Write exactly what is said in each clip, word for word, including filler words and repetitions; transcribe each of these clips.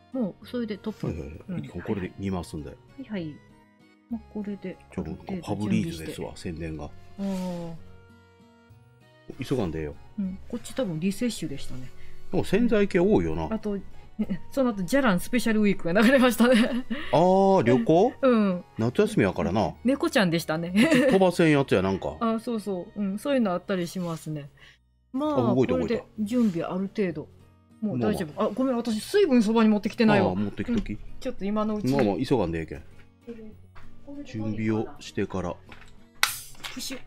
もうそれでトップ。 はいはいはい。これで見ますんで。 はいはい。まあ、これで。 ちょっとファブリーズですわ、宣伝が。ああ。急がんでよ。 うん、こっち多分リセッシュでしたね。 でも潜在系多いよな。 あと、その後ジャランスペシャルウィークが流れましたね。 ああ、旅行？ うん。 夏休みやからな。 猫ちゃんでしたね。 飛ばせんやつやなんか。 あ、そうそう、うん、そういうのあったりしますね。まあ、これで準備ある程度。もう大丈夫。あ、ごめん、私水分そばに持ってきてないわ。 あ、持ってきとき。 ちょっと今のうちに。 まあまあ急がんでええけん。準備をしてから。 プシュ。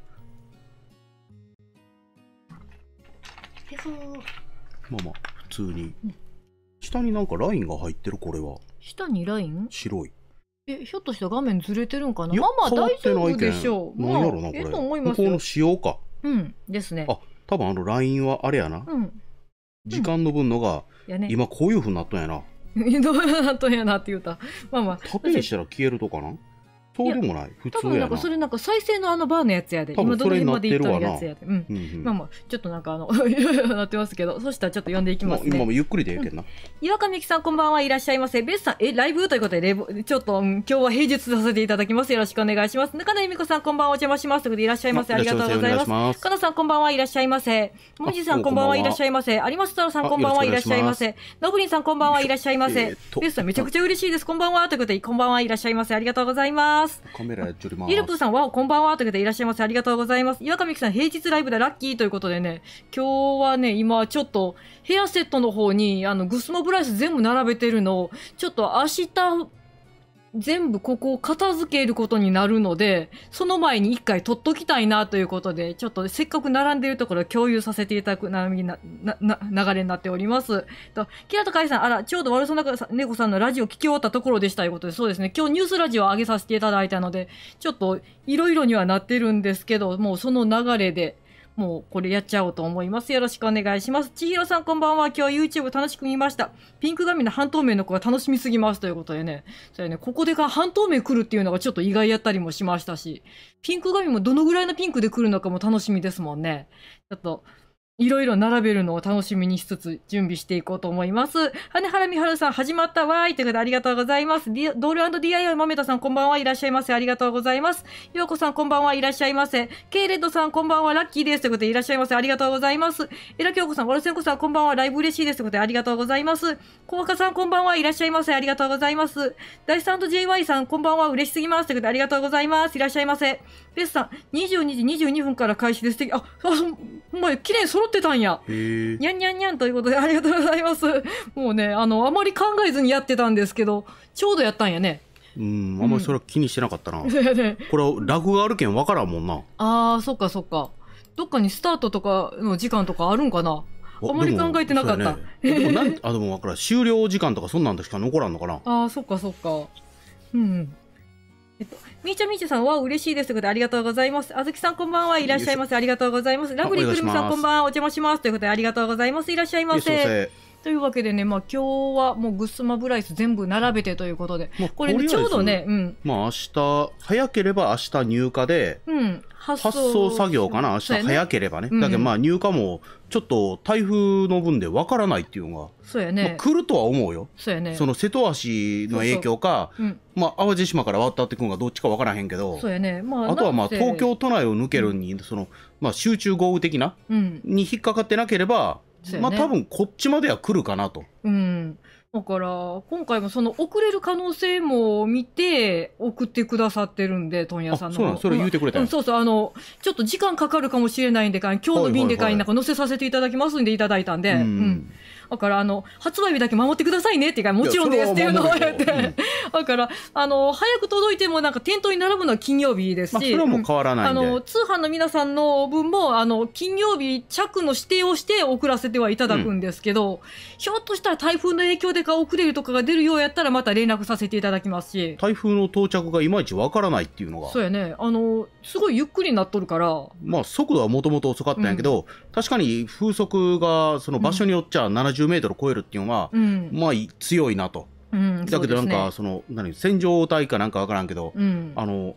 へそー。 まあまあ普通に。下になんかラインが入ってる、これは。 下にライン？ 白い。 え、ひょっとしたら画面ずれてるんかな。まあまあ大丈夫でしょう。 なんやろなこれ。 ええと思いますよ。 向こうの仕様か。 うんですね。 あ、多分あのラインはあれやな。うん。時間の分のが今こういうふうになったんやな。 どうなったんやなって言うた。まあまあ。 縦にしたら消えるとかな。そうでもない。普通やな。多分なんかそれなんか再生のあのバーのやつやで。 今どの辺までいったやつやで。うん。まあまあちょっとなんかあのいろいろなってますけど、そしたらちょっと読んでいきますね。 今もゆっくりでいいけんな。 岩上美樹さんこんばんはいらっしゃいませ。ベスさんえライブということでレボちょっと今日は平日させていただきます。よろしくお願いします。中野由美子さんこんばんはお邪魔しますということでいらっしゃいませ。ありがとうございます。かなさんこんばんはいらっしゃいませ。もじさんこんばんはいらっしゃいませ。有松太郎さんこんばんはいらっしゃいませ。のぶりんさんこんばんはいらっしゃいませ。ベスさんめちゃくちゃ嬉しいです。こんばんはということでこんばんはいらっしゃいませ。ありがとうございます。 カメラやっちょります。 イルプーさんはこんばんはということでいらっしゃいませ。ありがとうございます。岩上美樹さん平日ライブでラッキーということでね、今日はね今ちょっとヘアセットの方にあのグスモブライス全部並べてるのをちょっと明日全部ここを片付けることになるので、その前に一回取っときたいなということで、ちょっとせっかく並んでいるところを共有させていただくななな流れになっております。と、キラトカイさん、あら、ちょうど悪そうな猫さんのラジオ聞き終わったところでしたということで、そうですね、今日ニュースラジオを上げさせていただいたので、ちょっといろいろにはなってるんですけど、もうその流れで、もうこれやっちゃおうと思います。よろしくお願いします。千尋さんこんばんは。今日 YouTube 楽しく見ました。ピンク髪の半透明の子が楽しみすぎますということでね。それね、ここでか半透明来るっていうのがちょっと意外やったりもしましたし、ピンク髪もどのぐらいのピンクで来るのかも楽しみですもんね。ちょっと、いろいろ並べるのを楽しみにしつつ準備していこうと思います。羽原美春さん始まったわーいということでありがとうございます。ドール &ディーアイワイ 豆田さんこんばんはいらっしゃいませ。ありがとうございます。ようこさんこんばんはいらっしゃいませ。ケイレッドさんこんばんはラッキーですということでいらっしゃいませ。ありがとうございます。エラキョウコさん、ワルセンコさんこんばんはライブ嬉しいですということでありがとうございます。コワカさんこんばんはいらっしゃいませ。ありがとうございます。ダイス &ジェイワイ さんこんばんは嬉しすぎますということでありがとうございます。いらっしゃいませ。ベスさん、にじゅうにじにじゅうにふんから開始です。あ、あ、ほんまや、綺麗に揃ってたんや。にゃんにゃんにゃんということでありがとうございます。もうね、あの、あまり考えずにやってたんですけど、ちょうどやったんやね。 うん、あんまりそれは気にしてなかったな。うん、これはラグがあるけんわからんもんな。 ああ、そっかそっか。どっかにスタートとかの時間とかあるんかな。あまり考えてなかった。 でも、なん、あ、でもわからん。終了時間とかそんなんでしか残らんのかな。 ああ、そっかそっか。うん。えっと、みーちゃんみーちゃんさんは嬉しいですということでありがとうございます。あずきさんこんばんはいらっしゃいませ。ありがとうございます。ラブリーくるみさんこんばんはお邪魔しますということでありがとうございます。いらっしゃいませ。というわけでね、まあ今日はもうグッスマブライス全部並べてということで、まあ、これねちょうどね、うん。 まあ明日、早ければ明日入荷で、うん、発送、発送作業かな、明日早ければね。ねだけどまあ入荷もちょっと台風の分でわからないっていうのが、 そうやね。まあ、 来るとは思うよ。 そうやね。 その瀬戸橋の影響か、そうそう、うん、まあ淡路島から渡ってくるのがどっちかわからへんけど、 そうやね。まあ、 あとはまあ東京都内を抜けるに、うん、その、まあ集中豪雨的な、うん、に引っかかってなければ、ね、まあ多分こっちまでは来るかなと。 うん。だから今回もその遅れる可能性も見て送ってくださってるんで、問屋さんの。 そうなん、それ言うてくれた、 うん、そうそう、あの、ちょっと時間かかるかもしれないんで、今日の便で会になんか載せさせていただきますんでいただいたんで、うん。うんだから、あの、発売日だけ守ってくださいねっていうか、もちろんですっていうのをやって、うん、だから、あの、早く届いてもなんか店頭に並ぶのは金曜日ですし、まあ、 それはもう変わらないんで、 うん、あの、通販の皆さんの分も、あの、金曜日着の指定をして送らせてはいただくんですけど、うん、ひょっとしたら台風の影響でか遅れるとかが出るようやったらまた連絡させていただきますし。 台風の到着がいまいちわからないっていうのが。 そうやね。あの、すごいゆっくりになっとるから。 まあ、速度はもともと遅かったんやけど、うん、確かに風速が、その場所によっちゃななじゅうメートル超えるっていうのは、うん、まあ強いなと。うん、だけどなんか、その、何、線状帯かなんかわからんけど、うん、あの、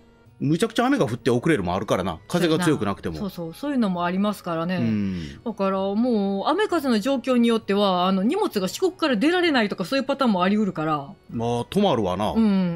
むちゃくちゃ雨が降って遅れるもあるからな、風が強くなくても。 そうそう、そういうのもありますからね。うん、だからもう雨風の状況によってはあの荷物が四国から出られないとかそういうパターンもありうるから。 まあ止まるわな。 うん。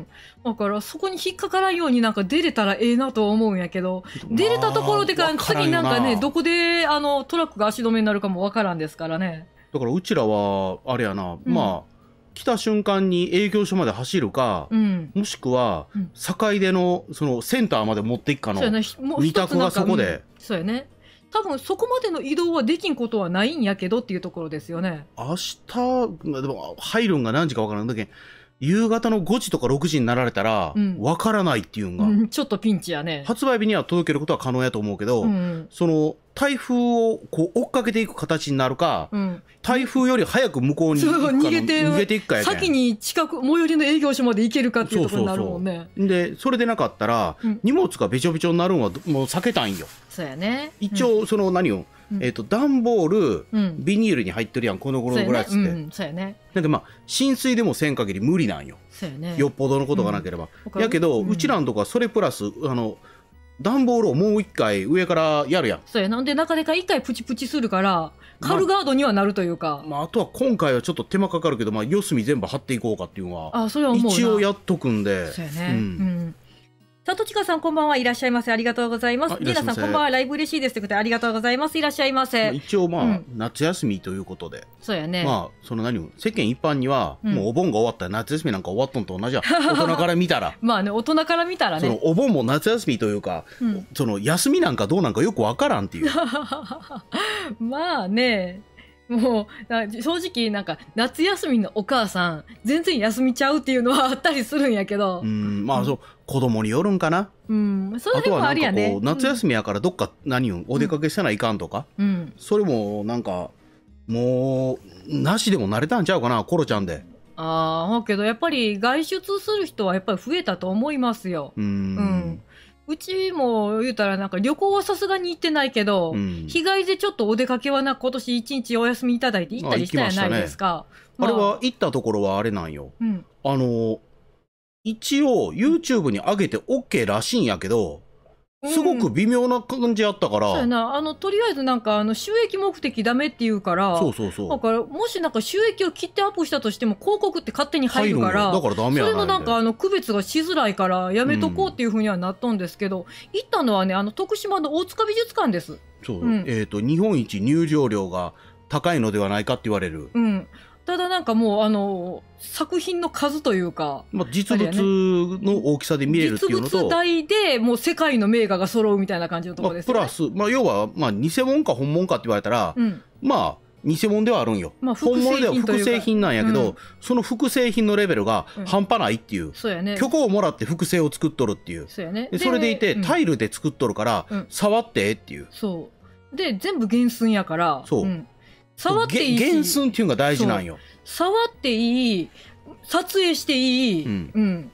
だからそこに引っかからんようになんか出れたらええなとは思うんやけど、まあ、出れたところでか次なんかねどこであのトラックが足止めになるかもわからんですからね。 だからうちらはあれやな、うん、まあ来た瞬間に営業所まで走るか、うん、もしくは境出のそのセンターまで持っていくかの二択がそこで、 うん、そうやね。多分そこまでの移動はできんことはないんやけどっていうところですよね。 明日でも入るんが何時か分からんだけど、夕方のごじとかろくじになられたら分からないっていうんが、うん、 ちょっとピンチやね。 発売日には届けることは可能やと思うけど、うん、その台風をこう追っかけていく形になるか、うん、台風より早く向こうに逃げて逃げていくかやけん、 先に近く最寄りの営業所まで行けるかっていうところになるもんね。 そうそうそう。でそれでなかったら、うん、荷物がべちょべちょになるのはもう避けたいんよ。 そうやね。 一応その何を、うん、えーと段ボール、うん、ビニールに入ってるやんこの頃ぐらいっつって。 そうやね。 なんかまあ浸水でもせん限り無理なんよ。 そうやね。 よっぽどのことがなければ。うん、やけど、うん、うちらのとこはそれプラスあの段ボールをもう一回上からやるやん。 そうや。なんで中でか一回プチプチするからカルガードにはなるというか、 まあ、あとは今回はちょっと手間かかるけど、まあ、四隅全部貼っていこうかっていうのはあそれは思うな。 一応やっとくんで。 そうやね。うん、うんさとちかさんこんばんはいらっしゃいませ、ありがとうございます。リーナさんこんばんは、ライブ嬉しいですということでありがとうございます。いらっしゃいませ。 一応まあ、うん、夏休みということで、 そうやね。 まあその何世間一般には、うん、もうお盆が終わったら夏休みなんか終わっとんと同じや大人から見たらまあね、大人から見たらね、 そのお盆も夏休みというか、うん、その休みなんかどうなんかよくわからんっていうまあね、もう正直なんか夏休みのお母さん全然休みちゃうっていうのはあったりするんやけど、 うんまあそう、うん、子供によるんかな。 うん、それでもあるやね。 あとはなんかこう夏休みやからどっか何をお出かけせないかんとか、うん、それもなんかもうなしでも慣れたんちゃうかなコロちゃんで。 ああけどやっぱり外出する人はやっぱり増えたと思いますよ。うん、うんうちも言うたらなんか旅行はさすがに行ってないけど、うん、日帰りでちょっとお出かけはな今年一日お休みいただいて行ったりしたじゃないですか。 あ、ねまあ、あれは行ったところはあれなんよ、うん、あの一応 YouTube に上げて OK らしいんやけどすごく微妙な感じやったから、うん、 そうやな。あのとりあえずなんかあの収益目的ダメって言うから、 そうそうそう。 だからもしなんか収益を切ってアップしたとしても広告って勝手に入るから、 だからダメやないんで、 それのなんかあの区別がしづらいからやめとこうっていうふうにはなったんですけど、うん、行ったのはねあの徳島の大塚美術館です。 そう、うん、えっと日本一入場料が高いのではないかって言われる。 うん。ただなんかもうあの作品の数というか、 まあ、実物の大きさで見れるっていうのと、 実物大でもう世界の名画が揃うみたいな感じのところですよね。 まあ、プラス、まあ、要は、まあ、偽物か本物かって言われたら、うん、まあ偽物ではあるんよ、まあ、本物では複製品なんやけど、うん、その複製品のレベルが半端ないっていう、うん、そうやね、許可をもらって複製を作っとるっていう、 そうやね、 でそれでいて、うん、タイルで作っとるから、うん、触ってっていう、 そうで全部原寸やから、 そう、うん、触っていいし、原寸っていうのが大事なんよ。 触っていい、撮影していい、うんうん、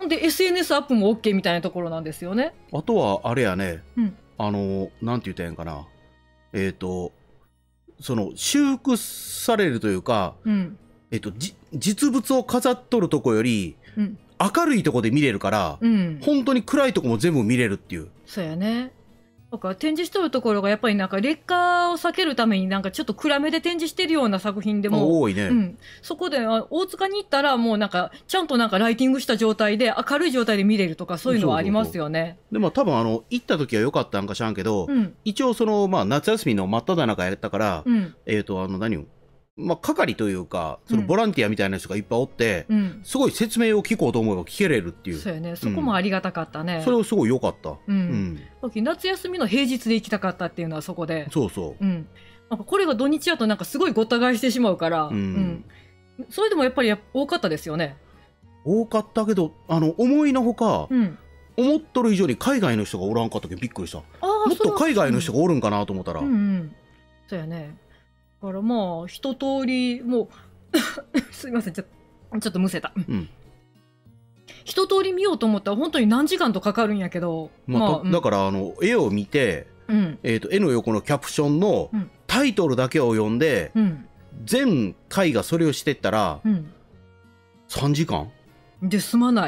で エスエヌエス アップも OK みたいなところなんですよね。 あとはあれやね、うん、あのなんて言ったらいいんかな、えっ、ー、とその修復されるというか、うん、えっ、ー、とじ実物を飾っとるとこより、うん、明るいとこで見れるから、うん、本当に暗いとこも全部見れるっていう。 そうやね。だから展示しとるところがやっぱりなんか劣化を避けるためになんかちょっと暗めで展示してるような作品でも多いね、 うん、そこで大塚に行ったらもうなんかちゃんとなんかライティングした状態で明るい状態で見れるとかそういうのはありますよね。そうそうそう。 でも多分あの行った時は良かったんか知らんけど、うん、一応そのまあ夏休みの真っ只中やったから、うん、えっとあの何をまあ、係というかそのボランティアみたいな人がいっぱいおって、うん、すごい説明を聞こうと思えば聞けれるっていう。 そうやね、そこもありがたかったね、 うん、それはすごい良かった、 うんうん、夏休みの平日で行きたかったっていうのはそこで、 そうそう、 うん、なんかこれが土日だとなんかすごいごった返してしまうから、うんうん、それでもやっぱり多かったですよね。 多かったけどあの思いのほか、うん、思っとる以上に海外の人がおらんかったけどびっくりした。もっと海外の人がおるんかなと思ったら、うんうん、 そうやね。だからまあ一通りもうすいませんちょ、ちょっとむせた、うん、一通り見ようと思ったら本当に何時間とかかるんやけど、 まあまあうん、だからあの絵を見て、うんえー、と絵の横のキャプションのタイトルだけを読んで、うん、全回がそれをしてったら、うん、さんじかんで済まない。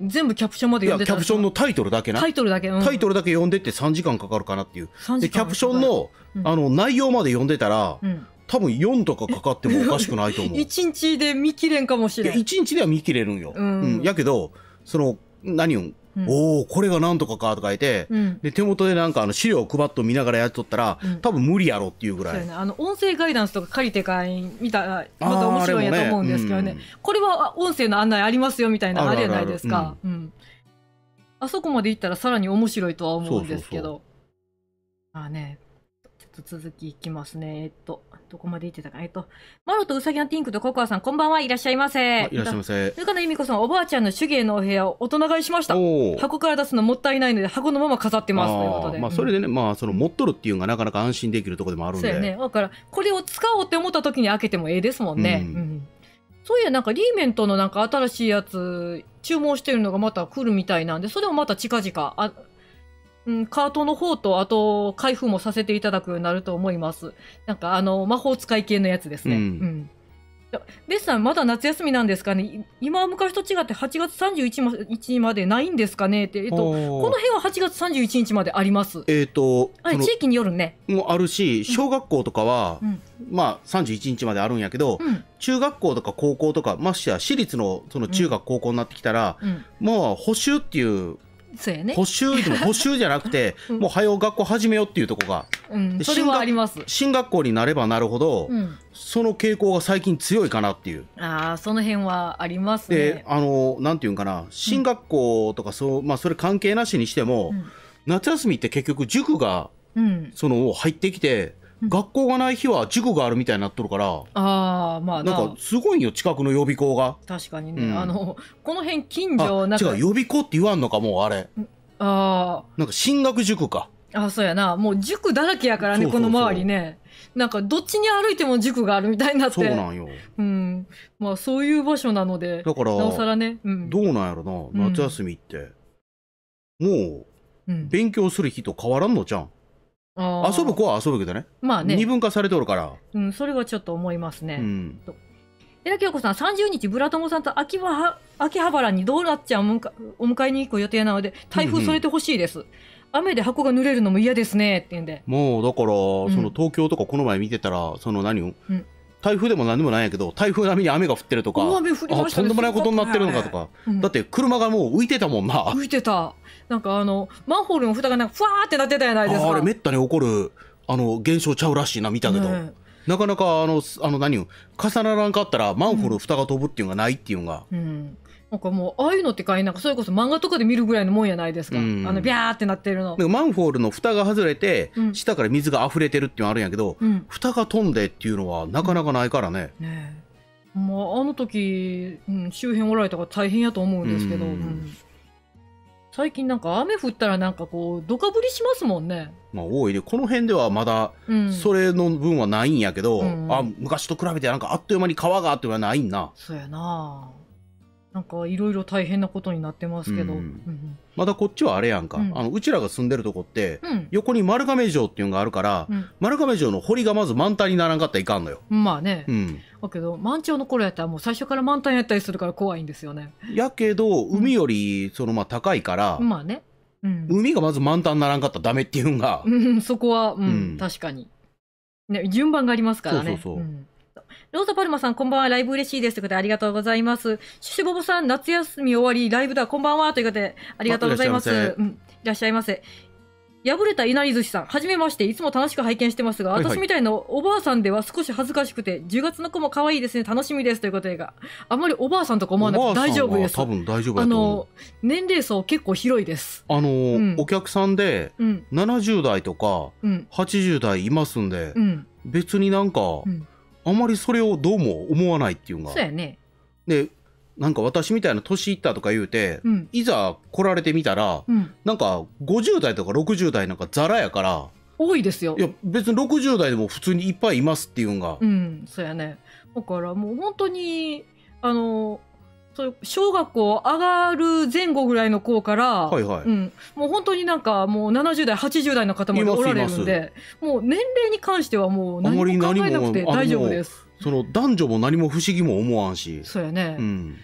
全部キャプションまで読んでたんですか？ いやキャプションのタイトルだけな。 タイトルだけ、うん、 タイトルだけ読んでってさんじかんかかるかなっていう。でキャプションの、 うん、 あの内容まで読んでたら、うん、多分よんとかかかってもおかしくないと思う。 いちにちで見切れんかもしれん。 いちにちでは見切れるんよ、うんうん、やけどその何をうん、おおこれがなんとかかとか言って、うん、で手元でなんかあの資料を配っと見ながらやっとったら、うん、多分無理やろっていうぐらい、 ね、あの音声ガイダンスとか借りてかい見たらまた面白いんやと思うんですけど ね, ね、うん、これは音声の案内ありますよみたいなあれじゃないですか。 あ, あ, うんうん、あそこまで行ったらさらに面白いとは思うんですけど、そうそうそう、まあね、ちょっと続きいきますね。えっとどこまで行ってたか。えっとマロとウサギのティンクとココアさん、こんばんは。いらっしゃいませ。 いらっしゃいませ。 中野由美子さん、おばあちゃんの手芸のお部屋を大人買いしました。箱から出すのもったいないので箱のまま飾ってますということで、 まあそれでね、うん、まあその持っとるっていうのがなかなか安心できるところでもあるんで、 そうやね。だからこれを使おうって思った時に開けてもええですもんね、うんうん、そういやなんかリーメントのなんか新しいやつ注文してるのがまた来るみたいなんで、それをまた近々あうん、カートの方とあと開封もさせていただくようになると思います。なんかあの魔法使い系のやつですね。うん、うん、ベスさんまだ夏休みなんですかね。今は昔と違ってはちがつさんじゅういちにちまでないんですかねって、えっと、この辺ははちがつさんじゅういちにちまであります。 えっと地域によるねもあるし、小学校とかは、うん、まあさんじゅういちにちまであるんやけど、うん、中学校とか高校とかましてや私立 の, その中学高校になってきたら、うん、もう補習っていうそうやね、 補習でも補習じゃなくて、うん、もう早う学校始めようっていうところが、 うん、それはあります。 進学校になればなるほど、うん、その傾向が最近強いかなっていう。 ああ、その辺はありますね。 で、あのなんていうんかな、進学校とかそう、まあそれ関係なしにしても、うん、夏休みって結局塾が、うん、その入ってきて。学校がない日は塾があるみたいになっとるから、 あ、まあ、 なんかすごいよ近くの予備校が。 確かにね、うん、あのこの辺近所なんか違う予備校って言わんのかもうあれ。 あ、 なんか進学塾か。 あ、そうやな、もう塾だらけやからね。そうそうそう、この周りね、なんかどっちに歩いても塾があるみたいになって。 そうなんよ、 うん、まあそういう場所なので、 だからなおさらね、うん、 どうなんやろな、夏休みって、うん、もう勉強する日と変わらんのじゃん。あ、遊ぶ子は遊ぶけどね、まあね、二分化されておるから、 うん、それはちょっと思いますね。うん、寺京子さん、さんじゅうにちブラ友さんと秋葉秋葉原にドーナツちゃんをお迎えに行く予定なので台風それてほしいです、うんうん、雨で箱が濡れるのも嫌ですねって言うんで、 もうだから、うん、その東京とかこの前見てたらその何を、うん、台風でも何でもないんやけど台風並みに雨が降ってるとか、 雨降りましたね、 あ、とんでもないことになってるのかとか、うん、だって車がもう浮いてたもんな。 浮いてた。なんかあのマンホールの蓋がなんかふわーってなってたじゃないですか。 あ, あれめったに起こるあの現象ちゃうらしいな、見たけど、ね、なかなかあのあの何を重ならんかったらマンホール蓋が飛ぶっていうのがないっていうのが、うんうん、なんかもうああいうのってかいなんかそれこそ漫画とかで見るぐらいのもんやないですか、うん、あのビャーってなってるの。マンホールの蓋が外れて、うん、下から水が溢れてるっていうのあるんやけど、うん、蓋が飛んでっていうのはなかなかないからね、うん、ねえ、まあ、あの時、うん、周辺おられたから大変やと思うんですけど、うんうん、最近なんか雨降ったらなんかこうドカ降りしますもんね。 まあ多いで、この辺ではまだそれの分はないんやけど、うん、あ、昔と比べてなんかあっという間に川があってはないんな。 そうやな、なんかいろいろ大変なことになってますけど、うんうん、 まだこっちはあれやんか、うん、あのうちらが住んでるとこって、うん、横に丸亀城っていうのがあるから、うん、丸亀城の堀がまず満タンにならんかったらいかんのよ。 まあね、うん、だけど満潮の頃やったらもう最初から満タンやったりするから怖いんですよね。 やけど海よりそのまあ高いから、 まあね、うん、 海がまず満タンにならんかったらダメっていうんが、 うん、そこは、うんうん、確かに、ね、順番がありますからね。そうそうそう、うん、ローザパルマさん、こんばんは。ライブ嬉しいですということでありがとうございます。シュシュボボさん、夏休み終わりライブだ、こんばんはということでありがとうございます。いらっしゃいませ、うん、いらっしゃいませ。破れたいなり寿司さん、はじめまして。いつも楽しく拝見してますが、はいはい、私みたいなおばあさんでは少し恥ずかしくて、じゅうがつの子も可愛いですね、楽しみですということで、あんまりおばあさんとか思わなくて大丈夫です。 多分大丈夫だと思う。あの年齢層結構広いです。 あの、うん、お客さんでななじゅうだいとかはちじゅうだいいますんで、うん、別になんか、うん、あんまりそれをどうも思わないっていうのが。 そうやね。 でなんか私みたいな年いったとか言うて、うん、いざ来られてみたら、うん、なんかごじゅうだいとかろくじゅうだいなんかザラやから。 多いですよ。 いや別にろくじゅうだいでも普通にいっぱいいますっていうのが。 うん、そうやね。だからもう本当にあのそう小学校上がる前後ぐらいの子から、はいはい、うん、もう本当になんかもうななじゅうだいはちじゅうだいの方までおられるんで、もう年齢に関してはもう何も考えなくて大丈夫です。 その男女も何も不思議も思わんし。 そうやね、 うん、 結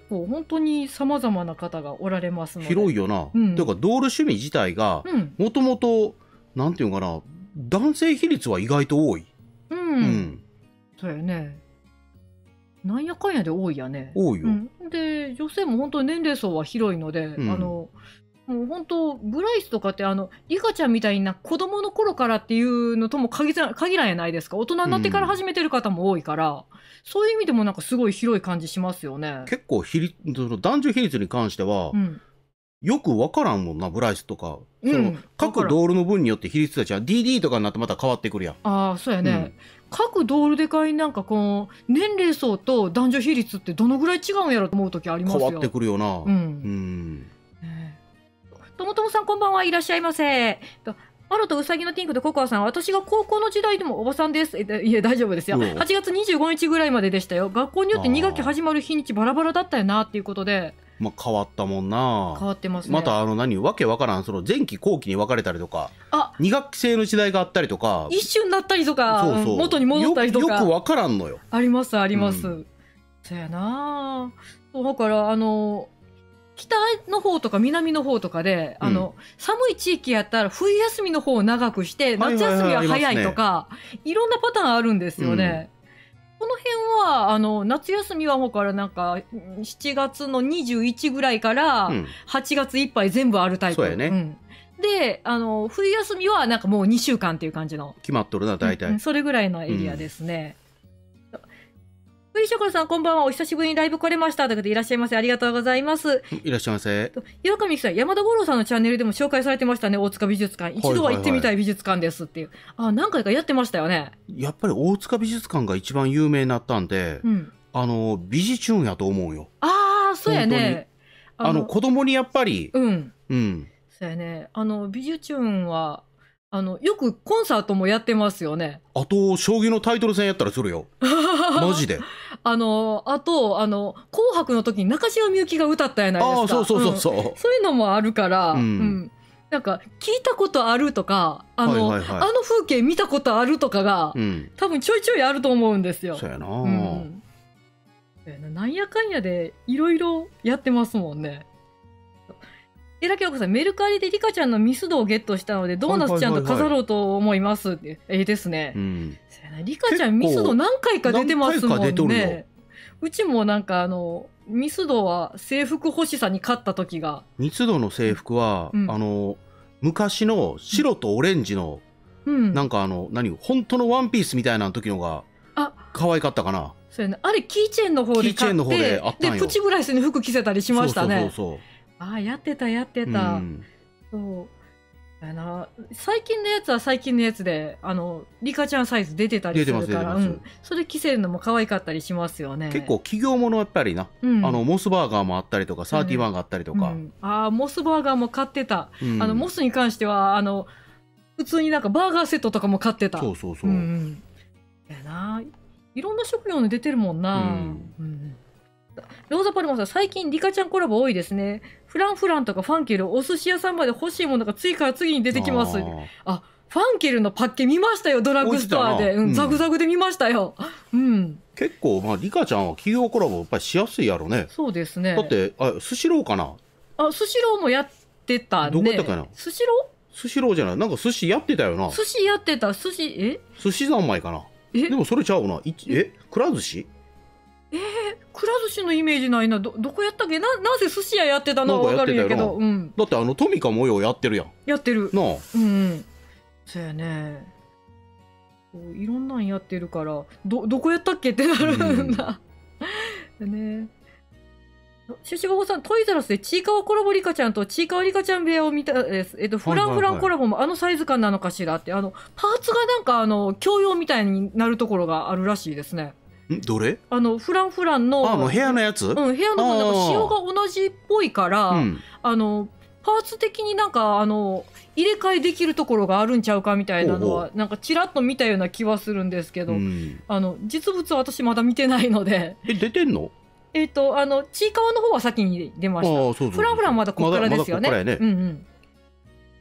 構本当にさまざまな方がおられますので。 広いよな。 うん、 というかドール趣味自体がもともとなんていうかな、男性比率は意外と多い。 うん、うん、そうやね。なんやかんやで多いやね。 多いよ。うん、 で女性も本当に年齢層は広いので、うん、あのもう本当ブライスとかってあのリカちゃんみたいな子供の頃からっていうのとも限ら限らんやないですか。大人になってから始めてる方も多いから、うん、そういう意味でもなんかすごい広い感じしますよね。 結構比率、その男女比率に関しては、うん、よく分からんもんな、ブライスとか。その、うん、各ドールの分によって比率たちは ディーディー とかになってまた変わってくるやん。 ああ、そうやね。うん、各ドールでかいなんかこう年齢層と男女比率ってどのぐらい違うんやろと思う時ありますよ。 変わってくるよな。うん。 うんともともさんこんばんはいらっしゃいませ。マロとウサギのティンクとココアさんは私が高校の時代でもおばさんです。えいや大丈夫ですよ。はちがつにじゅうごにちぐらいまででしたよ。学校によってに学期始まる日にちバラバラだったよなっていうことで。 まあ変わったもんな。 変わってますね。 またあの何わけわからんその前期後期に分かれたりとか、あに学期制の時代があったりとか、 一瞬なったりとか、そうそう元に戻ったりとかよ, よくわからんのよ。 ありますあります。うん、そやな。だからあの。北の方とか南の方とかで、うん、あの寒い地域やったら冬休みの方を長くして夏休みは早いとか、いろんなパターンあるんですよね。うん、この辺はあの夏休みはもうからなんかしちがつのにじゅういちぐらいからはちがついっぱい全部あるタイプ。そうやね。うん、であの冬休みはなんかもうにしゅうかんっていう感じの決まっとるな大体、 うん、それぐらいのエリアですね。フリーショコラさんこんばんは。お久しぶりにライブ来れましたということでいらっしゃいませ。ありがとうございます。 いらっしゃいませ。 岩上さん、山田五郎さんのチャンネルでも紹介されてましたね。大塚美術館、一度は行ってみたい美術館ですっていう、はいはいはい、あ何回かやってましたよね。 やっぱり大塚美術館が一番有名になったんで、うん、あの美術チューンやと思うよ。 ああそうやね。 あのあの子供にやっぱりうんうんそうやね。あの美術チューンはあのよくコンサートもやってますよね。 あと将棋のタイトル戦やったらするよマジで。 あのあとあの紅白の時に中島みゆきが歌ったやないですか。 あそうそうそうそう、うん、 そういうのもあるから、うんうん、なんか聞いたことあるとかあの、はいはいはい、あの風景見たことあるとかが、うん、多分ちょいちょいあると思うんですよ。 そうやな、 うん、なんやかんやでいろいろやってますもんね。えらきょうこさん、メルカリでリカちゃんのミスドをゲットしたのでドーナツちゃんと飾ろうと思いますって、はいはいはいはい、ええですね、うん、リカちゃんミスド何回か出てますもんね。うちもなんかあのミスドは制服欲しさに勝った時が、 ミスドの制服は、うん、あの昔の白とオレンジの、うん、なんかあの何本当のワンピースみたいな時のが可愛かったかな。 そうやね、あれキーチェーンの方で買って、でプチブライスに服着せたりしましたね。そうそうそうそう、ああやってたやってた、うん、そうやな。最近のやつは最近のやつであのリカちゃんサイズ出てたりするから、うん、それ着せるのも可愛かったりしますよね。 結構企業ものやっぱりな、うん、あのモスバーガーもあったりとかサーティワンがあったりとか、うん、 ああモスバーガーも買ってた、うん、あのモスに関してはあの普通になんかバーガーセットとかも買ってた。 そうそうそう、うん、 やないろんな職業に出てるもんな、うんうん、ローザパルマさん、最近リカちゃんコラボ多いですね。フランフランとかファンケル、お寿司屋さんまで欲しいものが次から次に出てきます。あ, あファンケルのパッケ見ましたよ、ドラッグストアで、うん、ザグザグで見ましたよ、うん、 結構、まあ、リカちゃんは企業コラボやっぱりしやすいやろね。 そうですね。 だってあスシローかな。 あスシローもやってたね。 どこやったかな。 スシロースシローじゃない、なんか寿司やってたよな。 寿司やってた。寿司え寿司三昧かな。えでもそれちゃうな。えくら寿司えー、くら寿司のイメージないな。 ど, どこやったっけ。 な, なぜ寿司屋やってたのは分かるんやけど、うん、 だってあのトミカ模様やってるやん。 やってるなあ、 うん、うん、そうやね。いろんなんやってるから ど, どこやったっけってなるんだ、うん、ね。シュシュバホさん、トイザラスでちいかわコラボリカちゃんとちいかわリカちゃん部屋を見たです。えっと、フランフランコラボもあのサイズ感なのかしらって、あの、パーツがなんかあの、共用みたいになるところがあるらしいですね。 んどれあの、フランフランの。 あの、部屋のやつ。 うん、部屋のなんか仕様が同じっぽいから、うん、あの、パーツ的になんかあの、入れ替えできるところがあるんちゃうかみたいなのは、なんかちらっと見たような気はするんですけど、うん、あの、実物は私まだ見てないので。 え、出てんの？ えっ、ー、と、あの、ちいかわの方は先に出ました。そうそうそうそう、フランフランまだここからですよね。まだまだここからやね。うんうん。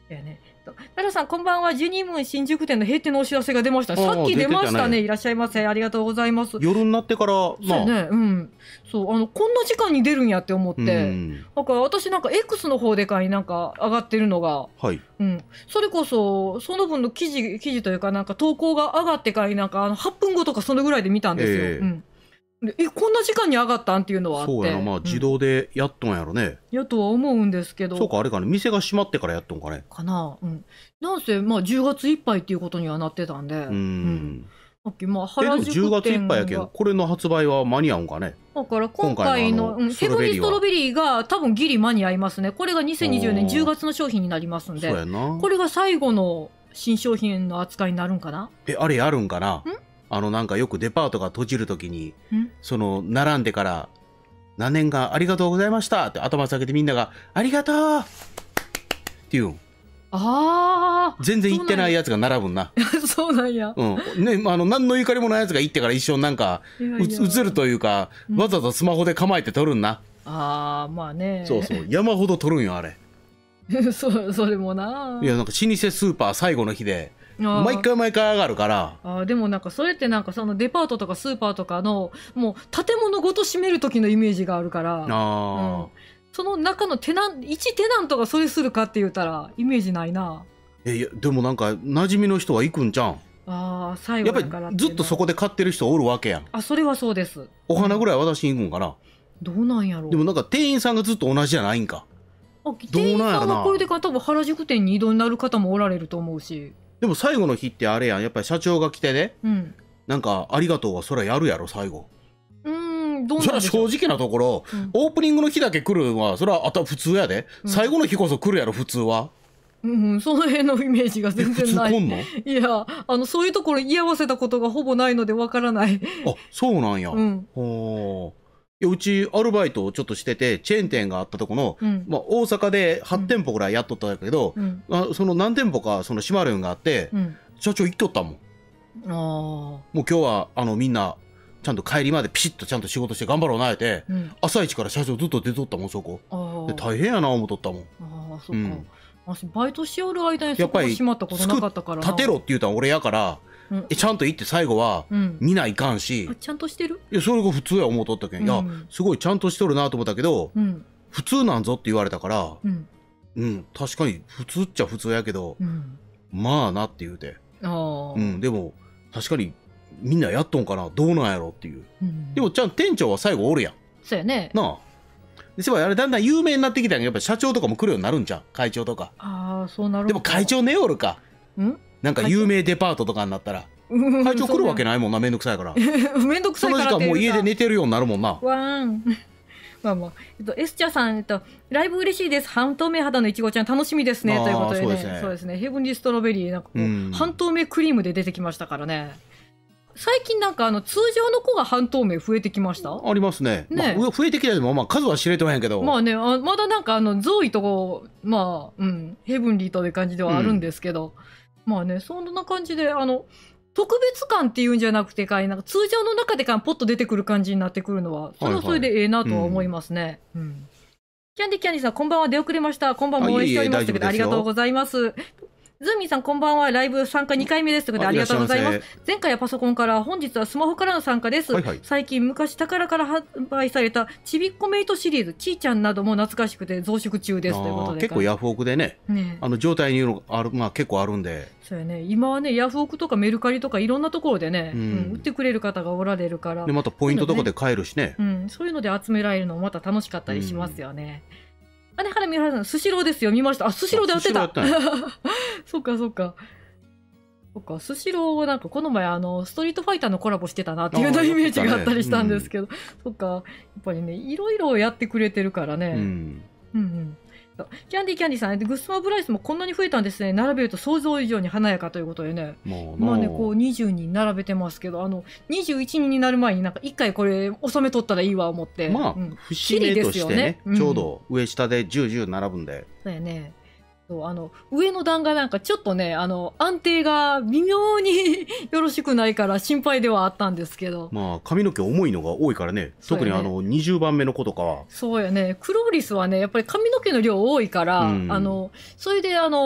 いやね。奈良さん、こんばんは。ジュニムーン新宿店の閉店のお知らせが出ました。さっき出ましたね。いらっしゃいませ。ありがとうございます。 夜になってから、 そうね。うん。そう、あの、こんな時間に出るんやって思って。だから私なんか X の方でかいなんか上がってるのが。 はい。 うん。それこそ、その分の記事、記事というかなんか投稿が上がってからなんかあのはっぷんごとかそのぐらいで見たんですよ。えー、うん。え、こんな時間に上がったんっていうのはあって。 そうやな、まあ自動でやっとんやろね。 うん、やとは思うんですけど。 そうか、あれかね、店が閉まってからやっとんかね。 かな。うん。なんせ、まあじゅうがついっぱいっていうことにはなってたんで。 うん。うんさっき、まあ原宿店が。 じゅうがついっぱいやけど、これの発売は間に合うんかね。 だから今回の、うん、ヘブンリストロベリーが多分ギリ間に合いますね。これがにせんにじゅうねんじゅうがつの商品になりますんで。 そうやな。 これが最後の新商品の扱いになるんかな。 え、あれやるんかな。んあのなんかよくデパートが閉じるときにその並んでから何年かありがとうございましたって頭下げてみんながありがとうって言うん。 ああ全然行ってないやつが並ぶんな。 そうなんや。 うんね、あの何のゆかりもないやつが行ってから一緒なんか映るというか、うん、わざわざスマホで構えて撮るんな。 ああまあね。 そうそう山ほど撮るんよあれ。 そ, それもな。 いやなんか老舗スーパー最後の日で毎回毎回上がるから。 あでもなんかそれってなんかそのデパートとかスーパーとかのもう建物ごと閉める時のイメージがあるから。あ、うん、その中のテナン一テナントがそれするかって言ったらイメージないな。 えいやでもなんか馴染みの人は行くんじゃん。 あ最後だからやっぱりずっとそこで買ってる人おるわけやん。 あそれはそうです。 お花ぐらい私に行くんかな。 どうなんやろう。 でもなんか店員さんがずっと同じじゃないんか。 あ店員さんはこれでか多分原宿店に移動になる方もおられると思うし。 でも最後の日ってあれやんやっぱり社長が来てね、うん、なんかありがとうはそれやるやろ最後。 うーんどうなんでしょう。それは正直なところ、うん、オープニングの日だけ来るのはそれはあた普通やで、うん、最後の日こそ来るやろ普通は。 うん、その辺のイメージが全然ない。 普通来んの？ いやあのそういうところ居合わせたことがほぼないのでわからない。 あそうなんや。うん、ほーいやうちアルバイトをちょっとしててチェーン店があったとこの、うんまあ、大阪ではち店舗ぐらいやっとったんだけど、うんあその何店舗かその閉まるんがあって、うん、社長行っとったもん。あもう今日はあのみんなちゃんと帰りまでピシッとちゃんと仕事して頑張ろうなって、うん、朝一から社長ずっと出とったもんそこで大変やな思っとったもん。あそっか、うん、私バイトしおる間にそこが閉まったことなかったからな。立てろって言うたら俺やからうん、ちゃんと行って最後は見ないかんし、 うん、ちゃんとしてる。 いやそれが普通や思っとったけん、うん、いやすごいちゃんとしとるなと思ったけど、うん、普通なんぞって言われたから、うん、うん、確かに普通っちゃ普通やけど、うん、まあなって言うて、あ、うん、でも確かにみんなやっとんかなどうなんやろっていう、うん、でもちゃんと店長は最後おるやん。 そうやね。 なあであれだんだん有名になってきたんやっぱ社長とかも来るようになるんじゃん会長とか。 ああそうなる。 でも会長ねおるかんなんか有名デパートとかになったら会長来るわけないもんな。めんどくさいからめんどくさいからその時間もう家で寝てるようになるもんな。 わーんまあまあ、えっと、エスチャさん、えっと、ライブ嬉しいです。半透明肌のいちごちゃん楽しみですねということでね。そうですね。そうですね。ヘブンリーストロベリーなんかこう、うん、半透明クリームで出てきましたからね。最近なんかあの通常の子が半透明増えてきました。 ありますね。ね、まあ、増えてきたでもまあ数は知れてまへんけど。 まあね、あまだなんかあのゾーイとこうまあうんヘブンリーという感じではあるんですけど、うん、まあねそんな感じであの特別感っていうんじゃなくてかいなんか通常の中でかポッと出てくる感じになってくるのはそれはそれでええなとは思いますね。うんうん、キャンディキャンディさんこんばんは出遅れました。こんばんも応援しておりますということでありがとうございます。ズーミンさんこんばんは。ライブ参加にかいめですということでありがとうございます。前回はパソコンから、本日はスマホからの参加です。はいはい、最近昔宝から発売されたちびっこメイトシリーズちーちゃんなども懐かしくて増殖中ですということで。 結構ヤフオクで ね, ねあの状態にある、まあ、結構あるんで。 そうやね。今はねヤフオクとかメルカリとかいろんなところでね、うんうん、売ってくれる方がおられるからでまたポイントとかで買えるしね、 うん、そういうので集められるのもまた楽しかったりしますよね。うん姉原美原さん、スシローですよ。見ました。あ、スシローでやってた。そっかそっか。そっか、スシローなんかこの前あのストリートファイターのコラボしてたなっていうのイメージがあったりしたんですけど、ねうん、そっか、やっぱりね、いろいろやってくれてるからね。うん、うんうんキャンディーキャンディーさん、グッスマブライスもこんなに増えたんですね。並べると想像以上に華やかということでね。まあね、こうにじゅうにん並べてますけど、あのにじゅういちにんになる前になんかいっかいこれ収めとったらいいわ思って。 まあ、うん、節目としてね、ちょうど上下でじゅう、じゅう並ぶんで。 そうやね。そうあの上の段がなんかちょっとねあの安定が微妙によろしくないから心配ではあったんですけどまあ髪の毛重いのが多いからね、ね特にあのにじゅうばんめの子とかはそうやねクローリスはねやっぱり髪の毛の量多いから、うん、あのそれであの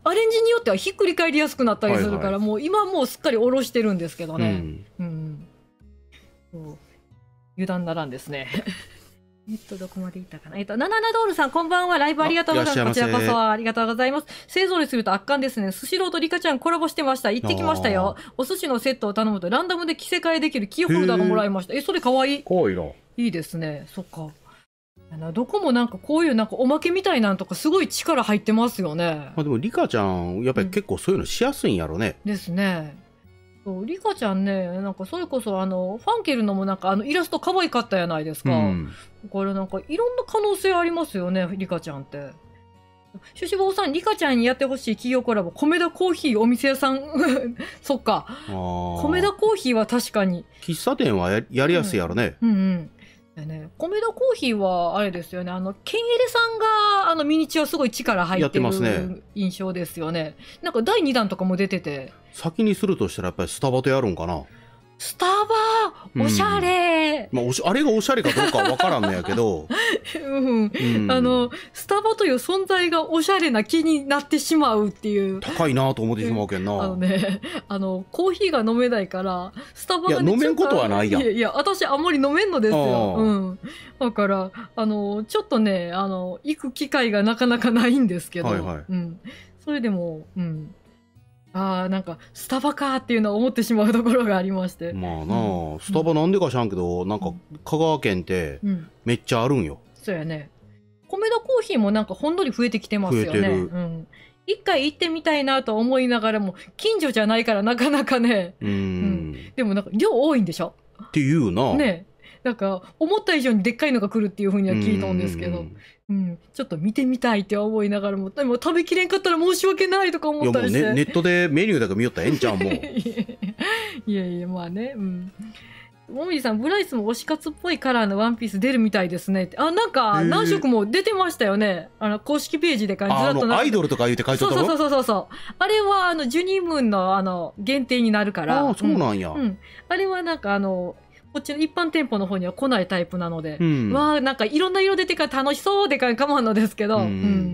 アレンジによってはひっくり返りやすくなったりするから、はいはい、もう今もうすっかり下ろしてるんですけどね。うん。うん、そう油断ならんですね。えっと、どこまでいったかな。えっと、ナナナドールさん、こんばんは。ライブありがとうございます。こちらこそありがとうございます。勢ぞろいすると圧巻ですね。スシローとリカちゃんコラボしてました。行ってきましたよ。お寿司のセットを頼むとランダムで着せ替えできるキーホルダーがもらいました。え、それかわいい。 かわいいな。 いいですね。そっか。どこもなんかこういうなんかおまけみたいなんとかすごい力入ってますよね。 まあでもリカちゃんやっぱり結構そういうのしやすいんやろね。 うん、ですね。そうリカちゃんね、なんかそれこそあのファンケルのもなんかあのイラスト可愛かったやないですか。うん、これなんかいろんな可能性ありますよね、リカちゃんって。シュシュボーさん、リカちゃんにやってほしい企業コラボ、米田コーヒーお店屋さん。そっか。米田コーヒーは確かに。 喫茶店は や, やりやすいやろね。 うん、うんうんね、米田コーヒーはあれですよね、あのケンエレさんがあのミニチュアすごい力入ってる印象ですよね。なんかだいにだんとかも出てて。 先にするとしたらやっぱりスタバとやるんかな。 スタバおしゃれ、 うん、まあ、おしあれがおしゃれかどうかは分からんのやけど、 うんうん、あのスタバという存在がおしゃれな気になってしまうっていう。 高いなと思ってしまうけんな。 あのね、あのコーヒーが飲めないからスタバが、 ね、いや飲めんことはないやん。 いやいや私あんまり飲めんのですよ、うん、だからあのちょっとねあの行く機会がなかなかないんですけど、はいはい、うん、それでもうんあーなんかスタバかっていうのは思ってしまうところがありまして。 まあなあ、うん、スタバなんでか知らんけど、うん、なんか香川県ってめっちゃあるんよ、 うん、そうやね。米田コーヒーもなんかほんのり増えてきてますよね。増えてる、うん、一回行ってみたいなと思いながらも近所じゃないからなかなかね。うん、うん、でもなんか量多いんでしょっていうな。 ね、なんか思った以上にでっかいのが来るっていうふうには聞いたんですけど、うん、ちょっと見てみたいって思いながらも、でも食べきれんかったら申し訳ないとか思ったりして。 いやもう、ね、ネットでメニューだけ見よったらええんちゃうもう。 いやいやまあね、うん。もみじさん、ブライスも推し活っぽいカラーのワンピース出るみたいですねって。あ、なんか何色も出てましたよね。あの公式ページでずらっとアイドルとか言って書いてたの。そうそうそうそう。あれはあのジュニムーンのあの限定になるから。 ああ、そうなんや、 うんうん。あれはなんかあの。こっちの一般店舗の方には来ないタイプなので、うん、わあなんかいろんな色出てから楽しそうでかかもんのですけど、うんうん、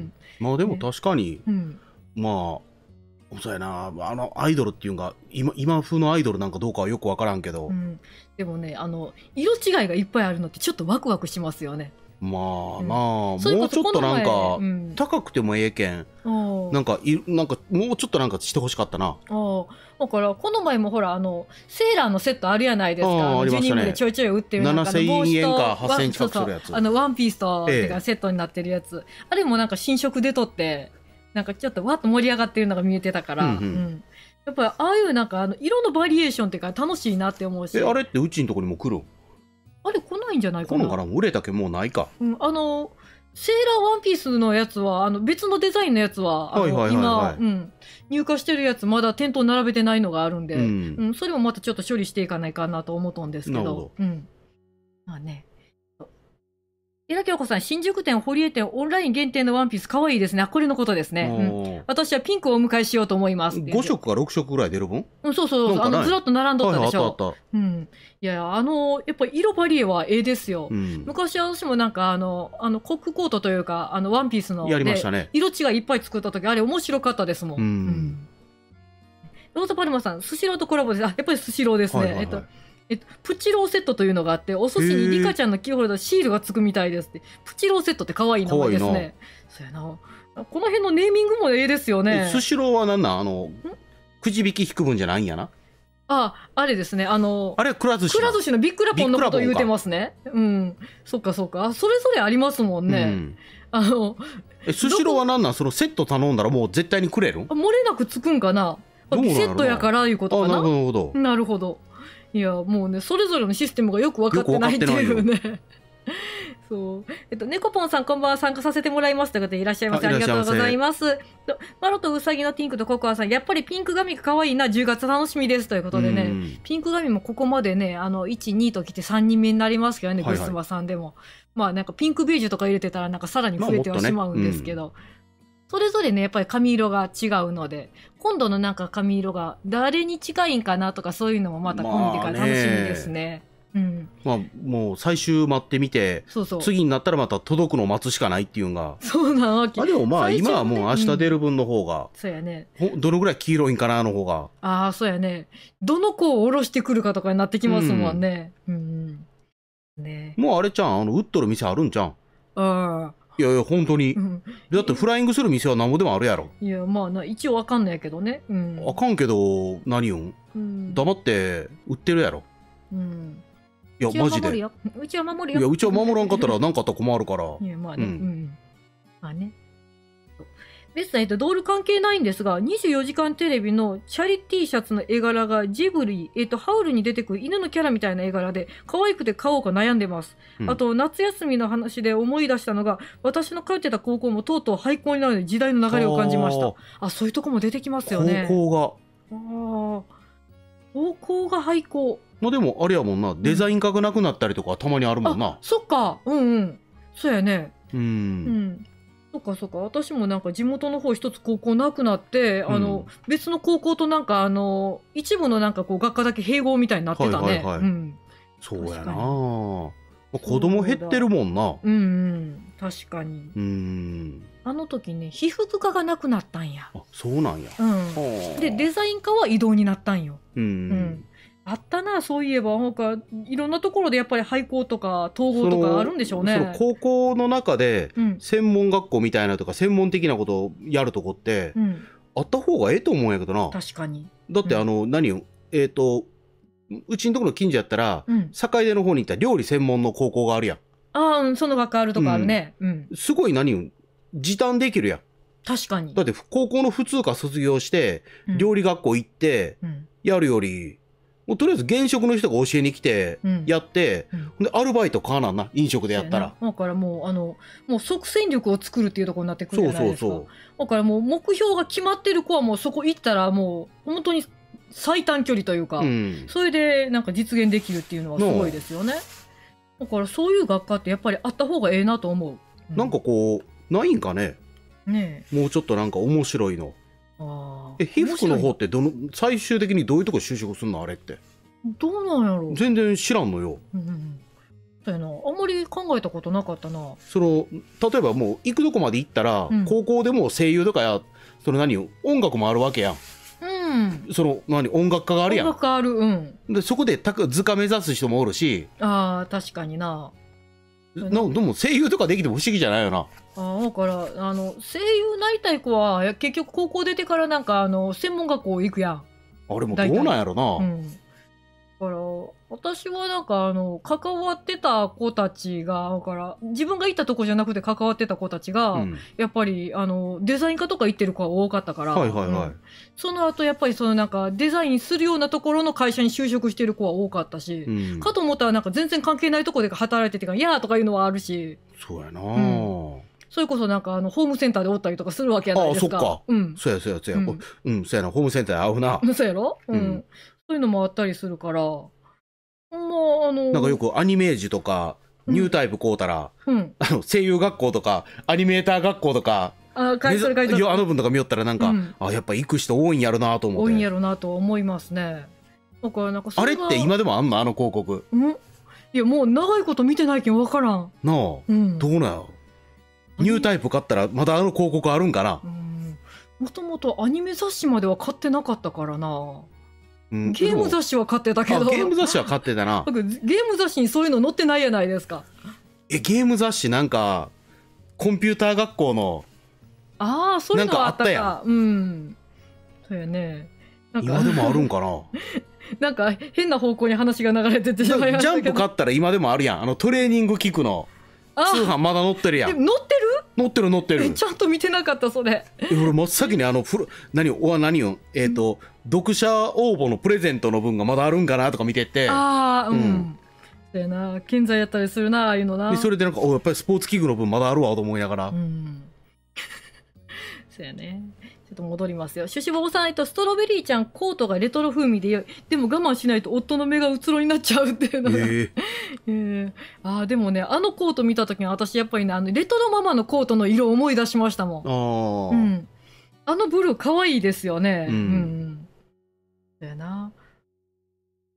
まあでも確かに、ね、うん、まあそうやな、あのアイドルっていうか 今, 今風のアイドルなんかどうかはよく分からんけど、うん、 でもねあの色違いがいっぱいあるのってちょっとワクワクしますよね。 まあなあ、うん、もうちょっとなんか、うん、高くてもええけん、なんかいなんかもうちょっとなんかしてほしかったな。 あだからこの前もほらあのセーラーのセットあるやないですか。あのジュニムでちょいちょい売ってるなんかななせんえんかはっせんえん近くするやつ、 あのワンピースと、ええ、てかセットになってるやつ、あれもなんか新色でとってなんかちょっとわっと盛り上がってるのが見えてたから、うんうんうん、やっぱりああいうなんかあの色のバリエーションっていうか楽しいなって思うし。 えあれってうちのとこにも来るん？ あれ来ないんじゃないかな。 来るのかな。売れたけもうないか、 うん、あのセーラーワンピースのやつはあの別のデザインのやつは、はいはいはいはい、今、うん、入荷してるやつまだ店頭並べてないのがあるんで、うんうん、それもまたちょっと処理していかないかなと思ったんですけど。なるほど、うん、まあね。平京子さん、新宿店、堀江店、オンライン限定のワンピース、可愛いですね。これのことですね。うん、私はピンクをお迎えしようと思います。 ごしょくかろくしょくぐらい出る分？ うん、そうそうそう。あのずらっと並んどったでしょ。はい、あったあった。うん。いや、あの、やっぱり色バリエはええですよ。うん、昔私もなんか、あの、あの、コックコートというか、あの、ワンピースの。 やりましたね。 色違いいっぱい作った時、あれ面白かったですもん。うん。うん、ローザパルマさん、スシローとコラボです。あ、やっぱりスシローですね。はいはいはい、えっと。えっと、プチローセットというのがあってお寿司にリカちゃんのキーホルダーシールがつくみたいですって。プチローセットって可愛い名前ですね。そうやな。この辺のネーミングもええですよね。 スシローはなんなんあのくじ引き引く分じゃないんやな。 ああれですね。あのあれはくら寿司くら寿司のビッグラポンのことを言うてますね。うんそっかそっか。それぞれありますもんね。うん、あのえスシローはなんなんそのセット頼んだらもう絶対にくれる？ 漏れなくつくんかな。セットやからいうことかな。 なるほど。 なるほど。いやもうねそれぞれのシステムがよく分かってないっていうね。そうえっと猫ポンさんこんばんは参加させてもらいますという方でいらっしゃいませ。ありがとうございます。マロとウサギのピンクとココアさんやっぱりピンク髪が可愛いなじゅうがつ楽しみですということでね。ピンク髪もここまでねあのいち、にときてさんにんめになりますけどね、はいはい、グスマさんでもまあなんかピンクベージュとか入れてたらなんかさらに増えてはしまうんですけど、まあねうん、それぞれねやっぱり髪色が違うので今度のなんか髪色が誰に近いんかなとかそういうのもまた込みでから楽しみですね。 うん、 まあもう最終待ってみて、そうそう、次になったらまた届くのを待つしかないっていうのが。 そうなわけ。 あでもまあ今はもう明日出る分の方が、うん、 そうやね。 どのぐらい黄色いんかなの方が。 ああそうやね。どの子を下ろしてくるかとかになってきますもんね。うん、うんね、 もうあれちゃん、あの売っとる店あるんちゃん。 ああ。 いやいや本当に、うん、だってフライングする店は何もでもあるやろ。 いやまあな一応あかんのやけどね、うん、 あかんけど何よ、うん、黙って売ってるやろ、うん、いやマジでうちは守るよ。 いやうちは守らんかったら何かあったら困るから。 いやまあね、うん、うん、まあね。ベスさん、えっと、ドール関係ないんですが、にじゅうよじかんテレビのチャリ T シャツの絵柄がジブリ、えっと、ハウルに出てくる犬のキャラみたいな絵柄で、可愛くて買おうか悩んでます。うん、あと、夏休みの話で思い出したのが、私の通ってた高校もとうとう廃校になるので時代の流れを感じました。あ、そういうとこも出てきますよね。 高校が。 ああ。高校が廃校。 まあでも、あれやもんな、デザイン科がなくなったりとかたまにあるもんな。うん、 そっか。うんうん。そうやね。 うん。うんそっかそっか。私もなんか地元の方一つ高校なくなって、うん、あの別の高校となんかあの一部のなんかこう学科だけ併合みたいになってたね。 そうやな。子供減ってるもんな。 うんうん確かに。 うんあの時ね被服科がなくなったんや。 あそうなんや。 うん。でデザイン科は異動になったんよ。 うん。うんあったなそういえばなんかいろんなところでやっぱり廃校とか統合とかあるんでしょうね。 その高校の中で専門学校みたいなとか、うん、専門的なことをやるとこって、うん、あった方がええと思うんやけどな。 確かに。 だってあの、うん、何よえっ、ー、とうちのところの近所やったら、うん、坂出の方に行ったら料理専門の高校があるやん。 ああ、うん、その学科あるとこあるね。うん。 すごい何よ時短できるやん。 確かに。 だって高校の普通科卒業して、料理学校行ってやるより、もうとりあえず現職の人が教えに来てやって、うんうん、でアルバイト買わなんな飲食でやったら。 だからもうあのもう即戦力を作るっていうところになってくるじゃないですか。そうそうそう。だからもう目標が決まってる子はもうそこ行ったらもう本当に最短距離というか、うん、それでなんか実現できるっていうのはすごいですよね。だからそういう学科ってやっぱりあった方がええなと思う。 うん、なんかこうないんかね。 ねえ。もうちょっとなんか面白いの。 あえ、被服の方ってどの最終的にどういうとこ就職するのあれって。 どうなんやろう。 全然知らんのよ。 うんうん、そうやな。あんまり考えたことなかったな。 その例えばもう行くとこまで行ったら、うん、高校でも声優とかやその何音楽もあるわけやん。 うん、 その何音楽家があるやん。 音楽家ある。うん。 でそこでた図鑑目指す人もおるし。 ああ確かにな。 なでも声優とかできても不思議じゃないよな。 あだからあの声優なりたい子は結局高校出てからなんかあの専門学校行くやん。 あれもどうなんやろな。うん、 だから私はなんかあの関わってた子たちがだから自分が行ったとこじゃなくて関わってた子たちが、うん、やっぱりあのデザイン科とか行ってる子が多かったから、 はいはいはい、うん、 その後やっぱりそのなんかデザインするようなところの会社に就職してる子は多かったし、うん、かと思ったらなんか全然関係ないところで働いててから「いや」とかいうのはあるし。 そうやな、 うん、それこそなんかあのホームセンターでおったりとかするわけやないですか。 ああそっか、うん、そうやそうやそうや、うん、うん、そうやなホームセンター合うな。 そうやろ、うん、うん、そういうのもあったりするから。まあ、あのなんかよくアニメージュとかニュータイプ買うたら、うん、あの声優学校とかアニメーター学校とかあ書いてる書いてるあの分とか見よったらなんか、うん、あやっぱ行く人多いんやろなと思って。 多いんやろなと思いますね。だからなんかそれあれって今でもあんのあの広告。 うん、いやもう長いこと見てないけん分からんなあ、うん、どうなんやニュータイプ買ったらまだあの広告あるんかな。 もともとアニメ雑誌までは買ってなかったからな。ゲーム雑誌は買ってたけど。 ゲーム雑誌は買ってたな。 ゲーム雑誌にそういうの載ってないやないですか。 えゲーム雑誌なんかコンピューター学校のああそういうのはあったか。やうん。そうやね。 なんか今でもあるんかな。 なんか変な方向に話が流れててしまいましたけど。 ジャンプ買ったら今でもあるやん。あのトレーニング機具の通販まだ載ってるやん。 載ってる？ 載ってる載ってる。 ちゃんと見てなかったそれ。 俺真っ先にあのフル何お何よえっ、ー、と読者応募のプレゼントの分がまだあるんかなとか見てて。 ああうん。うんそうやな健在やったりするなああいうのな。 でそれでなんかおやっぱりスポーツ器具の分まだあるわと思いながら。うん。 そうやね。ちょっと戻りますよ。シュシュボーさん、えっと、ストロベリーちゃん、コートがレトロ風味で、でも我慢しないと夫の目がうつろになっちゃうっていうのが。えーえー、ああ、でもね、あのコート見たときに私やっぱりね、あの、レトロママのコートの色を思い出しましたもん。あ,、うん、あのブルー可愛いですよね。うん。うん、そうやな。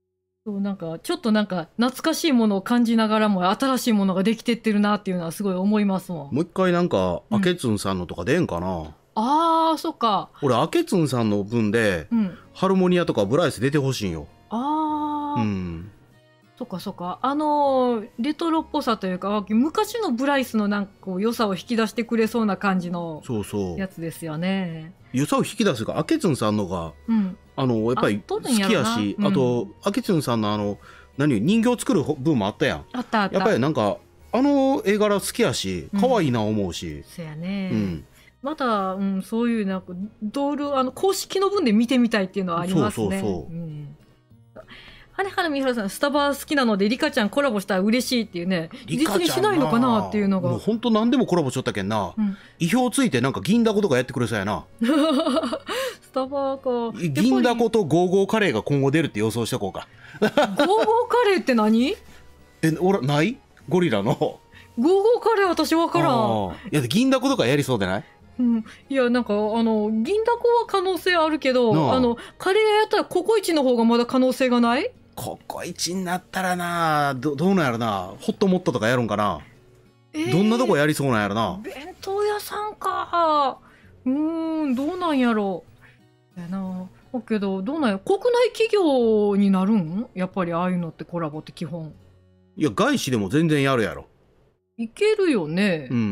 そうなんかちょっとなんか懐かしいものを感じながらも新しいものができてってるなっていうのはすごい思いますもん。 もう一回なんか、あけつんさんのとか出んかな。 ああ、そっか。 俺、あけつんさんの分で、 うん、 ハルモニアとかブライス出てほしいんよ。 ああ。 うん。 そっかそっか。あのーレトロっぽさというか、昔のブライスのなんかこう良さを引き出してくれそうな感じのそうそう。 やつですよね。 良さを引き出すか、あけつんさんのが、 うん、 あの、やっぱり好きやし、あ, あと、あけつんさんのあの、何、人形作る部分もあったやん。 あったあった。 やっぱりなんか、あの絵柄好きやし、可愛いな思うし。 そうやね。 うん。 また、うん、そういうなんかドールあの公式の分で見てみたいっていうのはありますね。そうそうそう。うん、羽原美原さん、スタバ好きなのでリカちゃんコラボしたら嬉しいっていうね、実現しないのかなっていうのが。 もう本当何でもコラボしとったけんな。うん、意表ついてなんか銀だことかやってくれそうやな。 スタバか。 銀だことゴーゴーカレーが今後出るって予想しとこうか。 ゴーゴーカレーって何？ え、俺ないゴリラの。ゴーゴーカレー私わからん。 いや銀だことかやりそうでない？ うん、いやなんかあの銀だこは可能性あるけど、あのカレーやったらココイチの方がまだ可能性がない？ ココイチになったらな、どどうなんやろな。ホットモットとかやるんかな、えー、どんなとこやりそうなんやろな。 弁当屋さんか。うーん、どうなんやろう。やな。だけどどうなんや、国内企業になるん？やっぱりああいうのってコラボって基本。 いや外資でも全然やるやろ。 いけるよね。 うん、うん、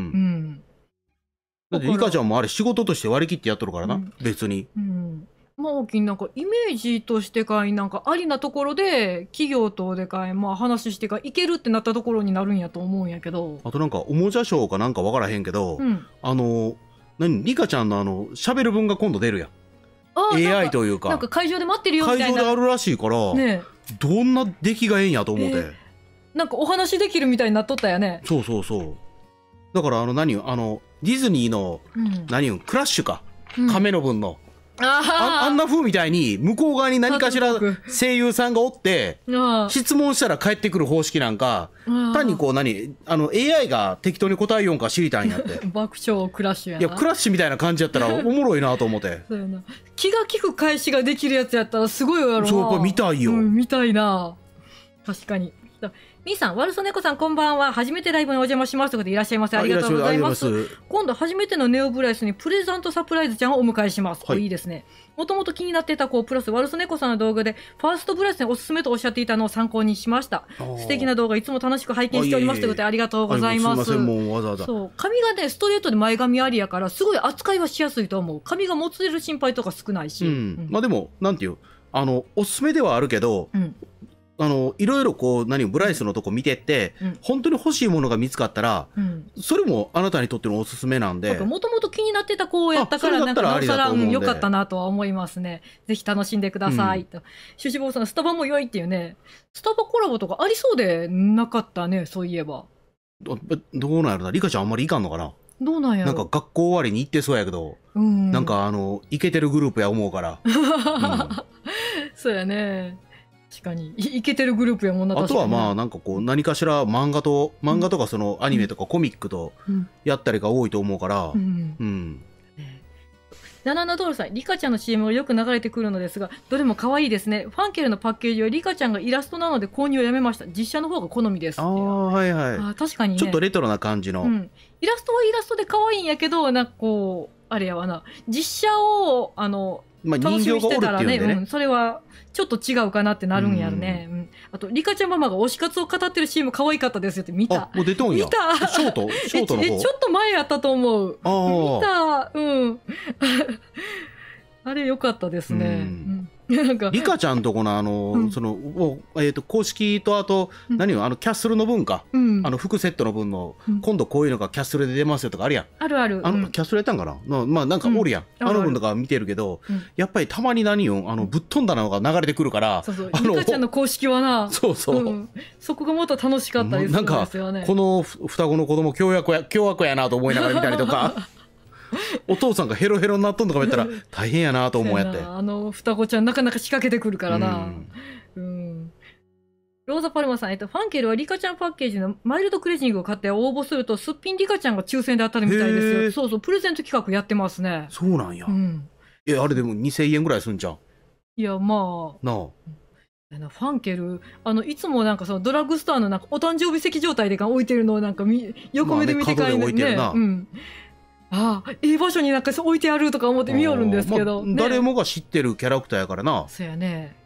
だってリカちゃんもあれ仕事として割り切ってやっとるからな、うん、別に。うん、 まあ、なんかイメージとしてかいなんかありなところで企業とでかい、まあ、話してかいけるってなったところになるんやと思うんやけど。 あとなんかおもちゃショーかなんか分からへんけど、うん、あの何リカちゃんのあの喋る分が今度出るやん。あ エーアイ というかなんか会場で待ってるよみたいな。 会場であるらしいから、ね、どんな出来がええんやと思って、えー、 なんかお話できるみたいになっとったよね。 そうそうそう。だからあの何あのディズニーの、うん、何クラッシュか、うん、亀の分のあ, あんな風みたいに向こう側に何かしら声優さんがおって質問したら返ってくる方式なんか、単にこう何あの エーアイ が適当に答えようか知りたいんやって爆笑クラッシュやな。 いやクラッシュみたいな感じやったらおもろいなと思ってそうやな。気が利く返しができるやつやったらすごいやろな。 そうやっぱ見たいよ、うん、 見たいな。確かに。みーさん、ワルソネコさんこんばんは。初めてライブにお邪魔しますということでいらっしゃいませ。ありがとうございます。今度初めてのネオブライスにプレゼントサプライズちゃんをお迎えします。はい、いいですね。もともと気になっていた子プラスワルソネコさんの動画でファーストブライスにおすすめとおっしゃっていたのを参考にしました。素敵な動画いつも楽しく拝見しておりますということでありがとうございます。すいません、もうわざわざ。そう、髪がねストレートで前髪ありやからすごい扱いはしやすいと思う。髪がもつれる心配とか少ないし。うんうん、まあでもなんていうあのおすすめではあるけど。うん、あのいろいろこう何ブライスのとこ見てって、うん、本当に欲しいものが見つかったら、うん、それもあなたにとってのおすすめなんで。もともと気になってた子をやったからなんかなおさら良かったなとは思いますね。ぜひ楽しんでください、うん、と。シュシボーさんスタバも良いっていうね。スタバコラボとかありそうでなかったね。そういえばど, どうなんやろな。リカちゃんあんまりいかんのかな。どうなんやろ。なんか学校終わりに行ってそうやけど、うん、なんかあのイケてるグループや思うから、うん、そうやね。確かにイケてるグループやもんな。あとはまあなんかこう何かしら漫画と漫画とかそのアニメとかコミックとやったりが多いと思うから。うん、うん、ナナナドールさん、リカちゃんの シーエム がよく流れてくるのですがどれも可愛いですね。ファンケルのパッケージはリカちゃんがイラストなので購入をやめました。実写の方が好みです。ああはいはい。あ確かにねちょっとレトロな感じの、うん、イラストはイラストで可愛いんやけどなんかこうあれやわな実写をあのまあ人形がおるっていうんでね、うん、それはちょっと違うかなってなるんやろね、うんうん、あとリカちゃんママが推し活を語ってるシーンも可愛かったですよって見た。あもう出とんや。見た。ショートショートの方えちょっと前やったと思う。見た。うんあれ良かったですね、うんうんなんかリカちゃんとこのあの、うん、そのえっ、ー、と公式とあと、うん、何よあのキャッスルの分か、うん、あの副セットの分の、うん、今度こういうのがキャッスルで出ますよとかあるやん。あるある。あの、うん、キャッスルやったんかな。まあ、まあ、なんかおるやん、うん、あの分とか見てるけど、うん、やっぱりたまに何よあのぶっ飛んだのが流れてくるから。そうそう。リカちゃんの公式はな。そうそう、うん。そこがまた楽しかったりするんですよね。なんかこの双子の子供凶悪や凶悪やなと思いながら見たりとか。お父さんがヘロヘロになっとんとか言ったら大変やなと思うやって。あの双子ちゃんなかなか仕掛けてくるからな。うん、うん、ローザパルマさん、えっと、ファンケルはリカちゃんパッケージのマイルドクレジングを買って応募するとすっぴんリカちゃんが抽選で当たるみたいですよ。そうそうプレゼント企画やってますね。そうなんや、うん、えあれでもにせんえんぐらいすんじゃん。いやまあなあファンケル、あのいつもなんかそのドラッグストアのなんかお誕生日席状態で置いてるのをなんかみ横目で見てかいね、ね、うん、ああいい場所になんか置いてあるとか思って見よるんですけど、 まあね、誰もが知ってるキャラクターやからな。 そうやね。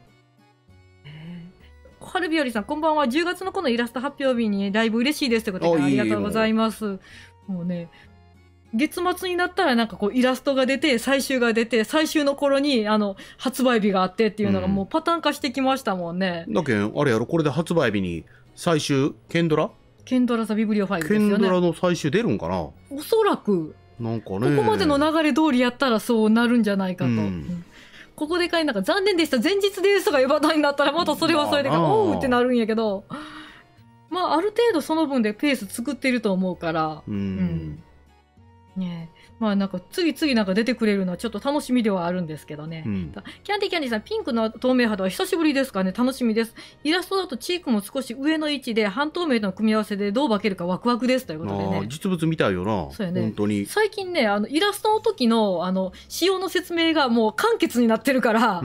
小春日和さんこんばんは。じゅうがつのこのイラスト発表日にライブ嬉しいですということでありがとうございます。もうね月末になったらなんかこうイラストが出て最終が出て最終の頃にあの発売日があってっていうのがもうパターン化してきましたもんね。 うん、だけんあれやろ、これで発売日に最終ケンドラケンドラザビブリオファイルですよね。 ケンドラの最終出るんかな。 おそらくなんかねここまでの流れ通りやったらそうなるんじゃないかと、うんうん、ここでかいなんか残念でした前日ですとか呼ばないになったらまたそれはそれでか、まあ、おうってなるんやけど、まあある程度その分でペース作ってると思うから、うん、うんねえ、まあなんか次々なんか出てくれるのはちょっと楽しみではあるんですけどね、うん、キャンディキャンディさんピンクの透明肌は久しぶりですかね。楽しみです。イラストだとチークも少し上の位置で半透明との組み合わせでどう化けるかワクワクですということでね。 実物見たいよな。そうやね、本当に最近ねあのイラストの時のあの仕様の説明がもう簡潔になってるから、うんうん、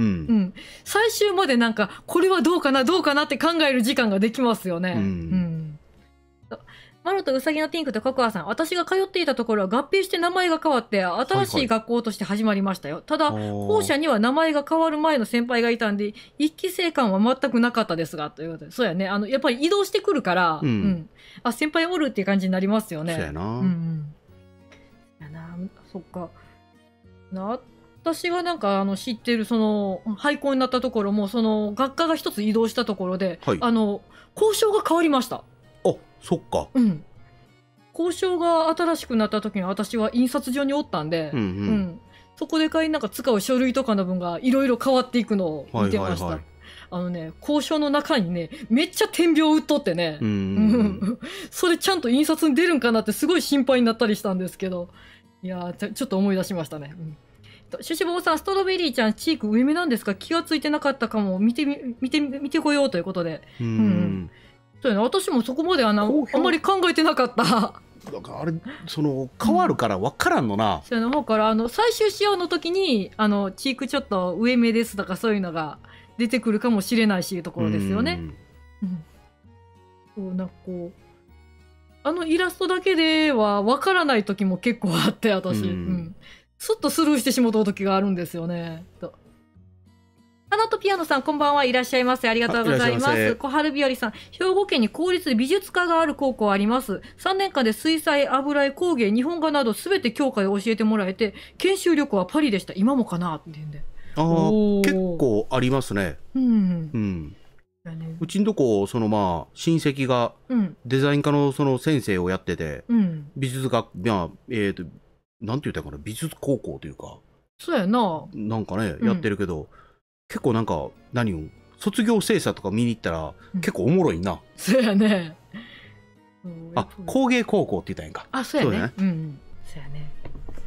最終までなんかこれはどうかなどうかなって考える時間ができますよね。うん、うんマロとウサギのピンクとココアさん、私が通っていたところは合併して名前が変わって新しい学校として始まりましたよ。はいはい、ただ校舎には名前が変わる前の先輩がいたんで一期生感は全くなかったですがということで、そうやね、あのやっぱり移動してくるから、うんうん、あ先輩おるっていう感じになりますよね。 そうやな、うんうん、やなそっかな。私がなんかあの知ってるその廃校になったところもその学科が一つ移動したところで、はい、あの校章が変わりました。 あ、そっか。 うん。校章が新しくなった時に私は印刷所におったんで、うんうんうん、そこで買いなんか使う書類とかの分がいろいろ変わっていくのを見てました。はいはいはい、あのね、校章の中にね、めっちゃ点描打っとってね、うんうん、それちゃんと印刷に出るんかなってすごい心配になったりしたんですけど、いやー、ちょっと思い出しましたね。うんシュシュボーさん、ストロベリーちゃん、チーク上目なんですか？気がついてなかったかも。見てみ、見て、見てこようということで。うん。うんそうやな、私もそこまであのあんまり考えてなかった。だからあれその変わるから分からんのな。 うん、そうやな、だからあの最終仕様の時にあのチークちょっと上目ですとかそういうのが出てくるかもしれないしいうところですよね。うん。そうなんかこうあのイラストだけでは分からない時も結構あって私、うんうん、スッとスルーしてしまった時があるんですよね。と花とピアノさんこんばんはいらっしゃいませ。ありがとうございます。小春日和さん、兵庫県に公立で美術科がある高校あります。さんねんかんで水彩油絵工芸日本画などすべて教科で教えてもらえて研修旅行はパリでした。今もかなって言うんで。 ああ結構ありますね。うん、うんうちんとこそのまあ親戚がデザイン科のその先生をやってて、うん、美術学まあえっ、ー、となんて言ったかな美術高校というかそうやななんかね、うん、やってるけど結構なんか何を卒業制作とか見に行ったら、うん、結構おもろいな。 そうやね。 あ工芸高校って言ったんやんか。 あそうやね。そう、ね、うんそうやね。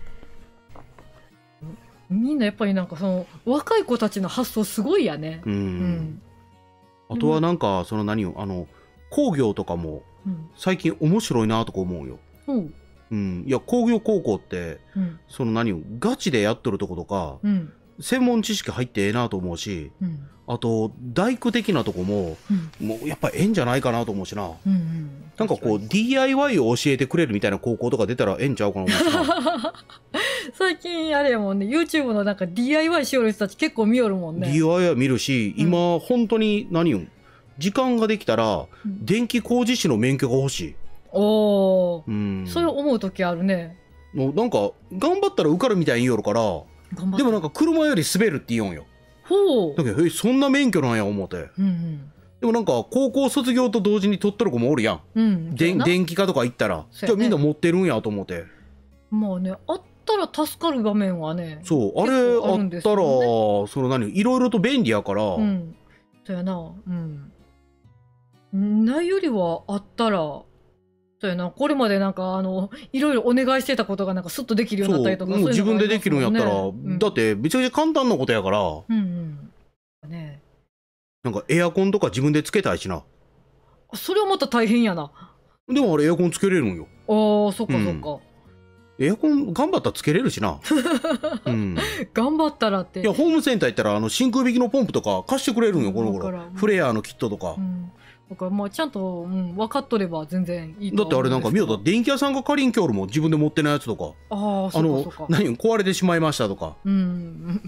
みんなやっぱりなんかその若い子たちの発想すごいやね。うん、うんあとはなんかその何をあの工業とかも最近面白いなとか思うよ。うんうん、いや工業高校って、うん、その何をガチでやっとるとことか、うん、専門知識入ってええなと思うし、うん、あと大工的なとこも、うん、もうやっぱええんじゃないかなと思うしな、うんうん、なんかこう ディーアイワイ を教えてくれるみたいな高校とか出たらええんちゃうかな思うしな最近あれやもんね YouTube のなんか ディーアイワイ しよる人たち結構見よるもんね。 ディーアイワイ 見るし、うん、今本当に何よ時間ができたら、うん、電気工事士の免許が欲しい。 おー、うん、それ思う時あるね。 もうなんか頑張ったら受かるみたいに言おるからでもなんか車より滑るって言うんよ。ほうだけどえそんな免許なんや思って、うんうん、でもなんか高校卒業と同時に取っとる子もおるやん、うん、で電気科とか行ったら、ね、じゃあみんな持ってるんやと思ってまあねあったら助かる場面はねそうあれあったら、ね、その何いろいろと便利やから、うん、 そうやなうんないよりはあったらそうやなこれまでなんかあのいろいろお願いしてたことがなんかスッとできるようになったりとかそうそういうのがありますもんね。自分でできるんやったら、うん、だってめちゃくちゃ簡単なことやから、うんうんね、なんかエアコンとか自分でつけたいしな。 それはまた大変やな。 でもあれエアコンつけれるんよ。 ああそっかそっか、 エアコン頑張ったらつけれるしな。うん、 頑張ったらって。 いや、ホームセンター行ったら、あの、真空引きのポンプとか貸してくれるんよ、この頃。フレアのキットとか。うん、 だから、まあ、ちゃんと、うん、分かっとれば全然いいと思うんですけど。 だってあれなんか、見ようと、電気屋さんが借りんきょるもん、自分で持ってないやつとか。 ああ、そうかそうか。 何、壊れてしまいましたとか。 うん。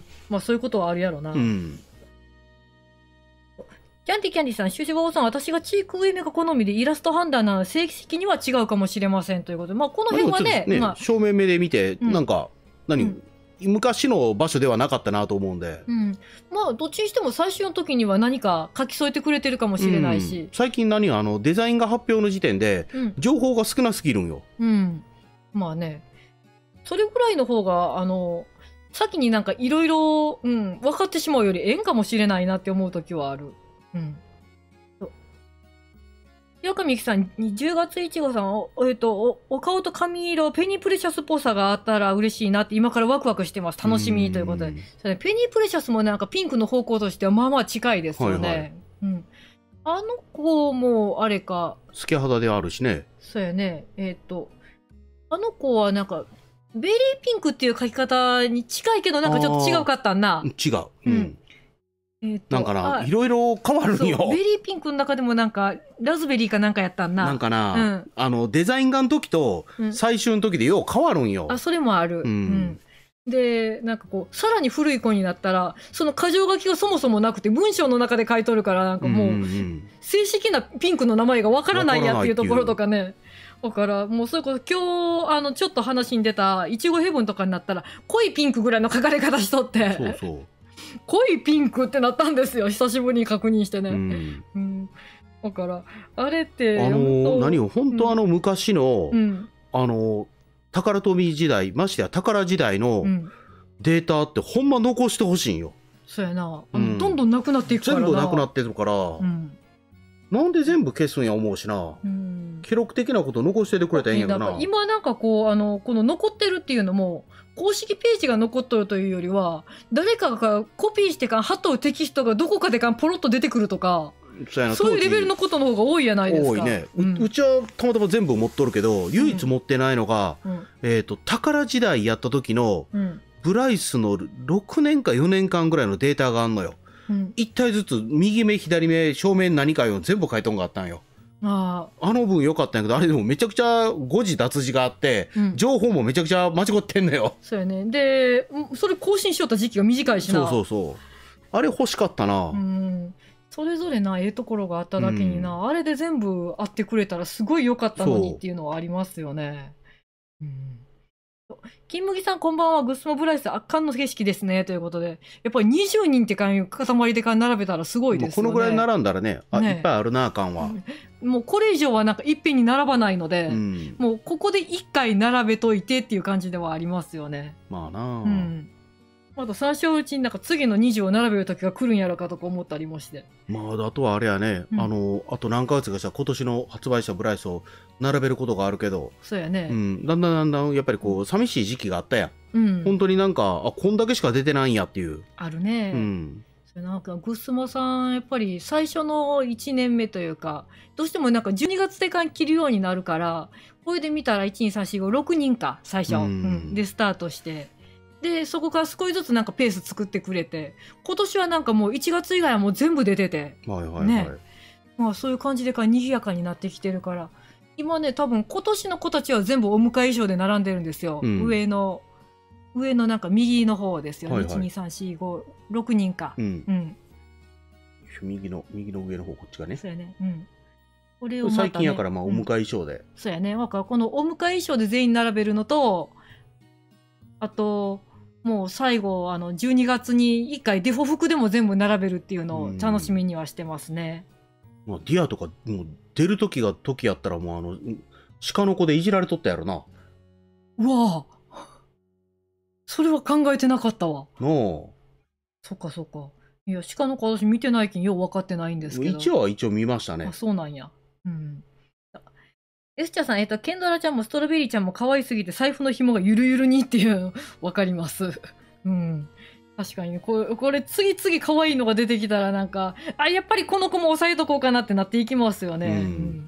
まあ、そういうことはあるやろな。うん。キャンディキャンディさん、シュシュバオさん、私がチーク上目が好みでイラスト判断なので、正式には違うかもしれませんということで、まあ、この辺はね、 ね、 まあ、 正面目で見て、うん、なんか、何、うん、昔の場所ではなかったなと思うんで、 うん、まあどっちにしても最終の時には何か書き添えてくれてるかもしれないし、うん、 最近何あのデザインが発表の時点で、うん、情報が少なすぎるんよ、 うん、まあね、それぐらいの方があの先になんかいろいろ分かってしまうよりええんかもしれないなって思う時はある。うん。岩上美樹さん、じゅうがついちごさん、お、えっと、お、お顔と髪色、ペニープレシャスっぽさがあったら嬉しいなって、今からワクワクしてます。楽しみということで。それペニープレシャスもなんかピンクの方向としてはまあまあ近いですよね。はいはい、うん。あの子も、あれか。 透け肌であるしね。 そうやね。えっと、あの子はなんか、ベリーピンクっていう描き方に近いけど、なんかちょっと違うかったんな。 違う。うん。うんえー、なんかないろいろ変わるんよ。 ベリーピンクの中でもなんかラズベリーかなんかやったんな。 なんかな、うん、あのデザイン画の時と最終の時でよう変わるんよ。 うん、あそれもある。うん、うん、でなんかこうさらに古い子になったらその箇条書きがそもそもなくて文章の中で書いとるからなんかもう正式なピンクの名前がわからないやっていうところとかね。だからもうそういうこと今日あのちょっと話に出たいちごヘブンとかになったら濃いピンクぐらいの書かれ方しとって。 そうそう。 濃いピンクってなったんですよ久しぶりに確認してね、うんうん、だからあれってあのー、何を本当あの昔の、うん、あの宝富時代ましてや宝時代のデータってほんま残してほしいんよ。 そうやな、うん、どんどんなくなっていくからな全部なくなってるから、うん、なんで全部消すんや思うしな、うん、記録的なこと残しててくれたらいいんやけどな。 今なんかこうあのこの残ってるっていうのも公式ページが残っとるというよりは誰かがコピーしてか貼っとるテキストがどこかでかポロッと出てくるとかそういうレベルのことの方が多いやないですか。 多いね、うん、う, うちはたまたま全部持っとるけど唯一持ってないのが、うん、えーと、宝時代やった時の、うん、ブライスのろくねんかよねんかんぐらいのデータがあんのよ、うん、いち体ずつ右目左目正面何かよ全部書いとんがあったんよ。あ, あの分良かったんやけどあれでもめちゃくちゃ誤字脱字があって、うん、情報もめちゃくちゃ間違ってんのよ。 そうやね。でそれ更新しよった時期が短いしな。 そうそうそうあれ欲しかったな。 うんそれぞれなええところがあっただけにな、うん、あれで全部あってくれたらすごい良かったのにっていうのはありますよね。うん金麦さんこんばんは。グスモブライス圧巻の景色ですねということでやっぱりにじゅうにんって塊でか並べたらすごいですよね。 このぐらい並んだら ね, あねいっぱいあるなあかんは、 うん、もうこれ以上はなんかいっぺんに並ばないので、うん、もうここでいっかい並べといてっていう感じではありますよね。 まあなあ、 うんあと最初のうちになんか次のにじを並べる時が来るんやろかとか思ったりもして。 まああとはあれやね、うん、あのあと何ヶ月かしたら今年の発売したブライスを並べることがあるけどそうやね、 うん、だんだんだんだんやっぱりこう寂しい時期があったやん、うん、本当になんかあこんだけしか出てないんやっていうあるね、うん、それなんかグスモさんやっぱり最初のいちねんめというかどうしてもなんかじゅうにがつでか切るようになるからこれで見たらいちにさんしごろくにんか最初、うんうん、でスタートしてでそこから少しずつなんかペース作ってくれて今年はなんかもういちがつ以外はもう全部出てて、はいはいはいねまあ、そういう感じでか賑やかになってきてるから今ね多分今年の子たちは全部お迎え衣装で並んでるんですよ、うん、上の上のなんか右の方ですよね、はいはい、いちにさんしごろくにんか、うんうん、 右の右の上の方こっちがねそうやね、うん、これをまた、ね、 最近やからまあお迎え衣装で、うん、 そうやねだからこのお迎え衣装で全員並べるのとあともう最後あのじゅうにがつにいっかいデフォ服でも全部並べるっていうのを楽しみにはしてますね。 まあ、ディアとかもう出る時が時やったらもうあの鹿の子でいじられとったやろな。 うわあそれは考えてなかったわ。 のそっかそっかいや鹿の子私見てないけんよう分かってないんですけど一応は一応見ましたね。 あそうなんや。うんエスチャさん、えっと、ケンドラちゃんもストロベリーちゃんも可愛すぎて財布の紐がゆるゆるにっていうの分かります。うん。確かにね、これ、これ次々可愛いのが出てきたらなんか、あ、やっぱりこの子も押さえとこうかなってなっていきますよね。うん。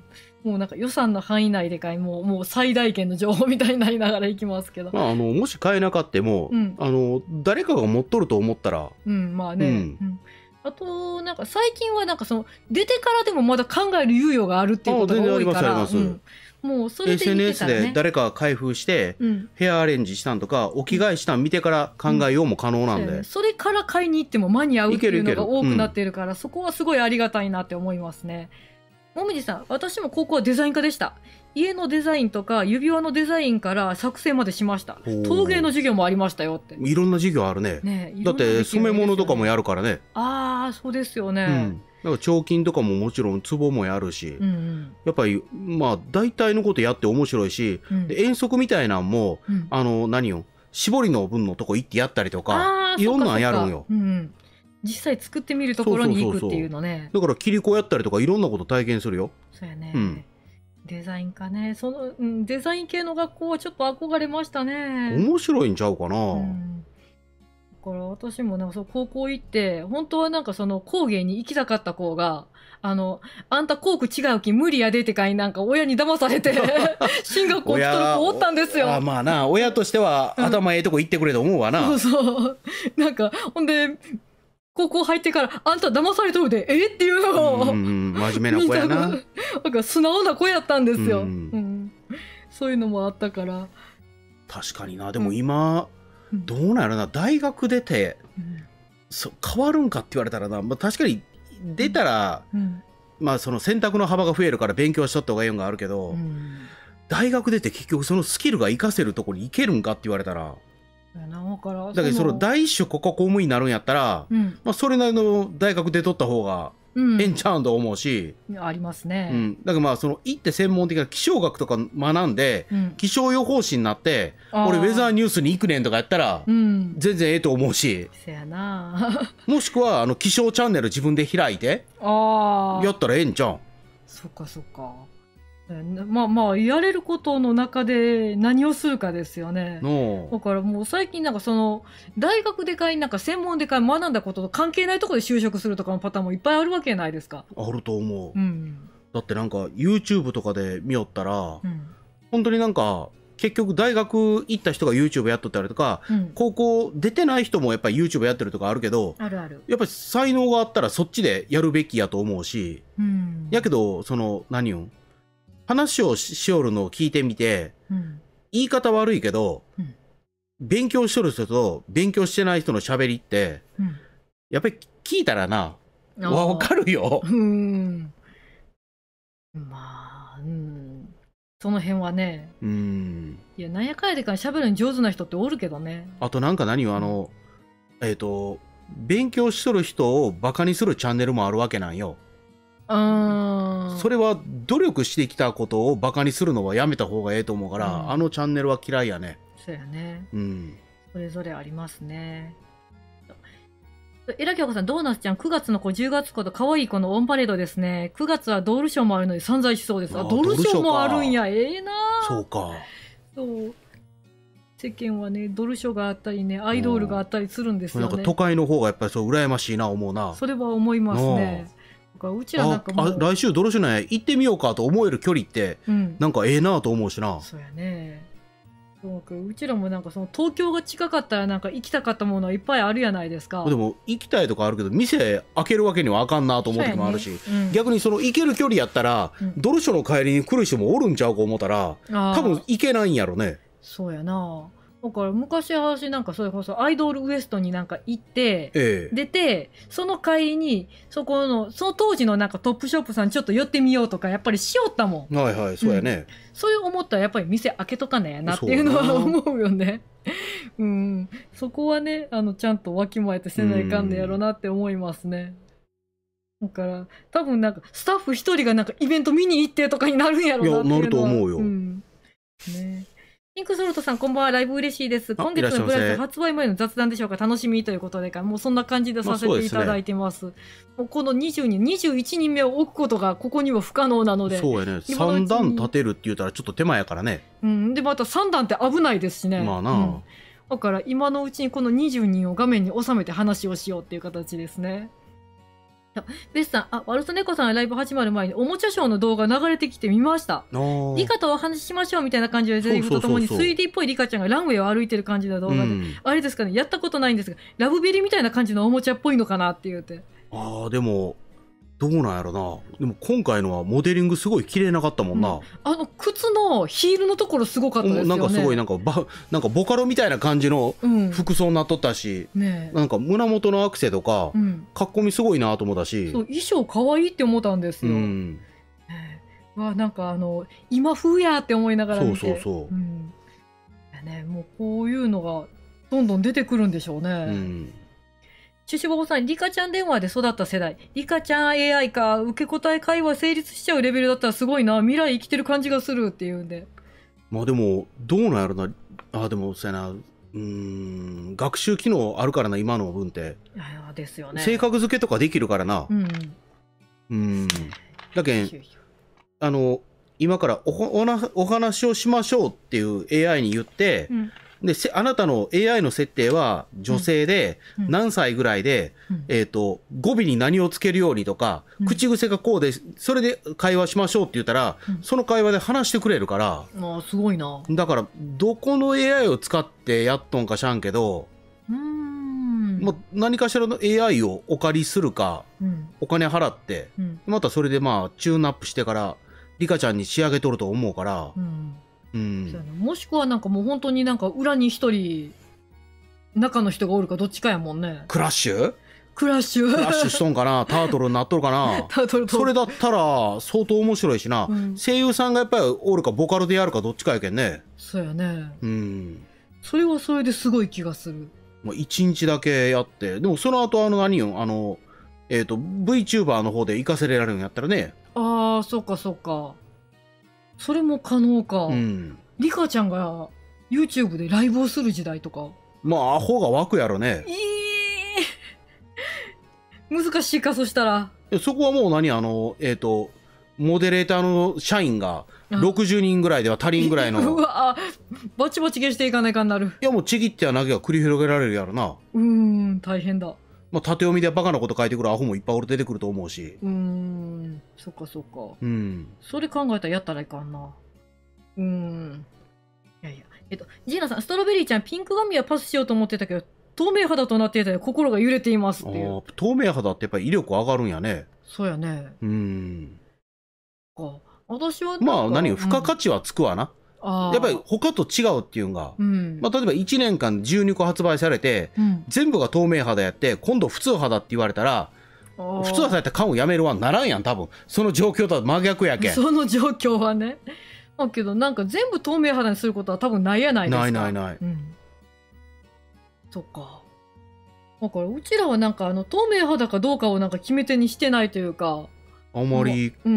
もうなんか予算の範囲内で買い、もう、もう最大限の情報みたいになりながら行きますけど。 まあ、あの、もし買えなかっても、うん、あの、誰かが持っとると思ったら。 うん、まあね。うんうんあと、なんか最近はなんかその、出てからでもまだ考える猶予があるっていうことが多いから。あ、全然あります、あります。うん、もうそれで見てたらね、エスエヌエス で誰かが開封して、うん、ヘアアレンジしたんとか、お着替えしたん見てから考えようも可能なんで。うんうん、それから買いに行っても間に合うっていうのが多くなっているから、うん、そこはすごいありがたいなって思いますね。もみじさん、私も高校はデザイン科でした。家のデザインとか指輪のデザインから作成までしました。陶芸の授業もありましたよって。 いろんな授業あるね。ね、だって染め物とかもやるからね。 ああ、そうですよね。 うん、だから彫金とかももちろん壺もやるし、うんうん、やっぱりまあ大体のことやって面白いし、うん、で遠足みたいなんも、うん、あの何よ絞りの分のとこ行ってやったりとか、いろんなんやるんよ。うん、 実際作ってみるところに行くっていうのね。 だから切り子やったりとかいろんなこと体験するよ。 そうやね。うんデザインかね、その、うん、デザイン系の学校はちょっと憧れましたね。 面白いんちゃうかな。うん、 だから私もなんかそう高校行って本当はなんかその工芸に行きたかった子があのあんた校区違うき無理やでってかいなんか親に騙されて進学校来とる子おったんですよ。 あまあな親としては頭ええとこ行ってくれと思うわな。 そうそうなんかほんで。高校入ってからあんた騙されとるでえっていうのをうん、 真面目な子やな。 なんか素直な子やったんですよ、うんうん、そういうのもあったから。 確かにな。でも今、うん、どうなんやろな大学出て、うん、そ変わるんかって言われたらな、まあ、確かに出たら、うん、まあその選択の幅が増えるから勉強しとった方がいいんがあるけど、うん、大学出て結局そのスキルが活かせるところに行けるんかって言われたら。 だからだけどその第一種国家公務員になるんやったら、うん、まあ、それなりの大学出とった方がええんちゃうんと思うし、 うん、ありますね、 うん、だからまあその行って専門的な気象学とか学んで、うん、気象予報士になって俺ウェザーニュースに行くねんとかやったら、うん、全然ええと思うし、 せやなもしくはあの気象チャンネル自分で開いてあやったらええんちゃうん。 そっかそっか。まあまあやれることの中で何をするかですよね。だからもう最近なんかその大学でかいなんか専門でかい学んだことと関係ないところで就職するとかのパターンもいっぱいあるわけじゃないですか。 あると思う、うん、だってなんか YouTube とかで見よったら、うん、本当になんか結局大学行った人が YouTube やっとったりとか、うん、高校出てない人もやっぱり YouTube やってるとかあるけど、 あるある、 やっぱり才能があったらそっちでやるべきやと思うし、うん、やけどその何を話をしおるのを聞いてみて、うん、言い方悪いけど、うん、勉強しとる人と勉強してない人の喋りって、うん、やっぱり聞いたらなわかるよ。うんまあ、うん、その辺はね、うん、いやなんやかんやでか喋るの上手な人っておるけどね。 あとなんか何よあの、えっと勉強しとる人をバカにするチャンネルもあるわけなんよ。あそれは努力してきたことをバカにするのはやめた方がええと思うから、うん、あのチャンネルは嫌いやね。 そうやね、うん、それぞれありますね。えらきょうこさん、ドーナツちゃんくがつの子じゅうがつ子と可愛い子のオンパレードですね。くがつはドールショーもあるので散財しそうです。あ、ドールショーもあるんや。ええー、なそうか。 そう世間はねドルショーがあったりねアイドールがあったりするんですよね。 なんか都会の方がやっぱりそう羨ましいな思うな。 それは思いますね。うちらなんかもうあ, あ来週ドルショーね行ってみようかと思える距離って、うん、なんかええなと思うしな。 そうやね。うちらもなんかその東京が近かったらなんか行きたかったものはいっぱいあるやないですか。 でも行きたいとかあるけど店開けるわけにはあかんなと思う時もあるし、ねうん、逆にその行ける距離やったら、うん、ドルショーの帰りに来る人もおるんちゃうか思ったら多分行けないんやろね。 そうやな。だから昔私なんかそれこそアイドールウエストになんか行って、ええ、出てその帰りにそこのその当時のなんかトップショップさんちょっと寄ってみようとかやっぱりしよったもん。 はいはいそうやね、うん、 そういう思ったらやっぱり店開けとかねやなっていうのは思うよね。うん、そこはねあのちゃんとわきまえてせないかんねやろなって思いますね。だから多分なんかスタッフ一人がなんかイベント見に行ってとかになるんやろなっていうのは。いやなると思うよ。うんねピンクソルトさんこんばんは。ライブ嬉しいです。今月のブライス発売前の雑談でしょうか。楽しみということでもうそんな感じでさせていただいてます。まあ、すね、もうこのにじゅうにんにじゅういちにんめを置くことがここには不可能なので。 そうやね。さん段立てるって言ったらちょっと手間やからね。 うん。でまたさん段って危ないですしね。まあな、うん、だから今のうちにこのにじゅうにんを画面に収めて話をしようっていう形ですね。 ベスさん、あ、ワルツネコさんがライブ始まる前におもちゃショーの動画流れてきて見ました。リカとお話ししましょうみたいな感じでセリフとともに スリーディー っぽいリカちゃんがランウェイを歩いてる感じの動画で、うん、あれですかね、やったことないんですが、ラブベリーみたいな感じのおもちゃっぽいのかなって言うて。 ああ、でもどうなんやろな。でも今回のはモデリングすごい綺麗なかったもんな、うん、 あの靴のヒールのところすごかったですよね。 なんかすごいなんかバなんかボカロみたいな感じの服装になっとったし、うんね、なんか胸元のアクセとか、うん、かっこみすごいなと思ったし、 そう衣装かわいいって思ったんですよ、うん、わなんかあの今風やって思いながら見て、そうそうそう、うんね、もうこういうのがどんどん出てくるんでしょうね、うんシュシュボボさん、リカちゃん電話で育った世代。リカちゃん エーアイ か、受け答え会話成立しちゃうレベルだったらすごいな。未来生きてる感じがするっていうんで。 まあでも、どうなんやろな。あ、でも、そうやな。うーん、学習機能あるからな、今の分って。 いやですよね。 性格付けとかできるからな。うん。うん。だけん、あの、今からおおなお話をしましょうっていう エーアイ に言って、うんであなたの エーアイ の設定は女性で何歳ぐらいで、うん、えーと、語尾に何をつけるようにとか、うん、口癖がこうでそれで会話しましょうって言ったら、うん、その会話で話してくれるから、 あすごいな。 だからどこの エーアイ を使ってやっとんかしゃんけど、うーん、ま、何かしらの エーアイ をお借りするか、うん、お金払って、うん、またそれでまあチューンアップしてからリカちゃんに仕上げとると思うから、うんうん、もしくはなんかもう本当になんか裏に一人中の人がおるかどっちかやもんね。 クラッシュクラッシュクラッシュしとんかなタートルになっとるかなタートルとそれだったら相当面白いしな、うん、声優さんがやっぱりおるかボカルでやるかどっちかやけんね。 そうやね。うんそれはそれですごい気がする。 まあ、いちにちだけやってでもその後あの何よあのえっ、ー、と VTuber の方で行かせれられるんやったらね。 ああそうかそうかそれも可能か、うん、リカちゃんが YouTube でライブをする時代とか。 まあアホが湧くやろね。 えー、難しいか。そしたらそこはもう何あのえっ、ー、とモデレーターの社員がろくじゅうにんぐらいでは足りんぐらいのうわバチバチ消していかないかんなる。 いやもうちぎっては投げが繰り広げられるやろな。 うーん大変だ。 まあ、縦読みでバカなこと書いてくるアホもいっぱい俺出てくると思うし。 うーんそっかそっか。うんそれ考えたらやったらいかんな。うーんいやいやえっとジーナさんストロベリーちゃんピンク髪はパスしようと思ってたけど透明肌となっていたら心が揺れていますっていう。 透明肌ってやっぱり威力上がるんやね。 そうやね。うんか私はまあ何付加価値はつくわな、うん、やっぱり他と違うっていうのが、うんまあ、例えばいちねんかんじゅうにこ発売されて、うん、全部が透明肌やって今度普通肌って言われたら普通肌やったら買うんやめるわならんやん多分その状況とは真逆やけん。 その状況はねだけどなんか全部透明肌にすることは多分ないやないですか。 ないないない、うん、 そっかだからうちらはなんかあの透明肌かどうかをなんか決め手にしてないというかあんまり、うん、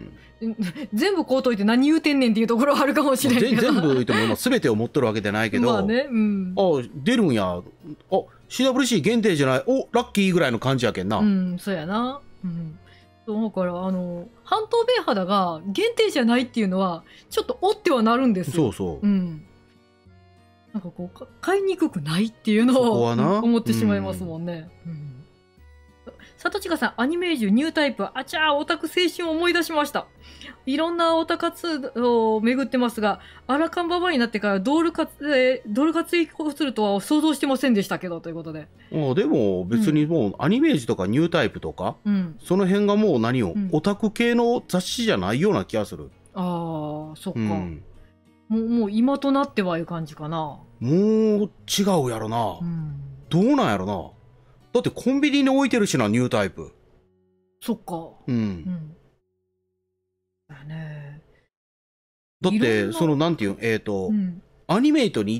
うん、全部こうといて何言うてんねんっていうところはあるかもしれないけど全部言っても全てを持っとるわけじゃないけどまあね、うん、あ出るんやあ シーダブリューシー 限定じゃないおラッキーぐらいの感じやけんな。 うんそうやな、うん、だからあの半透明肌が限定じゃないっていうのはちょっとおってはなるんですよ。 そうそう、うん、 なんかこう買いにくくないっていうのを思ってしまいますもんね。うんうんさとちかさん、アニメージュニュータイプ、あちゃー、オタク青春を思い出しました。いろんなオタ活動を巡ってますが、アラカンババアになってからドール活、えー、ドール活躍するとは想像してませんでしたけど、ということで。 あでも別にもう、アニメージュとかニュータイプとか、うん、その辺がもう何を、うん、オタク系の雑誌じゃないような気がする。 ああ、そっか、うん、もう。もう今となってはいう感じかな。もう違うやろな。うん、どうなんやろな。だってコンビニに置いてるしなニュータイプ。 そっか。うん。うん、だね。 だってそのなんていうえっ、ー、と、うん、アニメイトに行って、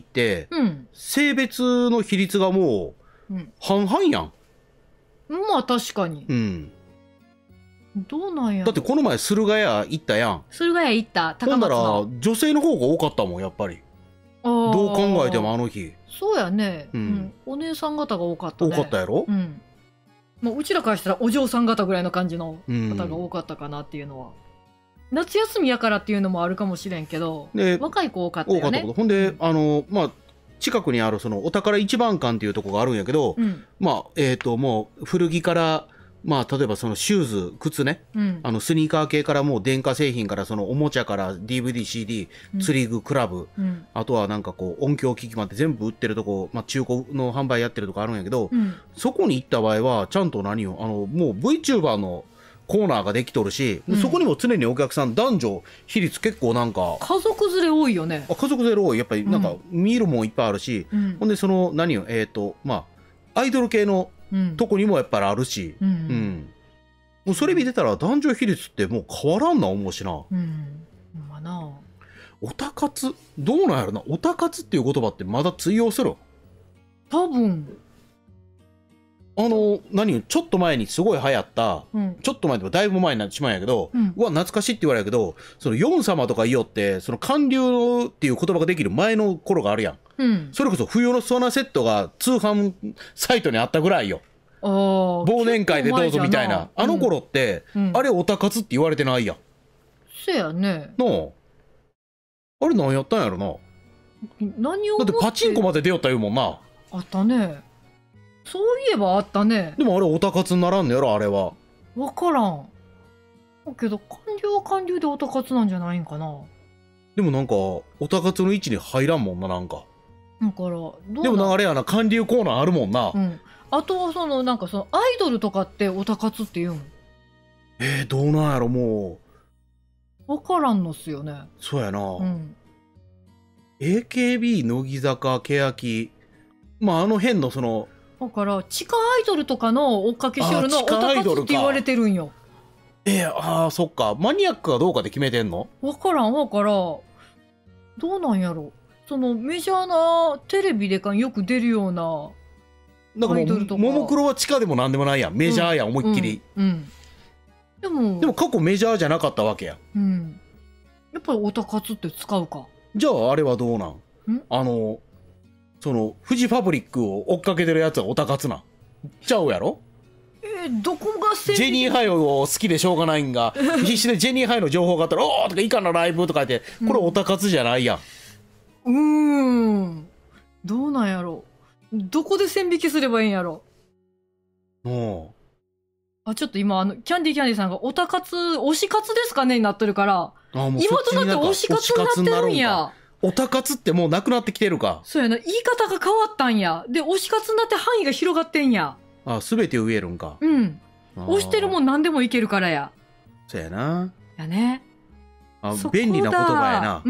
うん、性別の比率がもう半々やん。 まあ確かに。うん。どうなんや。 だってこの前駿河屋行ったやん。 駿河屋行った。 高松の。ほんなら女性の方が多かったもんやっぱり。どう考えてもあの日。 そうやね、うんうん、お姉さん方が多かったね。 多かったやろ、うんまあ、うちらからしたらお嬢さん方ぐらいの感じの方が多かったかなっていうのは、うん、夏休みやからっていうのもあるかもしれんけど若い子多かったよね。多かったことほんで、うん、あのまあ近くにあるそのお宝一番館っていうところがあるんやけど、うん、まあえっ、ー、ともう古着からまあ例えばそのシューズ靴ね、うん、あのスニーカー系からもう電化製品からそのおもちゃから ディーブイディー、シーディー、釣り具、クラブ、うん、あとはなんかこう音響機器まで全部売ってるとこ、まあ、中古の販売やってるとこあるんやけど、うん、そこに行った場合はちゃんと何をあのもう VTuber のコーナーができとるし、うん、そこにも常にお客さん男女比率結構なんか家族連れ多いよね。 あ家族連れ多いやっぱりなんか見るもんいっぱいあるし、うん、ほんでその何をえっ、ー、とまあアイドル系のとこにもやっぱりあるし、うんうん、もうそれ見てたら男女比率ってもう変わらんな思うしな。うん、まあなオタ活どうなんやろな。オタ活っていう言葉ってまだ通用する？ 多分あの何ちょっと前にすごい流行った、うん、ちょっと前でもだいぶ前になってしまうんやけど、うん、うわ懐かしいって言われるけど、そのヨン様とかいよってその韓流っていう言葉ができる前の頃があるやん、うん、それこそ冬のソナセットが通販サイトにあったぐらいよ。忘年会でどうぞみたいなあの頃って、うん、あれオタ活って言われてないやん。 せやね。 なああれ何やったんやろな。 何をだってパチンコまで出よった言うもんな。 あったね。そういえばあったね。 でもあれオタ活にならんのやろあれは。 分からんけど韓流は韓流でオタ活なんじゃないんかな。 でもなんかオタ活の位置に入らんもんな。なんかだからどうでもなんかあれやな韓流コーナーあるもんな、うん、 あとはそのなんかそのアイドルとかってオタ活って言うん？ えー、どうなんやろもう分からんのっすよね。 そうやな、うん、エーケービー 乃木坂欅まああの辺のそのだから地下アイドルとかの追っかけしよるのオタ活って言われてるんよ。 えー、あーそっか。マニアックかどうかで決めてんの？ 分からん分からん。どうなんやろ。そのメジャーなテレビでかよく出るようなアイドルとか。 ももクロは地下でもなんでもないやん。メジャーやん、うん、思いっきり、うんうん、でもでも過去メジャーじゃなかったわけや、うん、 やっぱりオタ活って使うか。 じゃああれはどうなん？んあのそのフジファブリックを追っかけてるやつはオタ活なんちゃうやろ。 えー、どこがジェニーハイを好きでしょうがないんが必死でジェニーハイの情報があったら「おー!」とか「以下のライブ」とか言ってこれオタ活じゃないやん。 うーんどうなんやろ。どこで線引きすればいいんやろ。おあちょっと今あのキャンディーキャンディーさんがオタ活推し活ですかねになってるから今となって推し活になってるんや。 オタ活ってもうなくなってきてるか。 そうやな言い方が変わったんや。で推し活になって範囲が広がってんや。 あ全てを言えるんか。 うん推してるもん何でもいけるからや。 そうやな。 やね。 あ便利な言葉やな。 うん、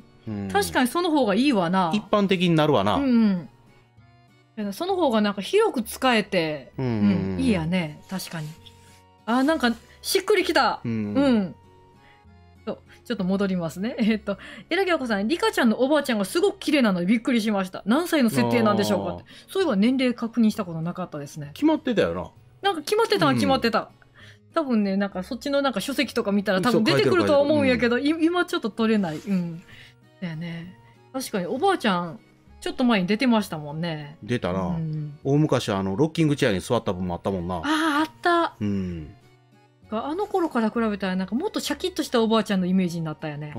うん、確かにその方がいいわな。 一般的になるわな。うん、 うん、その方がなんか広く使えて、うん、うん、いいやね。確かに。あなんかしっくりきた。うん、うんちょっと戻りますね。えっと、えらぎょうこさん、リカちゃんのおばあちゃんがすごく綺麗なのでびっくりしました。何歳の設定なんでしょうかって。そういえば年齢確認したことなかったですね。 決まってたよな。 なんか決まってたの決まってた。うん、多分ね、なんかそっちのなんか書籍とか見たら多分出てくるとは思うんやけど、うん、今ちょっと取れない。うん。だよね。確かにおばあちゃん、ちょっと前に出てましたもんね。 出たな。うん、大昔あの、ロッキングチェアに座った分もあったもんな。ああ、あった。うん。あの頃から比べたらなんかもっとシャキッとしたおばあちゃんのイメージになったよね。うん、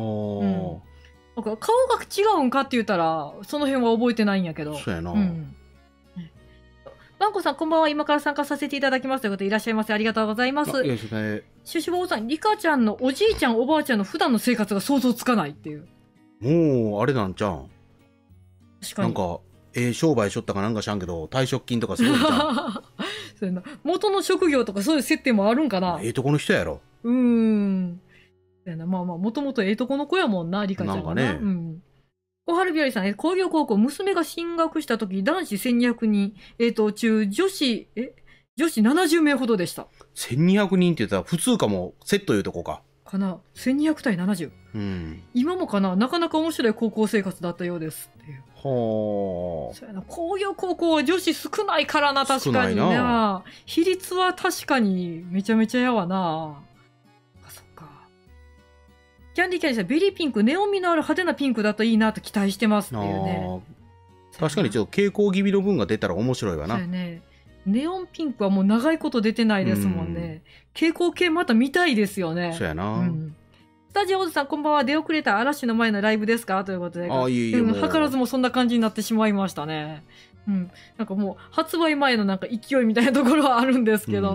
なんか顔が違うんかって言ったらその辺は覚えてないんやけど。 そうやな。うん、 バンコさんこんばんは。今から参加させていただきますということでいらっしゃいませ。ありがとうございます。シュシュボーさんリカちゃんのおじいちゃんおばあちゃんの普段の生活が想像つかないっていう。 もうあれなんちゃん。確かに。なんかええ商売しょったかなんかしゃんけど退職金とかすごいじゃん。 そうやな元の職業とかそういう設定もあるんかな。 ええとこの人やろ。 うーん。そうやなまあまあもともとええとこの子やもんなリカちゃんがな。なんかね。うん。小春日和さん、工業高校娘が進学した時男子せんにひゃくにんえーと中女子え女子ななじゅうめいほどでした。 せんにひゃくにんって言ったら普通かもセットいうとこか。 かなせんにひゃくたいななじゅう、うん、今もかななかなか面白い高校生活だったようですっていう。はあ。そうやな工業高校は女子少ないからな確かにな。な比率は確かにめちゃめちゃやわな。あそっか。キャンディーキャンディーさんベリーピンクネオン味のある派手なピンクだといいなと期待してますっていうね。 確かにちょっと傾向気味の分が出たら面白いわな。そうやね。ネオンピンクはもう長いこと出てないですもんね。蛍光系また見たいですよね。 そうやな。うん、 スタジオおじさんこんばんは。出遅れた嵐の前のライブですかということで。ああいいよ。図らずもそんな感じになってしまいましたね。うん。なんかもう発売前のなんか勢いみたいなところはあるんですけど、うん、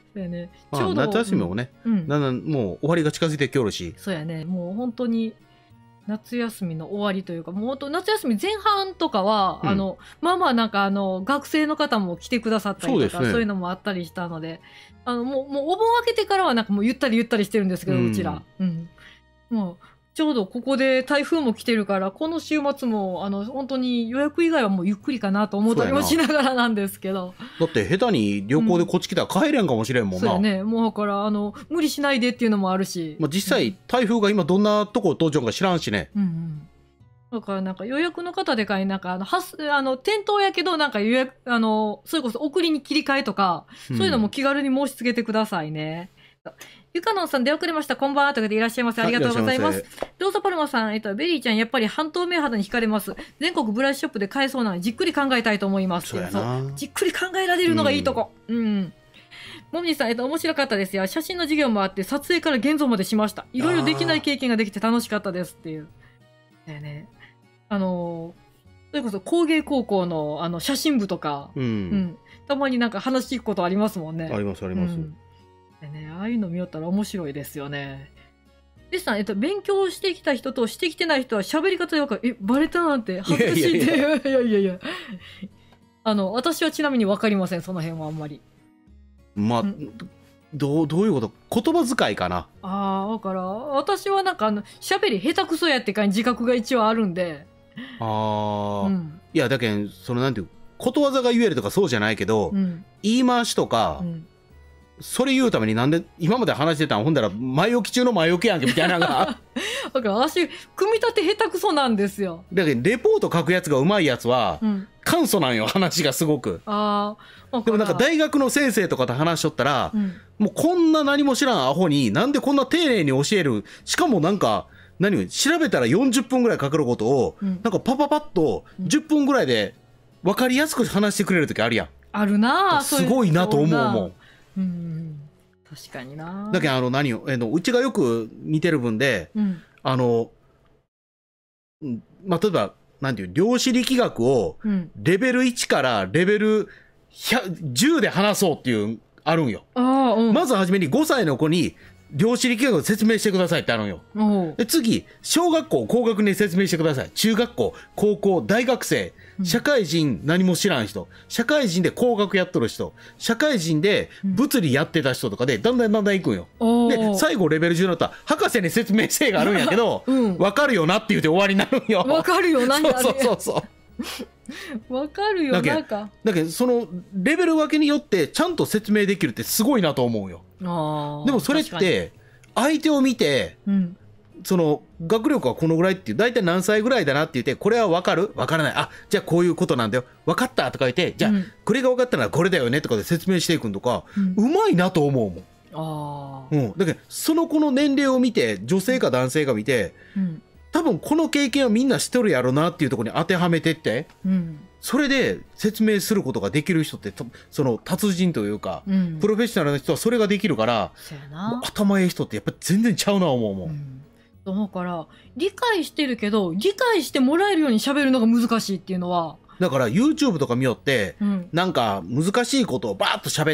そうやね。 ちょうど夏休みもね、うん、だんだんもう終わりが近づいてきおるし。 そうやね。もう本当に夏休みの終わりというか、もうと夏休み前半とかは、うん、あのまあまあなんかあの学生の方も来てくださったりとか、そう、ね、そういうのもあったりしたので、あのもうもうお盆明けてからはなんかもうゆったりゆったりしてるんですけど、うん、うちら。うん。もうちょうどここで台風も来てるから、この週末もあの本当に予約以外はもうゆっくりかなと思ったりもしながらなんですけど。 だって下手に旅行でこっち来たら帰れんかもしれんもんな。 そうやね。もうだからあの無理しないでっていうのもあるし。 まあ実際、うん、台風が今どんなとこ登場か知らんしね。 うんうん。だからなんか予約の方でかいなんかあのはすあの店頭やけどなんか予約あのそれこそ送りに切り替えとか、そういうのも気軽に申し付けてくださいね。うん、ゆかのんさん出遅れました。こんばんはということでいらっしゃいませ。ありがとうございます。ローザパルマさん、えっと、ベリーちゃん、やっぱり半透明肌に惹かれます。全国ブラシショップで買えそうなので、じっくり考えたいと思います。 そうやな。 そうじっくり考えられるのがいいとこ。うん。うん、もみじさん、えっと、面白かったですよ。写真の授業もあって、撮影から現像までしました。いろいろできない経験ができて楽しかったですっていう。だよね。あの、それこそ工芸高校のあの写真部とか、うん、うん。たまになんか話聞くことありますもんね。 あります、あります。うんでね、ああいうの見よったら面白いですよね。でさん、えっと、勉強してきた人としてきてない人は喋り方で分かる。え、バレたなんて恥ずかしいって。いやいやいやいや。あの、私はちなみに分かりません、その辺はあんまり。 まあ、どう、どういうこと言葉遣いかな。 ああ、だから、私はなんかあの、喋り下手くそやってかに自覚が一応あるんで。 ああ、うん、いや、だけん、そのなんていう、ことわざが言えるとかそうじゃないけど、うん、言い回しとか、うんそれ言うためになんで今まで話してたんほんだら前置き中の前置きやんけみたいなのがだから私組み立て下手くそなんですよ。 だけどレポート書くやつがうまいやつは、うん、簡素なんよ話がすごく。 あでもなんか大学の先生とかと話しとったら、うん、もうこんな何も知らんアホになんでこんな丁寧に教える、しかもなんか何を調べたらよんじゅっぷんぐらいかかることを、うん、なんかパパパッとじゅっぷんぐらいで分かりやすく話してくれる時あるやん。 あるな。 すごいなと思うもん。 うん、確かにな。 だけどあの何を、えのうちがよく似てる分で、うん、あの、まあ、例えばなんていう量子力学をレベルいちからレベルじゅうで話そうっていうあるんよ。 あ、うん、 まずはじめにごさいの子に量子力学を説明してくださいってあるんよ。で次小学校高学年説明してください。中学校高校大学生社会人何も知らん人、社会人で工学やっとる人、社会人で物理やってた人とかでだんだんだんだんいくんよ。で最後レベルじゅうになったら博士に説明性があるんやけど、うん、分かるよなって言って終わりになるんよ。 分かるよな。 そうそうそうそう分かるよな。なんかだけどそのレベル分けによってちゃんと説明できるってすごいなと思うよ。 あでもそれって相手を見て、うん、その学力はこのぐらいっていう大体何歳ぐらいだなって言ってこれは分かる分からない、あじゃあこういうことなんだよ分かったとか言って、じゃあ、うん、これが分かったならこれだよねとかで説明していくんとか、うん、うまいなと思うもん。 あ、 うん、だけどその子の年齢を見て女性か男性か見て、うん、多分この経験はみんな知ってるやろなっていうところに当てはめてって、うん、それで説明することができる人ってその達人というか、うん、プロフェッショナルな人はそれができるから、頭いい人ってやっぱ全然ちゃうな思うもん。うんだから理解してるけど理解してもらえるように喋るのが難しいっていうのは、 だから YouTube とか見よって、うん、なんか難しいことをバーッと喋って、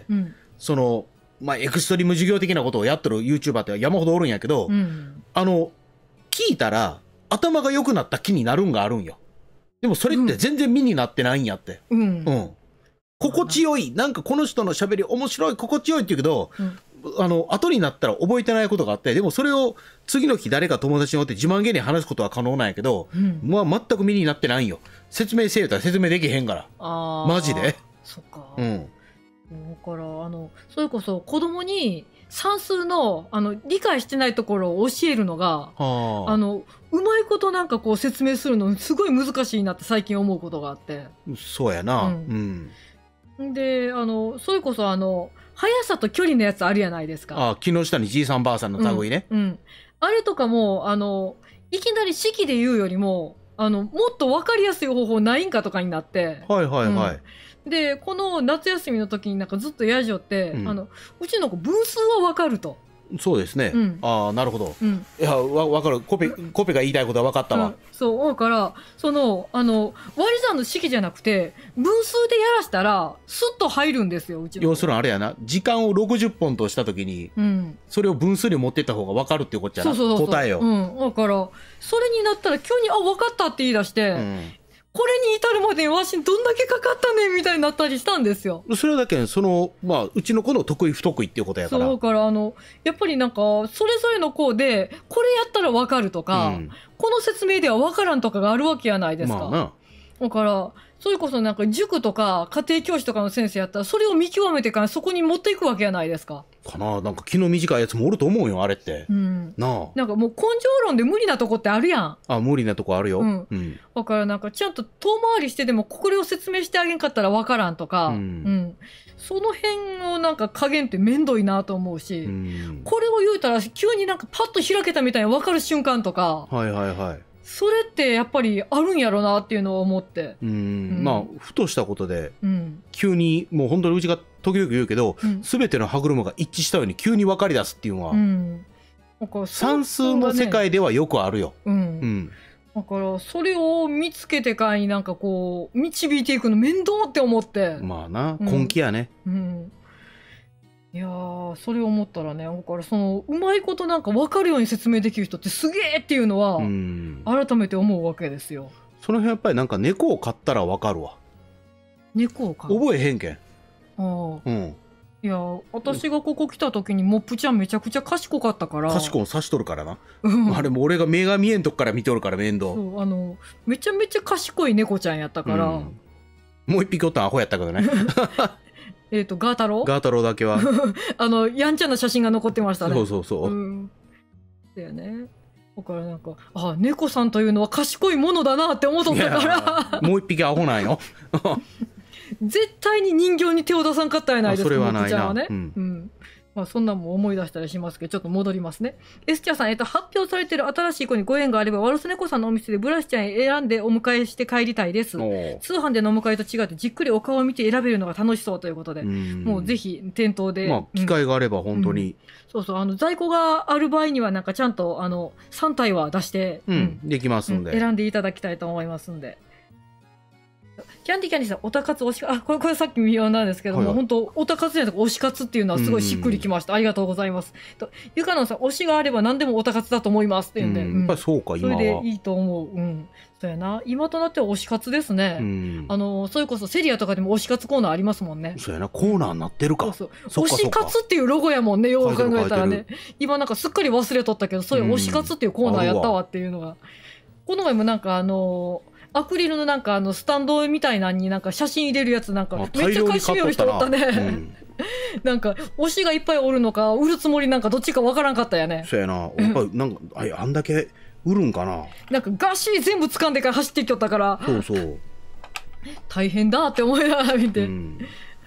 うん、そのまあエクストリーム授業的なことをやってる YouTuber って山ほどおるんやけど、うん、あの聞いたら頭が良くなった気になるんがあるんよ。でもそれって全然身になってないんやって、うん、うん、心地よい、なんかこの人の喋り面白い心地よいって言うけど、うんあの後になったら覚えてないことがあって、でもそれを次の日誰か友達に会って自慢げに話すことは可能なんやけど、うん、まあ全く身になってないんよ。説明せえたら説明できへんから。 あマジで。 そっか。 うん。 だからあのそれこそ子供に算数のあの理解してないところを教えるのが、あ, あのうまいことなんかこう説明するのすごい難しいなって最近思うことがあって。 そうやな。うん。 うん、であのそれこそあの速さと距離のやつあるやないですか。 ああ、木下にじいさんばあさんの類ね、 うんうん、あれとかもあのいきなり式で言うよりもあのもっと分かりやすい方法ないんかとかになって、 はいはいはい、 うん、でこの夏休みの時になんかずっとやじょって、うん、あのうちの子分数は分かると、 そうですね。 うん、 ああ、なるほど。 うん、 いや、わ、わかる。コペ、コペが言いたいことは分かったわ。うん、 そう、だから、その、あの、割り算の式じゃなくて、分数でやらしたら、スッと入るんですよ、うちの。 要するにあれやな、時間をろくじゅっぽんとしたときに、うん、それを分数に持っていった方が分かるっていうことじゃな。そうそうそうそう、答えを。 うん、だから、それになったら急に、あ、分かったって言い出して、うん、これに至るまでにわしどんだけかかったねみたいになったりしたんですよ。 それだけその、まあ、うちの子の得意不得意っていうことやから。 そうだからあのやっぱりなんかそれぞれの子でこれやったら分かるとか、うん、この説明では分からんとかがあるわけやないですか。まあな。だからそれこそなんか塾とか家庭教師とかの先生やったらそれを見極めてからそこに持っていくわけやないですか。 かな、なんか気の短いやつもおると思うよあれって、うん、 なあ、なんかもう根性論で無理なとこってあるやん。 あ、無理なとこあるよ、うんうん、だからなんかちゃんと遠回りしてでもこれを説明してあげんかったら分からんとか、うんうん、その辺のなんか加減ってめんどいなと思うし、うん、これを言うたら急になんかパッと開けたみたいに分かる瞬間とか、 はいはいはい、 それってやっぱりあるんやろなっていうのを思って、 うん、うん、まあふとしたことで、うん、急にもう本当にうちが時々言うけど、うん、全ての歯車が一致したように急に分かり出すっていうのは、うん、算数の世界ではよくあるよ、うんうん、 だからそれを見つけてからになんかこう導いていくの面倒って思って。 まあな、根気やね、 うんうん、いやーそれを思ったらね、だからそのうまいことなんか分かるように説明できる人ってすげえっていうのは改めて思うわけですよ。 その辺やっぱりなんか猫を飼ったら分かるわ。 猫を飼う、 覚えへんけん。 ああ、うん、いや私がここ来た時にモップちゃんめちゃくちゃ賢かったから。 賢を刺しとるからな、うん、あれも俺が目が見えんとこから見とるから面倒。 そう、あのめちゃめちゃ賢い猫ちゃんやったから、うん、 もう一匹おったんアホやったけどねえっとガータローガータローだけはあのやんちゃな写真が残ってましたね。 そうそうそう、うん、 だよね。だからなんかあ猫さんというのは賢いものだなって思っとったからもう一匹アホなんよ絶対に人形に手を出さんかったやないですか。 それはないな、 ね、うんうん、まあ、そんなんも思い出したりしますけどちょっと戻りますね。エスチャーさん、えっと、発表されている新しい子にご縁があればワルス猫さんのお店でブラシちゃんへ選んでお迎えして帰りたいです。通販でのお迎えと違ってじっくりお顔を見て選べるのが楽しそうということで、もうぜひ店頭で、 まあ、機会があれば本当に、うんうん、 そうそう、あの在庫がある場合にはなんかちゃんとあのさん体は出して、 うん、できますんで、 うん、選んでいただきたいと思いますんで。キャンディキャンディさん、おたかつ推しか、あ、これ、これさっき見ようなんですけども、はいはい、本当おたかつじゃなくて推し活っていうのはすごいしっくりきました。ありがとうございます。と、ゆかのさん、推しがあれば何でもおたかつだと思いますって言うんで。うん、 やっぱりそうか、今は。 それでいいと思う。うん。そうやな。今となっては推し活ですね。うん、あの、それこそセリアとかでも推し活コーナーありますもんね。 そうやな、コーナーになってるか。 そうそう。推し活っていうロゴやもんね、よう考えたらね。今なんかすっかり忘れとったけど、そういう推し活っていうコーナーやったわっていうのが。この前もなんかあのー、アクリルのなんかあのスタンドみたいなのになんか写真入れるやつなんかめっちゃ買い占める人おったね、うん、なんか推しがいっぱいおるのか売るつもりなんかどっちかわからんかったやね。 そうやな、やっぱりなんかあ, あんだけ売るんかな。 なんかガシー全部掴んでから走っていきよったから、 そうそう大変だって思いながら見て、うん、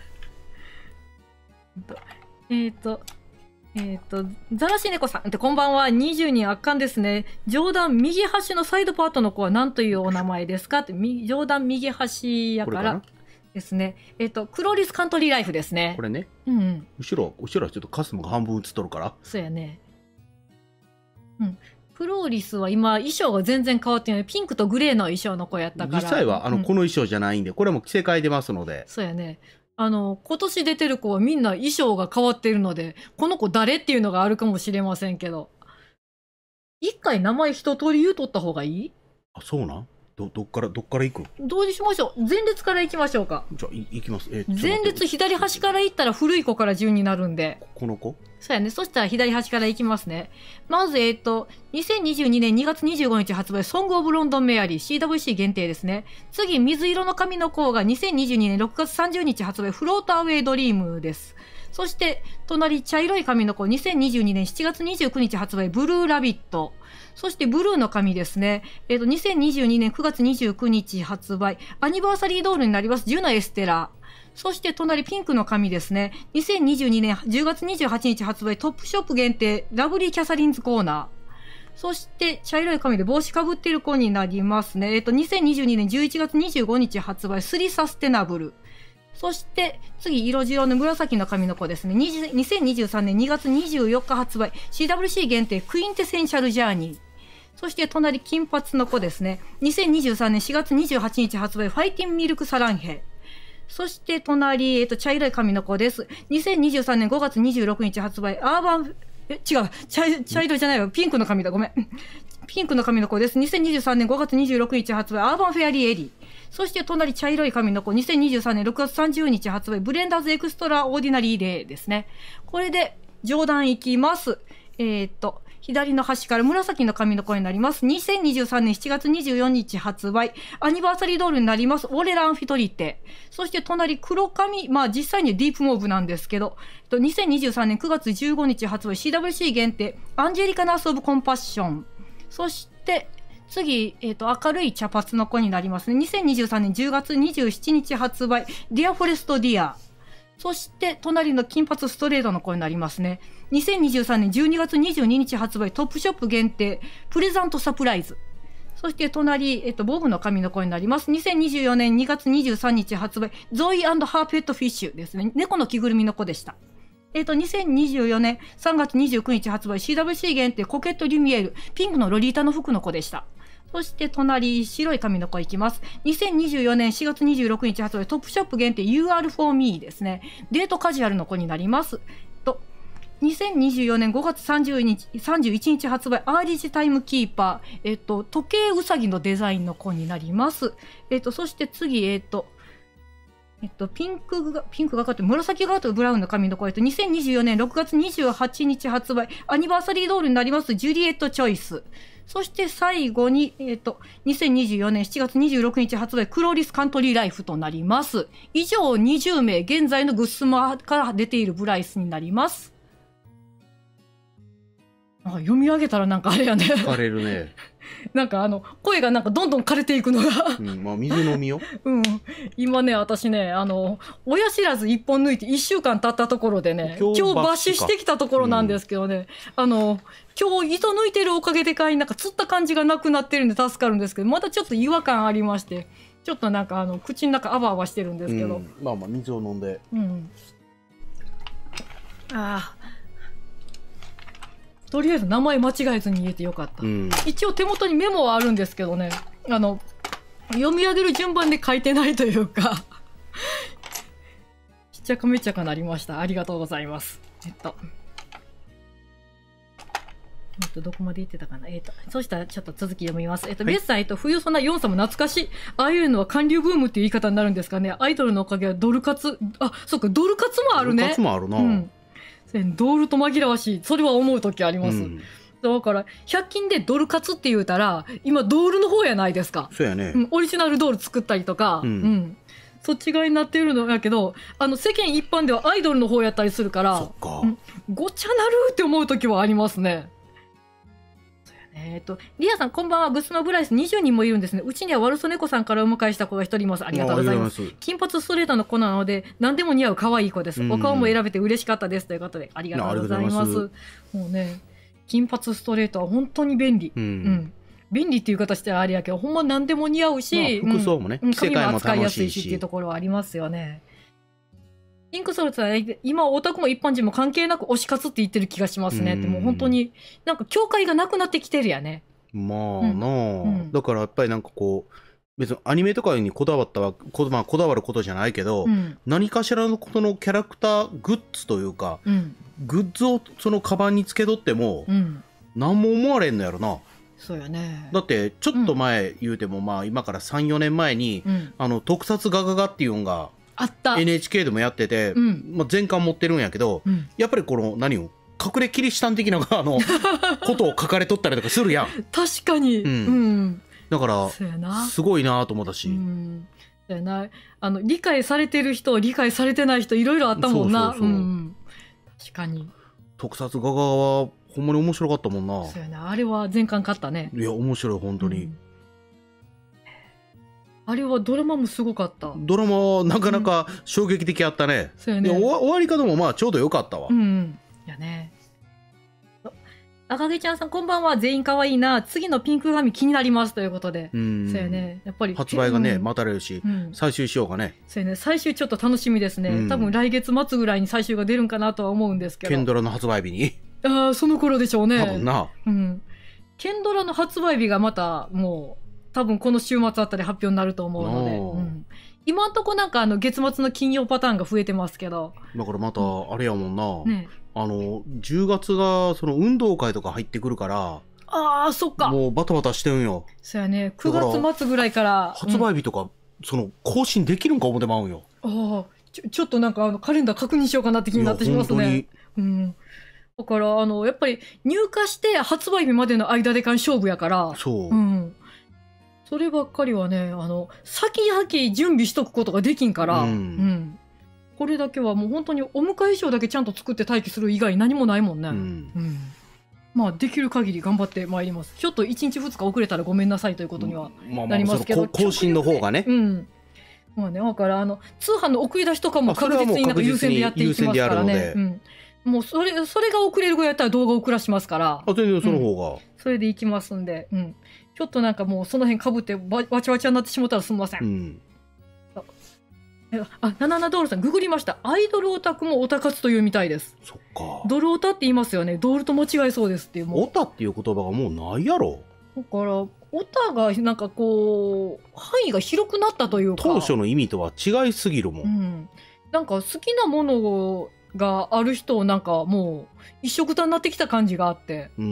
えっとえっと、ザラシネコさんってこんばんは。にじゅうにん圧巻ですね。上段右端のサイドパートの子は何というお名前ですかって、上段右端やからですね。えっと、クローリスカントリーライフですね。 これね。 うん、うん。 後ろ、後ろはちょっとカスタムが半分映っとるから。 そうやね。うん。クローリスは今、衣装が全然変わってない。ピンクとグレーの衣装の子やったから。 実際は、あの、うん、この衣装じゃないんで、これも着せ替えてますので。 そうやね。あの、今年出てる子はみんな衣装が変わっているので、この子誰っていうのがあるかもしれませんけど。一回名前一通り言うとった方がいい？ あ、そうなん？ど、どっから、どっから行く？ どうにしましょう。前列から行きましょうか。 じゃあ、い行きます。えー、前列左端から行ったら古い子から順になるんで。 この子？ そうやね。そしたら左端から行きますね。まず、えっと、にせんにじゅうにねんにがつにじゅうごにち発売、ソングオブロンドンメアリー シーダブリューシー 限定ですね。次、水色の髪の子がにせんにじゅうにねんろくがつさんじゅうにち発売、フロートアウェイドリームです。そして、隣、茶色い髪の子、にせんにじゅうにねんしちがつにじゅうくにち発売、ブルーラビット。そしてブルーの紙ですね。えっと、にせんにじゅうにねんくがつにじゅうくにち発売、アニバーサリードールになります、ジュナエステラ。そして隣、ピンクの紙ですね。にせんにじゅうにねんじゅうがつにじゅうはちにち発売、トップショップ限定、ラブリーキャサリンズコーナー。そして、茶色い紙で帽子かぶっている子になりますね。えっと、にせんにじゅうにねんじゅういちがつにじゅうごにち発売、スリサステナブル。 そして次、色白の紫の髪の子ですね。にせんにじゅうさんねんにがつにじゅうよっか発売 シーダブリューシー 限定クインテセンシャルジャーニー。そして隣、金髪の子ですね。にせんにじゅうさんねんしがつにじゅうはちにち発売ファイティンミルクサランヘ。そして隣、えっと、茶色い髪の子です。にせんにじゅうさんねんごがつにじゅうろくにち発売アーバン、え、違う、茶、茶色じゃないわ。ピンクの髪だ。ごめん。ピンクの髪の子です。にせんにじゅうさんねんごがつにじゅうろくにち発売アーバンフェアリーエリー。そして隣、茶色い髪の子、にせんにじゅうさんねんろくがつさんじゅうにち発売、ブレンダーズエクストラオーディナリーデーですね。これで上段いきます。えー、っと、左の端から紫の髪の子になります。にせんにじゅうさんねんしちがつにじゅうよっか発売、アニバーサリードールになります。オレランフィトリテ。そして隣、黒髪、まあ実際にディープモーブなんですけど、にせんにじゅうさんねんくがつじゅうごにち発売、シーダブリューシー 限定、アンジェリカ・ナース・オブ・コンパッション。そして、次、えっと、明るい茶髪の子になりますね。にせんにじゅうさんねんじゅうがつにじゅうしちにち発売、ディアフォレスト・ディア。そして、隣の金髪ストレートの子になりますね。にせんにじゅうさんねんじゅうにがつにじゅうににち発売、トップショップ限定、プレザントサプライズ。そして隣、えっと、ボブの髪の子になります。にせんにじゅうよねんにがつにじゅうさんにち発売、ゾイ&ハーペットフィッシュですね。猫の着ぐるみの子でした。えっと、にせんにじゅうよねんさんがつにじゅうくにち発売、シーダブリューシー 限定、コケット・リュミエール、ピンクのロリータの服の子でした。そして隣、白い髪の子いきます。にせんにじゅうよねんしがつにじゅうろくにち発売、トップショップ限定 ユーアール for me ですね。デートカジュアルの子になります。とにせんにじゅうよねんごがつさんじゅういちにち発売、アーリージタイムキーパー、えっと、時計うさぎのデザインの子になります。えっと、そして次、えっと、えっと、ピンクが、ピンクがかって紫がかってブラウンの髪の子、えっと、にせんにじゅうよねんろくがつにじゅうはちにち発売、アニバーサリードールになります、ジュリエットチョイス。そして最後に、えっと、にせんにじゅうよねんしちがつにじゅうろくにち発売、クローリスカントリーライフとなります。以上にじゅうめい、現在のグッスマから出ているブライスになります。なんか読み上げたらなんかあれやね。 疲れるね。 なんかあの、声がなんかどんどん枯れていくのが。 うん、まあ水飲みよ。 うん。今ね、私ね、あの、親知らず一本抜いて一週間経ったところでね、今日抜歯してきたところなんですけどね、うん、あの、今日糸抜いてるおかげでかい、なんかつった感じがなくなってるんで助かるんですけど、まだちょっと違和感ありまして、ちょっとなんかあの、口の中あわあわしてるんですけど。うん、 まあまあ水を飲んで。うん。 ああ。とりあえず名前間違えずに言えてよかった、うん、一応手元にメモはあるんですけどね、あの読み上げる順番で書いてないというかしっちゃかめっちゃかなりました。ありがとうございます。えっとえっとどこまで言ってたかな。えっとそしたらちょっと続き読みます。えっと、はい、ベッサン、えっと、冬ソナよんさも懐かしい。ああいうのは韓流ブームっていう言い方になるんですかね。アイドルのおかげはドル活、あ、そっか、ドル活もあるね。 ドル活もあるな。うん、 ドールと紛らわしい。それは思うときあります。うん、だから、ひゃく均でドル活って言うたら、今ドールの方やないですか。 そうやね。 うん、オリジナルドール作ったりとか、うん。うん、そっち側になってるのやけど、あの、世間一般ではアイドルの方やったりするから、 そっか、 うん、ごちゃなるって思うときはありますね。えっと、リアさん、こんばんは。グスのブライスにじゅうにんもいるんですね。うちにはワルソネコさんからお迎えした子が一人います。ありがとうございます。金髪ストレートの子なので、何でも似合う可愛い子です。お顔も選べて嬉しかったです。ということで、ありがとうございます。もうね、金髪ストレートは本当に便利。うん。うん、便利っていう形ではあれやけど、ほんま何でも似合うし、 まあ、服装もね、 うん、髪も扱いやすいしっていうところはありますよね。ピンクソルトは今オタクも一般人も関係なく推し活って言ってる気がしますね。ってもう本当になんか境界がなくなってきてるやね。 まあなあ、うん、だからやっぱりなんかこう別にアニメとかにこだわったわこ、まあ、こだわることじゃないけど、うん、何かしらのことのキャラクターグッズというか、うん、グッズをそのカバンにつけとっても、うん、何も思われんのやろな。 そうやね。 だってちょっと前言うても、うん、まあ今からさんよねんまえに、うん、あの特撮ガガガっていうのがあった エヌエイチケー でもやってて、うん、まあ、全巻持ってるんやけど、うん、やっぱりこの何を隠れキリシタン的なあのことを書かれとったりとかするやん。 確かに、うんうん、 だからすごいなと思ったし、うん、 そうやな、あの理解されてる人理解されてない人いろいろあったもんな。そうそうそう、うん、確かに特撮ガガガはほんまに面白かったもんな。 そうやな、あれは全巻買ったね。 いや面白い本当に、うん、 あれはドラマもすごかった。 ドラマはなかなか衝撃的あったね。 そうやね。 終わり方もまあちょうどよかったわ。 うん、うん、やね。 赤毛ちゃんさん、こんばんは。全員可愛いな。次のピンク髪気になります。ということで。 うん。 そうやね。やっぱり。 発売がね、 うん、 待たれるし、うん、最終しようかね。 そうやね。最終ちょっと楽しみですね。うん、多分来月末ぐらいに最終が出るんかなとは思うんですけど。 ケンドラの発売日に。 ああ、その頃でしょうね。 多分な。 うん。ケンドラの発売日がまた、もう、多分この週末あたり発表になると思うので。うん、今んとこなんかあの月末の金曜パターンが増えてますけど。 だからまた、あれやもんな。 ね。 あのじゅうがつがその運動会とか入ってくるから、 ああそっか、 もうバタバタしてんよ。 そうやね、くがつ末ぐらいから発売日とか、うん、その更新できるんか思ってまうんよ。 ああちょ、ちょっとなんかあのカレンダー確認しようかなって気になってしますね。うん、だからあのやっぱり入荷して発売日までの間でかん勝負やから、 そう、 うん、そればっかりはね、あの先々準備しとくことができんから、うん、うんこれだけはもう本当にお迎え衣装だけちゃんと作って待機する以外何もないもんね。うんうん、まあできる限り頑張ってまいります。ちょっといちにちふつか遅れたらごめんなさいということにはなりますけど、 まあまあ更新の方がね。 うん。まあね、だからあの通販の送り出しとかも確実になんか優先でやっていきますからね。うん、もうそれそれが遅れるぐらいやったら動画送らしますから。 あ、全然その方が、うん、 それでいきますんで、うん。ちょっとなんかもうその辺かぶってわちゃわちゃになってしまったらすみません。うんあ、ナナナドールさんググりました。アイドルオタクもオタ活というみたいです。 そっか。 ドルオタって言いますよね。ドールと間違えそうですっていう。 もうオタっていう言葉がもうないやろ。 だからオタがなんかこう範囲が広くなったというか、 当初の意味とは違いすぎるもん。うん、 なんか好きなものがある人をなんかもう一緒くたになってきた感じがあって、うん、うん、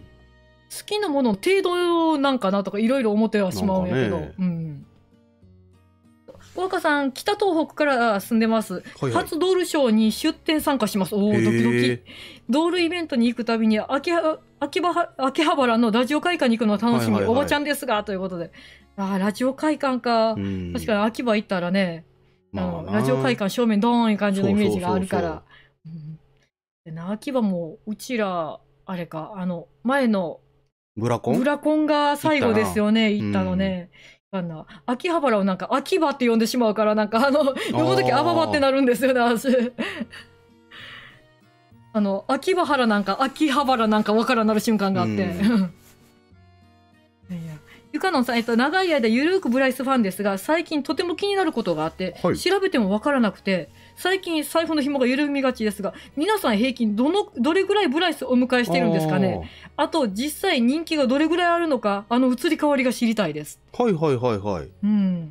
好きなものの程度なんかなとかいろいろ思ってはしまうんやけど。うん、小若さん、北東北から住んでます。はいはい、初ドールショーに出展参加します。おお、ドキドキ。ドールイベントに行くたびに秋葉、秋葉、秋葉原のラジオ会館に行くの楽しみ、はいはいはい、おばちゃんですが、ということで。ああ、ラジオ会館か。確かに秋葉行ったらね、まあ、ラジオ会館正面ドーンいう感じのイメージがあるから。秋葉も、うちら、あれか、あの、前の、 ブラコンブラコンが最後ですよね、行ったのね。あの秋葉原をなんか秋葉って呼んでしまうから、なんかあの呼ぶ時あばばってなるんですよね、私。あの秋葉原なんか秋葉原なんかわからなる瞬間があって。ゆかのんさん、えっと、長い間ゆるーくブライスファンですが、最近とても気になることがあって、はい、調べてもわからなくて、最近財布の紐が緩みがちですが、皆さん平均どのどれぐらいブライスをお迎えしてるんですかね。あと実際人気がどれぐらいあるのか、あの移り変わりが知りたいです。 はいはいはいはい。 うん。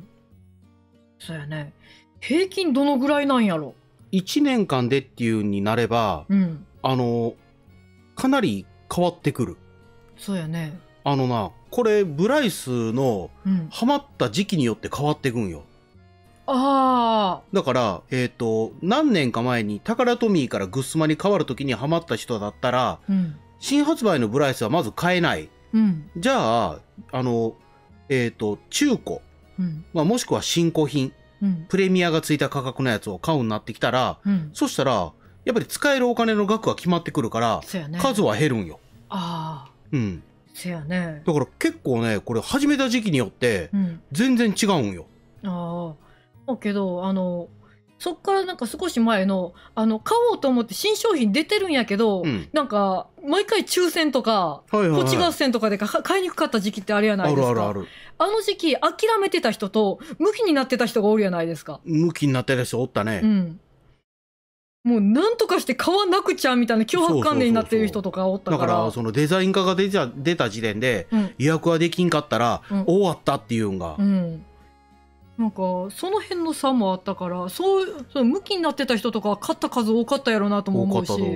そうやね。平均どのぐらいなんやろ。 いちねんかんでっていうになれば、うん、あのかなり変わってくる。 そうやね。 あのな、これブライスのハマった時期によって変わっていくんよ。 ああ。 だから、えっと、何年か前にタカラトミーからグッスマに変わる時にハマった人だったら、うん、新発売のブライスはまず買えない。うん、じゃあ、あの、えっと、中古、うん、まあ、もしくは新古品、うん、プレミアがついた価格のやつを買うようになってきたら、うん、そしたら、やっぱり使えるお金の額は決まってくるから、ね、数は減るんよ。 ああ。 うん。 せやね。 だから結構ね、これ始めた時期によって全然違うんよ。 うん、ああ。だけど、あの、そっからなんか少し前の、あの、買おうと思って新商品出てるんやけど、うん、なんか、毎回抽選とか、土地合戦とかで買いにくかった時期ってあれやないですか。あるあるある。あの時期、諦めてた人と、ムキになってた人がおるやないですか。 ムキになってた人おったね。うん。 もうなんとかして買わなくちゃみたいな脅迫観念になってる人とかおったから。 だからそのデザイン化が出た出た時点で、うん、予約はできんかったら、うん、終わったっていうんが、うん、 なんかその辺の差もあったから、そうその向きになってた人とかは買った数多かったやろなとも思うし、うん、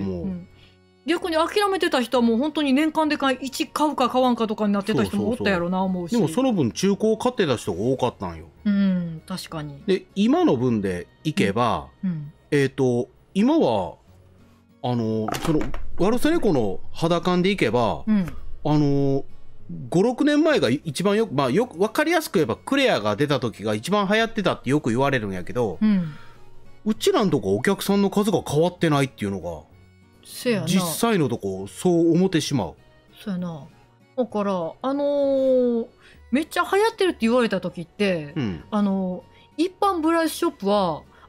逆に諦めてた人はもう本当に年間でいち買うか買わんかとかになってた人もおったやろな思うし。 でもその分中古を買ってた人が多かったんよ。 うん、確かに。 で今の分でいけば、うんうん、えっと今はあのそのワルセネコの肌感でいけば、うん、あのごろくねんまえが一番よく、まあ、よく分かりやすく言えばクレアが出た時が一番流行ってたってよく言われるんやけど、うん、うちらのとこお客さんの数が変わってないっていうのがせやな、 実際のとこそう思ってしまう。 そうやな。だからあのー、めっちゃ流行ってるって言われた時って、うん、あのー、一般ブライスショップは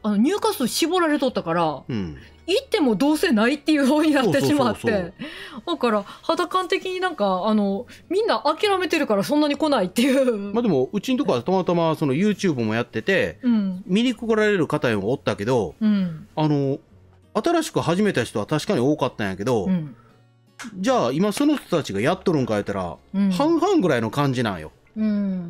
あの入荷数絞られとったから、 うん、 行ってもどうせないっていう方になってしまって、だから肌感的になんかあのみんな諦めてるからそんなに来ないっていう。 まあでもうちのとこはたまたまその YouTube もやってて、うん、見に来られる方もおったけど、うん、あの新しく始めた人は確かに多かったんやけど、うん、じゃあ今その人たちがやっとるんか言ったら、うん、半々ぐらいの感じなんよ。うん、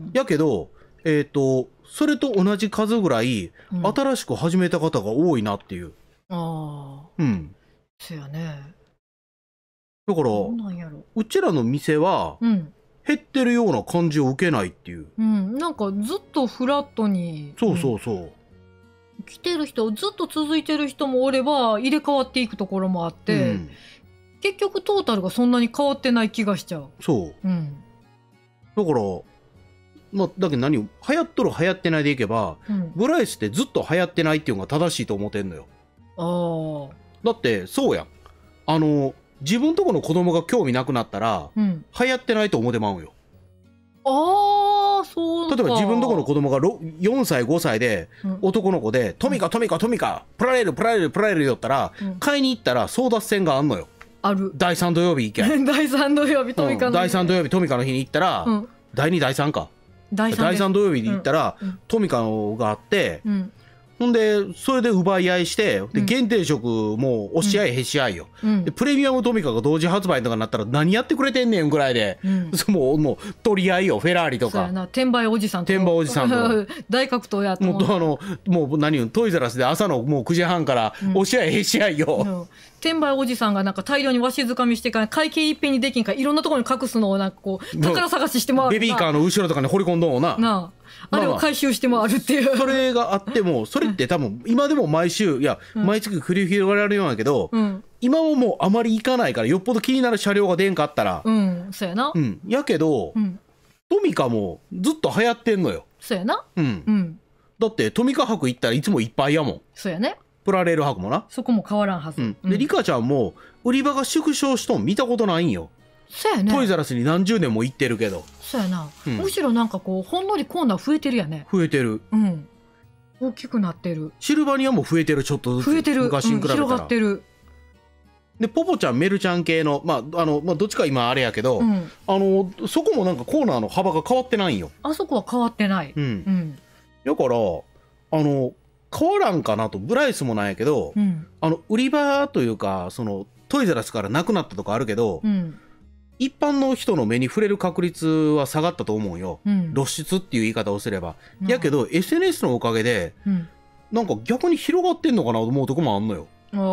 やけどえっとそれと同じ数ぐらい新しく始めた方が多いなっていう。 ああ。 うん。 そうやね。 だから、うちらの店は、減ってるような感じを受けないっていう。 うん。なんかずっとフラットに。 そうそうそう。うん、 来てる人、ずっと続いてる人もおれば、入れ替わっていくところもあって、うん、結局トータルがそんなに変わってない気がしちゃう。 そう。うん。だから、まあ、だけど何、流行っとる流行ってないでいけば、うん、ブライスってずっと流行ってないっていうのが正しいと思ってんのよ。 ああ。 だってそうやん。あの自分とこの子供が興味なくなったら、うん、流行ってないと思ってまうんよ。 ああ、そうか。 例えば自分とこの子供がよんさいごさいで、うん、男の子で「トミカトミカトミカプラレールプラレールプラレール」よったら、うん、買いに行ったら争奪戦があんのよ。 ある。 だいさん土曜日行けだいさん土曜日トミカの日、 うん、だいさん土曜日トミカの日に行ったら、うん、だいにだいさんかだいさん土曜日に行ったら、うん、トミカのがあって、うん、ほんでそれで奪い合いして、で限定色も押し合いへし合いよ、うん、でプレミアムトミカが同時発売とかになったら何やってくれてんねんぐらいで、うん、もうもう取り合いよ。フェラーリとか。そうやな、 転売おじさんと転売おじさんと大格闘やっともうあのもう何トイザラスで朝のもうくじはんから押し合いへし合いよ、うん、 転売おじさんがなんか大量にわしづかみしてから会計いっぺんにできんからいろんなところに隠すのをなんかこう宝探しして回る。 ベビーカーの後ろとかに掘り込んどんもな。 なああれを回収して回るっていう、まあまあ、 それがあってもそれって多分今でも毎週いや、うん、毎月繰り広げられるようだけど、うん、今ももうあまり行かないからよっぽど気になる車両が出んかったら、 うん、そうやな、 うん、やけど、うん、トミカもずっと流行ってんのよ。 そうやな、 うんうん、だってトミカ博行ったらいつもいっぱいやもん。 そうやね。 プラレール博もな。 そこも変わらんはず、 うん、でリカちゃんも売り場が縮小しとん見たことないんよ。 そうやね。 トイザラスに何十年も行ってるけど。 そうやな、うん、むしろなんかこうほんのりコーナー増えてるやね。 増えてる。 うん、大きくなってる。 シルバニアも増えてる。ちょっとずつ増えてる。 昔に比べたら、 うん、広がってる。 でポポちゃんメルちゃん系のまああの、まあ、どっちか今あれやけど、うん、あのそこもなんかコーナーの幅が変わってないんよ。 あそこは変わってない。うん、うん、 だからあの変わらんかなと。ブライスもなんやけど、うん、あの売り場というかそのトイザラスからなくなったとこあるけど、うん、一般の人の目に触れる確率は下がったと思うよ、うん、露出っていう言い方をすれば、うん、やけど エスエヌエス のおかげで、うん、なんか逆に広がってんのかなと思うとこもあんのよ。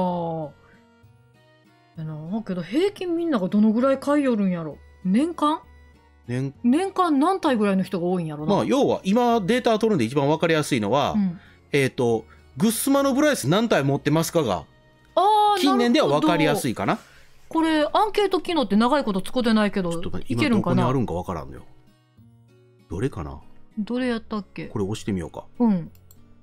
ああなけど平均みんながどのぐらい買いよるんやろ。年間年年間何体ぐらいの人が多いんやろな。 まあ要は今データ取るんで一番分かりやすいのは、うん、えっとグッスマのブライス何体持ってますかが近年では分かりやすいかな。 これアンケート機能って長いこと使ってないけどいけるんかな。 今どこにあるんか分からんのよ。どれかな。 どれやったっけ。 これ押してみようか。 うん。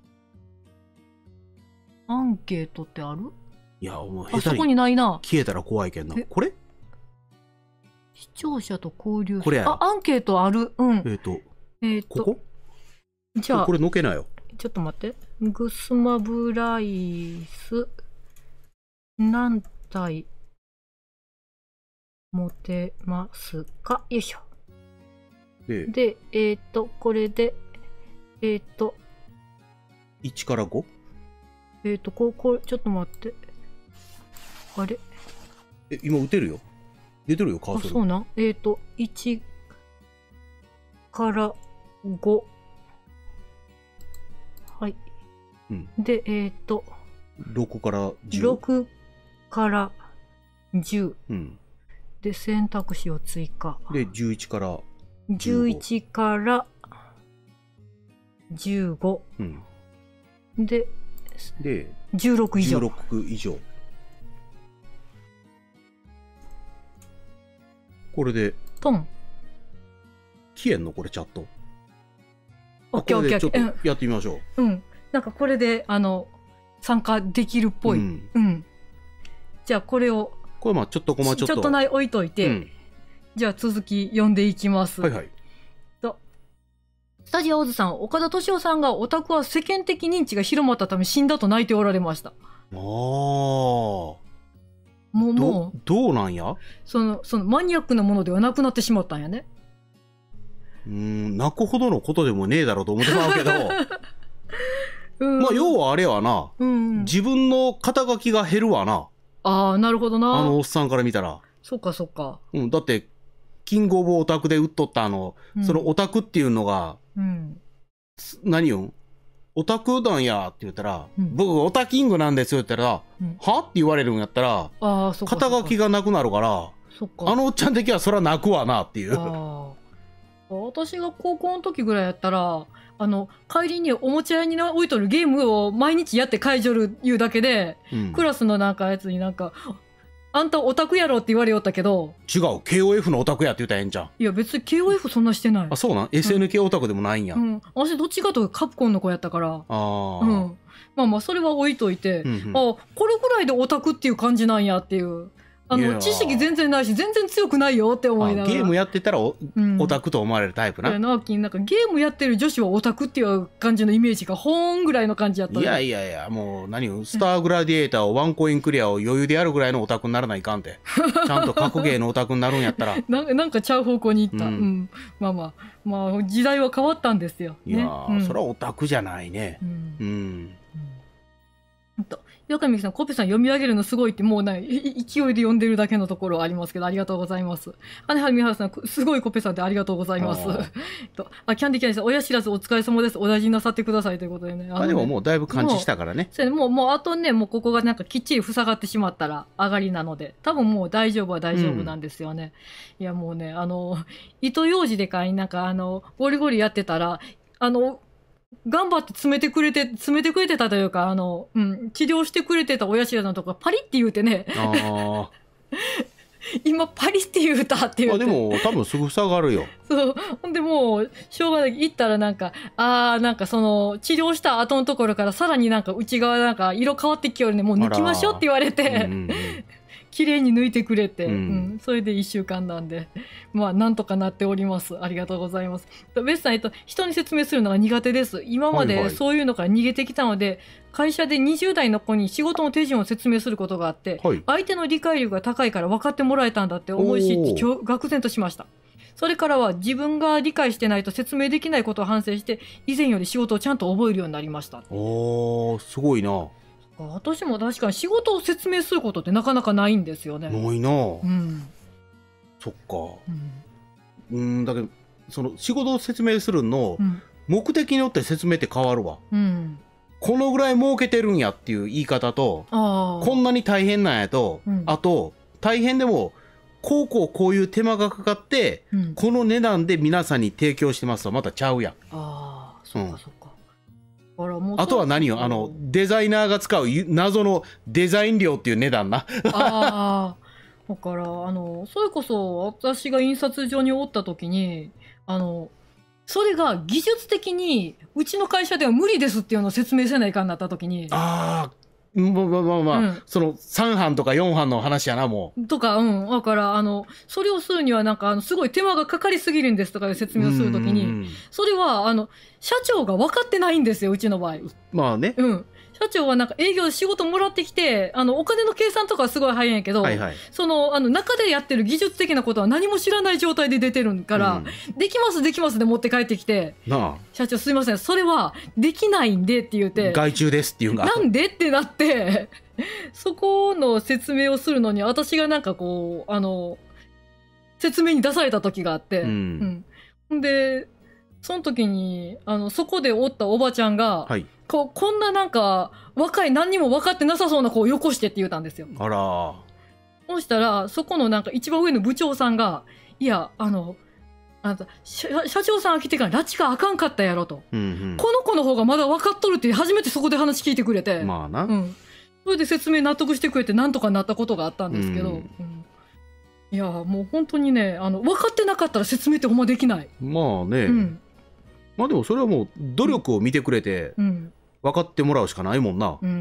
アンケートってある。 いやもう下手にあそこにないな。 消えたら怖いけんな。これ視聴者と交流。 これや。 あアンケートある。うん。 えっとえっとここじゃあこれのけなよ。 ちょっと待って。グスマブライス何体持てますか。よいしょ。で、でえっ、ー、とこれでえっ、ー、といちからご。 えっ、ー、とここれちょっと待って。あれえ今打てるよ。出てるよカーソル。 あそうなん。えっ、ー、といちからご。はい、うん、でえっ、ー、とろくからじゅう。 ろくからじゅう、うん、で選択肢を追加でじゅういちからじゅういちからじゅうご、うん、ででじゅうろく以上。 じゅうろく以上。これでトン消えんのこれチャット。 オッケーオッケー。 ちょっとやってみましょう。うん。なんかこれであの参加できるっぽい。うん。うん、じゃあこれをこれまあちょっとこまちょっとちょっとない置いといて、うん、じゃあ続き読んでいきます。 はいはい。 とスタジオオズさん、岡田敏夫さんがオタクは世間的認知が広まったため死んだと泣いておられました。ああ。もう、もう。どうなんや？ その、そのマニアックなものではなくなってしまったんやね。 うーん、泣くほどのことでもねえだろうと思ってまうけど。うん、まあ、要はあれはな、うん、自分の肩書きが減るわな。 ああ、なるほどな。 あのおっさんから見たら。 そっかそっか。 うん、だって、キングオブオタクで売っとったあの、うん、そのオタクっていうのが、うん、何よオタクなんやって言ったら、うん、僕オタキングなんですよって言ったら、うん、はって言われるんやったら、あ、そっかそっか、肩書きがなくなるから、そっか、あのおっちゃん的にはそら泣くわなっていう。あ、 私が高校の時ぐらいやったら、あの帰りにおもちゃ屋に置いとるゲームを毎日やって帰じょるいうだけで、うん、クラスのなんかやつになんか「あんたオタクやろ」って言われよったけど、 違う ケーオーエフ のオタクやって言ったらええんじゃん。 いや別に ケーオーエフ そんなしてない。 あ、そうなん エスエヌケー オタクでもないんや。うん、 私どっちかというとカプコンの子やったから。ああ、うん、まあまあそれは置いといて、うんうん、あ、これぐらいでオタクっていう感じなんやっていう。あの知識全然ないし全然強くないよって思いながら。 ゲームやってたら オ,、うん、オタクと思われるタイプな。 なんかゲームやってる女子はオタクっていう感じのイメージがほーんぐらいの感じやった。 いやいやいや、もう何をスターグラディエーターをワンコインクリアを余裕でやるぐらいのオタクにならないかんて。ちゃんと格ゲーのオタクになるんやったら。 な, なんかちゃう方向に行った、うんうん、まあまあまあ時代は変わったんですよ、ね、 いやー、うん、それはオタクじゃないね。うん、うんうん、と岩上美樹さん、コペさん読み上げるのすごいってもうない勢いで読んでるだけのところはありますけど、ありがとうございます。金原美晴さん、すごいコペさんでありがとうございます。とあキャンディキャンディさん、親知らずお疲れ様です、お大事になさってくださいということでね。 あ、ね、あでももうだいぶ感知したからね。 もうもう、もうあとね、もうここがなんかきっちり塞がってしまったら上がりなので、多分もう大丈夫は大丈夫なんですよね。うん、いやもうね、あの糸ようじでかいなんかあのゴリゴリやってたら、あの頑張って詰めてくれて、詰めてくれてたというか、あの、うん、治療してくれてた親知らずのとこがパリって言うてね。あ今パリって言うたって言うて。 あ、でも多分すぐ塞がるよ。 そう。ほんでもう、しょうがない。行ったらなんか、あー、なんかその、治療した後のところからさらになんか内側なんか色変わってきよるね。もう抜きましょうって言われて。うんうんうん、綺麗に抜いてくれて、うんうん、それでいっしゅうかんなんで、まあ、なんとかなっております。ありがとうございます。ベスさん、えっと、人に説明するのが苦手です。今までそういうのから逃げてきたので、はいはい、会社でにじゅう代の子に仕事の手順を説明することがあって、はい、相手の理解力が高いから分かってもらえたんだって思い知って、愕然としました。それからは自分が理解してないと説明できないことを反省して、以前より仕事をちゃんと覚えるようになりました。 おー、すごいな。 私も確かに仕事を説明することってなかなかないんですよね。 ないな、うん、そっか、うん、うんだけどその仕事を説明するの、うん、目的によって説明って変わるわ、うん、このぐらい儲けてるんやっていう言い方と、こんなに大変なんやと、うん、あと大変でもこうこうこういう手間がかかって、うん、この値段で皆さんに提供してますとまたちゃうやん。ああ、そっかそっか、あとは何よ、あのデザイナーが使う謎のデザイン料っていう値段な。 ああ、だからあのそれこそ私が印刷所におった時に、あのそれが技術的にうちの会社では無理ですっていうのを説明せないかんなった時に、 ああ、まあまあまあまあ、うん、そのさん版とかよん版の話やな、もう。とか、うん。だから、あの、それをするにはなんか、あの、すごい手間がかかりすぎるんですとかいう説明をするときに、それは、あの、社長が分かってないんですよ、うちの場合。 まあね。 うん。社長はなんか営業で仕事もらってきて、あの、お金の計算とかはすごい早いんやけど、はいはい、その、あの、中でやってる技術的なことは何も知らない状態で出てるから、うん、できますできますで持って帰ってきて、なあ、社長すいません、それはできないんでって言って、 外注ですっていうのが。 なんでってなって、そこの説明をするのに、私がなんかこう、あの、説明に出された時があって、うん。うん、で、その時に、あの、そこでおったおばちゃんが、はい、こ, こんななんか若い何にも分かってなさそうな子をよこしてって言ったんですよ。 あら。 そしたらそこのなんか一番上の部長さんが、いや、あのあなた社長さんが来てから拉致があかんかったやろと、うんうん、この子の方がまだ分かっとるって初めてそこで話聞いてくれて、まあな、うん、それで説明納得してくれてなんとかなったことがあったんですけど、うんうん、いやもう本当にね、あの分かってなかったら説明ってほんまできない。 まあね、うん、まあでもそれはもう努力を見てくれて、うん、分かってもらうしかないもんな、うん、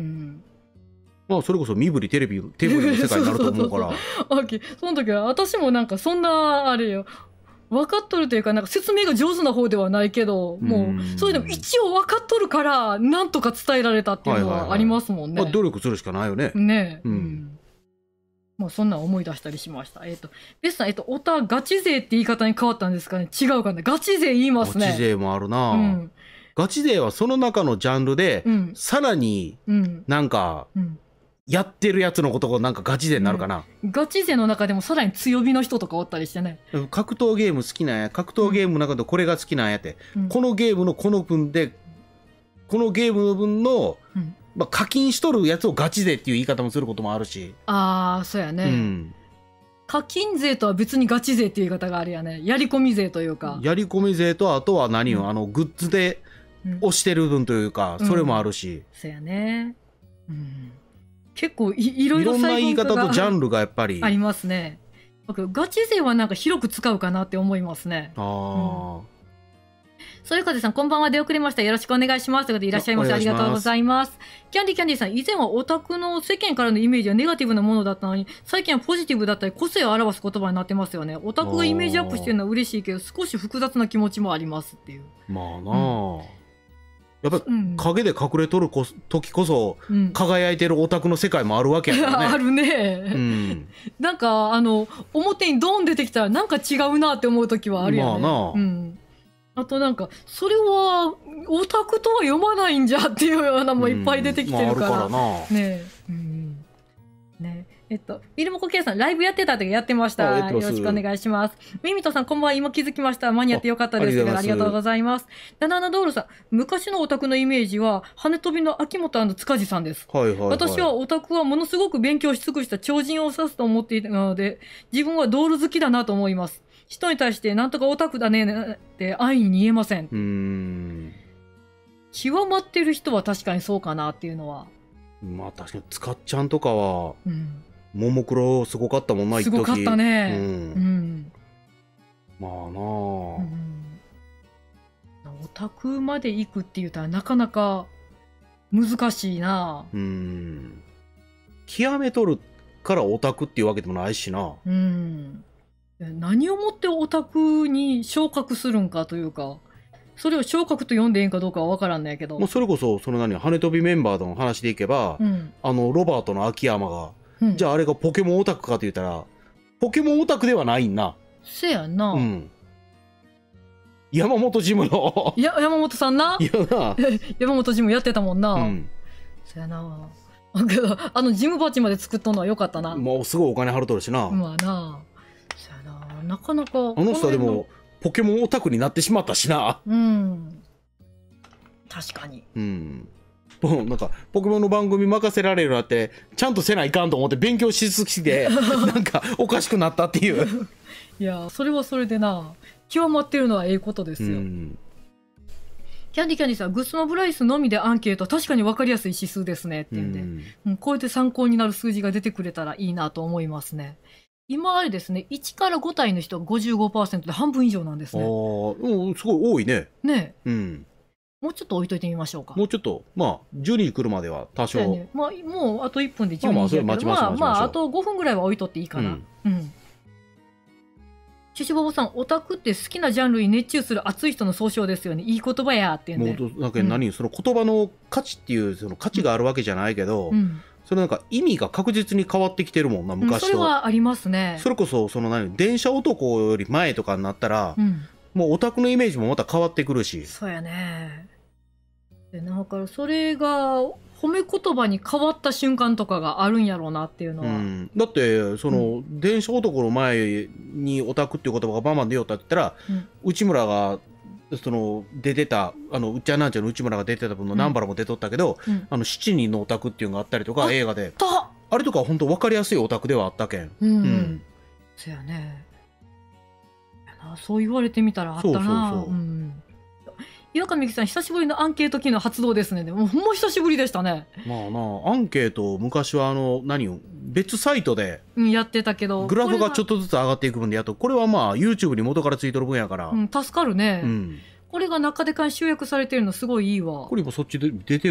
まあそれこそ身振りテレビテレビの世界になると思うから。 その時は私もなんかそんなあれよ、 分かっとるというか、なんか説明が上手な方ではないけど、もう、それでも一応分かっとるから、なんとか伝えられたっていうのはありますもんね。 努力するしかないよね。 ねえ。うん。もうそんなん思い出したりしました。えっと、ベスさん、えっと、オタガチ勢って言い方に変わったんですかね。違うかな。ガチ勢言いますね。 ガチ勢もあるな、うん、ガチ勢はその中のジャンルで、うん、さらになんか、うんやってるやつのことがなんかガチ勢になるかな、 うん、ガチ勢の中でもさらに強火の人とかおったりしてね。 格闘ゲーム好きなんや、格闘ゲームの中でこれが好きなんやって、うん、このゲームのこの分でこのゲームの分の、うん、まあ、課金しとるやつをガチ勢っていう言い方もすることもあるし。 ああそうやね、うん、課金勢とは別にガチ勢っていう言い方があるやね。やり込み勢というか、 やり込み勢とあとは何よ、うん、あのグッズで押してる分というか、それもあるし、 そうやね、うん、結構 い, いろいろいろんな言い方とジャンルがやっぱりありますね。僕ガチ勢はなんか広く使うかなって思いますね。ああ、うん、それかぜさんこんばんは、出遅れました、よろしくお願いしますということでいらっしゃいませ。ありがとうございます。キャンディキャンディさん、以前はオタクの世間からのイメージはネガティブなものだったのに、最近はポジティブだったり個性を表す言葉になってますよね。オタクがイメージアップしてるのは嬉しいけど、少し複雑な気持ちもありますっていう。 まあなあ、うん、やっぱり影で隠れとるこ時こそ輝いてるオタクの世界もあるわけやからね、うん、 あるね、うん、なんかあの表にドーン出てきたらなんか違うなって思う時はあるよね。まあな、うん、あとなんかそれはオタクとは読まないんじゃっていうようなもいっぱい出てきてるから、うん、まあ、あるからなね、うんね、えっと、フィルモコケイさん、ライブやってた時やってました。よろしくお願いします。ミミトさん、こんばんは。今気づきました。間に合ってよかったですから、ありがとうございます。ナナナドールさん、昔のオタクのイメージは、羽飛びの秋元塚地さんです。はいはいはい、私はオタクはものすごく勉強し尽くした超人を指すと思っていたので、自分はドール好きだなと思います。人に対して、なんとかオタクだねって安易に言えません。うーん。極まってる人は確かにそうかなっていうのは。 まあ確かに、塚っちゃんとかは、うん、ももクロすごかったもんな、 すごかったね。うん。うん、 まあなあ、うん、 オタクまで行くって言ったらなかなか難しいな。うん。 極めとるからオタクっていうわけでもないしな。うん。 何をもってオタクに昇格するんかというか、それを昇格と呼んでいいんかどうかは分からんねんけど、 もうそれこそその何羽飛びメンバーの話でいけば、うん、あのロバートの秋山が、うん、じゃああれがポケモンオタクかと言ったらポケモンオタクではないんな。 せやな、うん、 山本ジムのや山本さんな、いやな山本ジムやってたもんな、うん、せやな。けどあのジムバッジまで作っとんのはよかったな。 もうすごいお金払っとるしな。 まあな、せやな、なかなかあの人はでもポケモンオタクになってしまったしな。うん。 確かに。 うん。なんかポケモンの番組任せられるなってちゃんとせないかんと思って勉強しすぎてなんかおかしくなったっていう。 いやそれはそれでな、極まってるのはええことですよ。うん、キャンディキャンディさん、グスノブライスのみでアンケート確かに分かりやすい指数ですねっていうんで、うん、こうやって参考になる数字が出てくれたらいいなと思いますね。今あれですね、いちからご体の人が ごじゅうごパーセント で半分以上なんですね。ああ、 うん、すごい多いね。 ねえ。うん。もうちょっと置いといてみましょうか。 もうちょっと、まあ、じゅうに来るまでは多少。ね、 まあ、もうあといっぷんでじゅうにじやけど、まあ、まあ、まあ、あとごふんぐらいは置いとっていいかな。うん。うん。シュシュボボさん、オタクって好きなジャンルに熱中する熱い人の総称ですよね。いい言葉やっていうんで。 もう、なんか何、うん、その言葉の価値っていう、その価値があるわけじゃないけど、うん、それなんか意味が確実に変わってきてるもんな、昔と。 うん、それはありますね。 それこそ、その何、電車男より前とかになったら、うん、もうオタクのイメージもまた変わってくるし。 そうやね。で、なんかそれが褒め言葉に変わった瞬間とかがあるんやろうなっていうのは。うん、 だって、その、うん、電車男の前にオタクっていう言葉がバンバン出ようったって言ったら、うん、内村が、その出てたあのうっちゃなんちゃの内村が出てた分の南原も出とったけど、うん、あのしちにんのオタクっていうのがあったりとか映画で あ, あれとか本当分かりやすいオタクではあったけん。うん、うん、 そやね。そう言われてみたらあったな。そうそうそう、うん、岩上美樹さん、久しぶりのアンケート機能発動ですね。でももう久しぶりでしたね。 まあなあ、アンケート昔はあの何を別サイトでやってたけど、 グラフがちょっとずつ上がっていく分でやっと、これはまあ YouTube に元からついてる分やから、 うん、助かるね、うん、これが中で間集約されてるのすごいいいわ。 これ今そっちで出てる？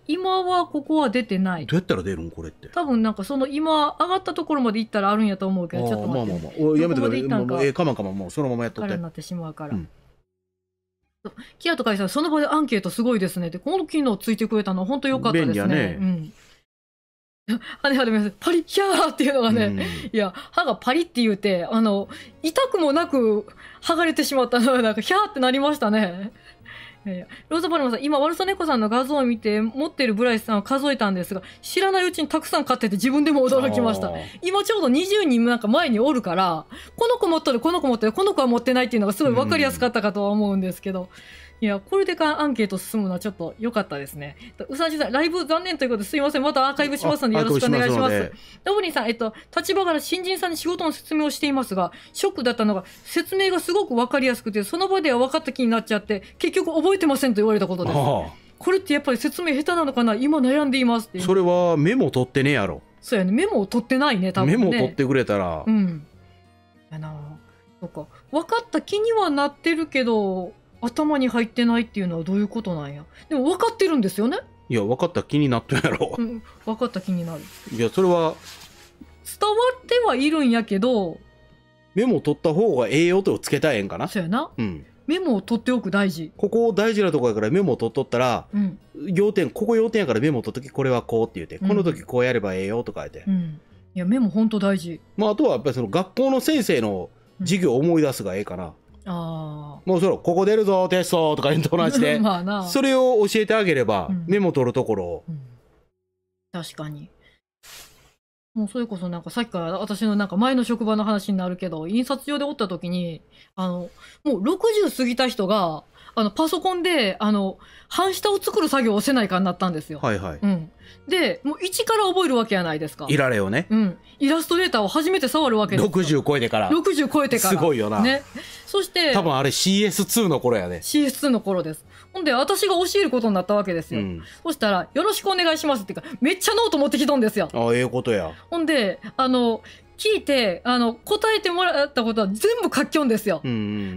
今はここは出てない。 どうやったら出るんこれって。 多分なんかその今上がったところまで行ったらあるんやと思うけど、ちょっと待って、ね。 まあまあまあ。やめてくれ。 ももうええかまかま、もうそのままやっとって。 からになってしまうから。うん、キアとカイさん、その場でアンケートすごいですね。で、この機能ついてくれたの本当良かったですね。ね、うん。歯で歯でパリッヒャーっていうのがね、うん、いや歯がパリって言うてあの痛くもなく剥がれてしまったのがなんかヒャーってなりましたね。えー、ローザパルマさん、今ワルソネコさんの画像を見て持ってるブライスさんを数えたんですが、知らないうちにたくさん買ってて自分でも驚きました。今ちょうどにじゅうにんなんか前におるから、この子持ってるこの子持ってるこの子は持ってないっていうのがすごい分かりやすかったかとは思うんですけど、うん、いやこれでかアンケート進むのはちょっと良かったですね。うさじさん、ライブ残念ということですいません、またアーカイブしますのでよろしくお願いします。ダブリンさん、えっと立場から新人さんに仕事の説明をしていますが、ショックだったのが説明がすごく分かりやすくて、その場では分かった気になっちゃって結局覚えてませんと言われたことです。これってやっぱり説明下手なのかな、今悩んでいますって。 それはメモ取ってねえやろ。 そうやね、メモを取ってないね、多分ね。 メモ取ってくれたら、 うん、やな。そうか、分かった気にはなってるけど頭に入ってないっていうのはどういうことなんや。でも分かってるんですよね。 いや分かった気になってるやろ、 うん、分かった気になる。 いやそれは伝わってはいるんやけど、 メモ取った方がええよとつけたらええんかな。 そうやな、 うん、 メモを取っておく大事。 ここ大事なとこやからメモ取っとったら、うん、要点ここ要点やからメモ取っときこれはこうって言って、うん、この時こうやればええよとか言って、うん、 いやメモほんと大事。 まああとはやっぱりその学校の先生の授業を思い出すがええかな、うん、あもうそれここ出るぞテストとかいう友達でまあな、それを教えてあげれば、うん、メモ取るところを、うん、 確かに。もうそれこそなんかさっきから私のなんか前の職場の話になるけど、印刷所でおった時にあのもうろくじゅう過ぎた人があのパソコンであの半下を作る作業をせないかになったんですよ。 はいはい、 うん、でもう一から覚えるわけやないですか。 いられをね、 うん、イラストレーターを初めて触るわけですよ。 ろくじゅう超えてからろくじゅう超えてからすごいよな、 ね、そして多分あれ シーエスツー の頃やね。 シーエスツー の頃です。ほんで私が教えることになったわけですよ、うん、そしたらよろしくお願いしますっていうかめっちゃノート持ってきとんですよ。 ああええことや。 ほんであの聞いてあの答えてもらったことは全部書きょんですよ、うんうんうん、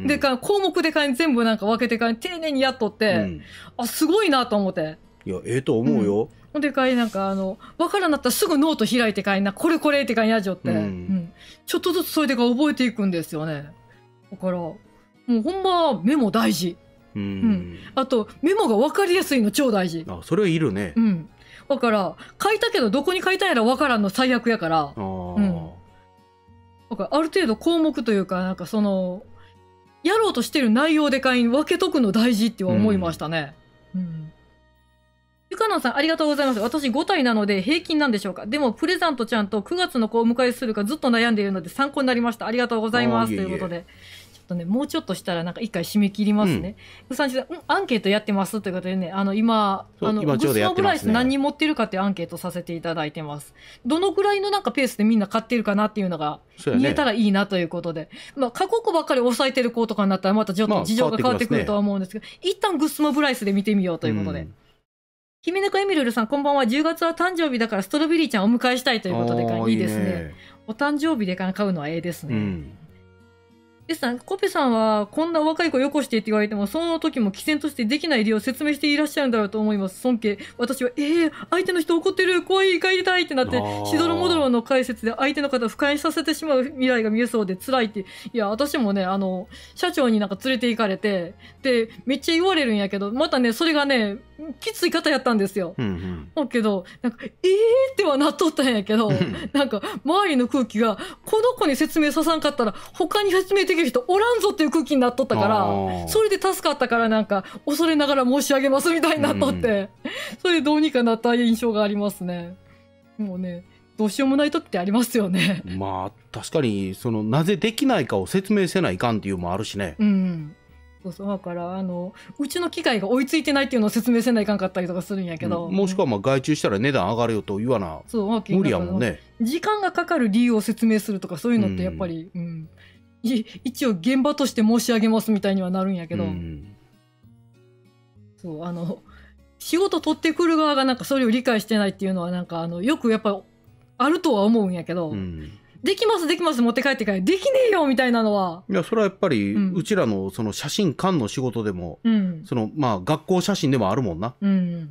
でか項目でかに全部なんか分けてかに丁寧にやっとって、うん、あすごいなと思って。 いやええと思うよ、うん、 ほんでかいなんかあの分からんなったらすぐノート開いてかいなこれこれってかいやじょって、うんうん、ちょっとずつそれでか覚えていくんですよね。だからもうほんまメモ大事。うんうん、あとメモが分かりやすいの超大事。 あそれはいるね、 うん、だから書いたけどどこに書いたんやら分からんの最悪やから、あ、うん、だからある程度項目というかなんかそのやろうとしてる内容でかい分けとくの大事って思いましたね。うん、うん、ゆかのんさんありがとうございます。私ご体なので平均なんでしょうか。でもプレザントちゃんとくがつの子をお迎えするかずっと悩んでいるので参考になりました。ありがとうございます。いえいえということでとね、もうちょっとしたらなんか一回締め切りますね。うさんちさん、うん、アンケートやってますということでね、あの今あの今ちょうどやってますね。 グスノブライス何人持ってるかっていうアンケートさせていただいてます。どのぐらいのなんかペースでみんな買ってるかなっていうのが見えたらいいなということで、ね、まあ過去子ばっかり抑えてる子とかになったらまたちょっと事情が変わってくるとは思うんですけど、まあね、一旦グスノブライスで見てみようということで。うん姫猫エミルルさんこんばんは。じゅうがつは誕生日だからストロベリーちゃんをお迎えしたいということでいいですね。いいね、お誕生日で買うのはええですね。うんでさん、コペさんはこんな若い子よこしてって言われてもその時も毅然としてできない理由を説明していらっしゃるんだろうと思います。尊敬。私はえー、相手の人怒ってる怖い帰りたいってなってしどろもどろの解説で相手の方を不快にさせてしまう未来が見えそうで辛いって。いや私もねあの社長になんか連れて行かれてでめっちゃ言われるんやけどまたねそれがねきつい方やったんですよ。うんうん、だけどなんかえーってはなっとったんやけどなんか周りの空気がこの子に説明ささんかったら他に説明できる人おらんぞっていう空気になっとったからそれで助かったからなんか恐れながら申し上げますみたいになっとって、うん、それでどうにかなった印象がありますね。もうねどうしようもない時ってありますよね。 まあ確かにそのなぜできないかを説明せないかんっていうのもあるしね。うんそうそうだからあのうちの機械が追いついてないっていうのを説明せないかんかったりとかするんやけど、 うん、もしくはまあ外注したら値段上がるよと言わなそう無理やもんね。 時間がかかる理由を説明するとかそういうのってやっぱり、うんうん、一応現場として申し上げますみたいにはなるんやけど、うん、そうあの仕事取ってくる側がなんかそれを理解してないっていうのはなんかあのよくやっぱあるとは思うんやけど、うんできますできます持って帰ってからできねえよみたいなのは。 いやそれはやっぱり、うん、うちらのその写真館の仕事でも、うん、そのまあ学校写真でもあるもんな、うん、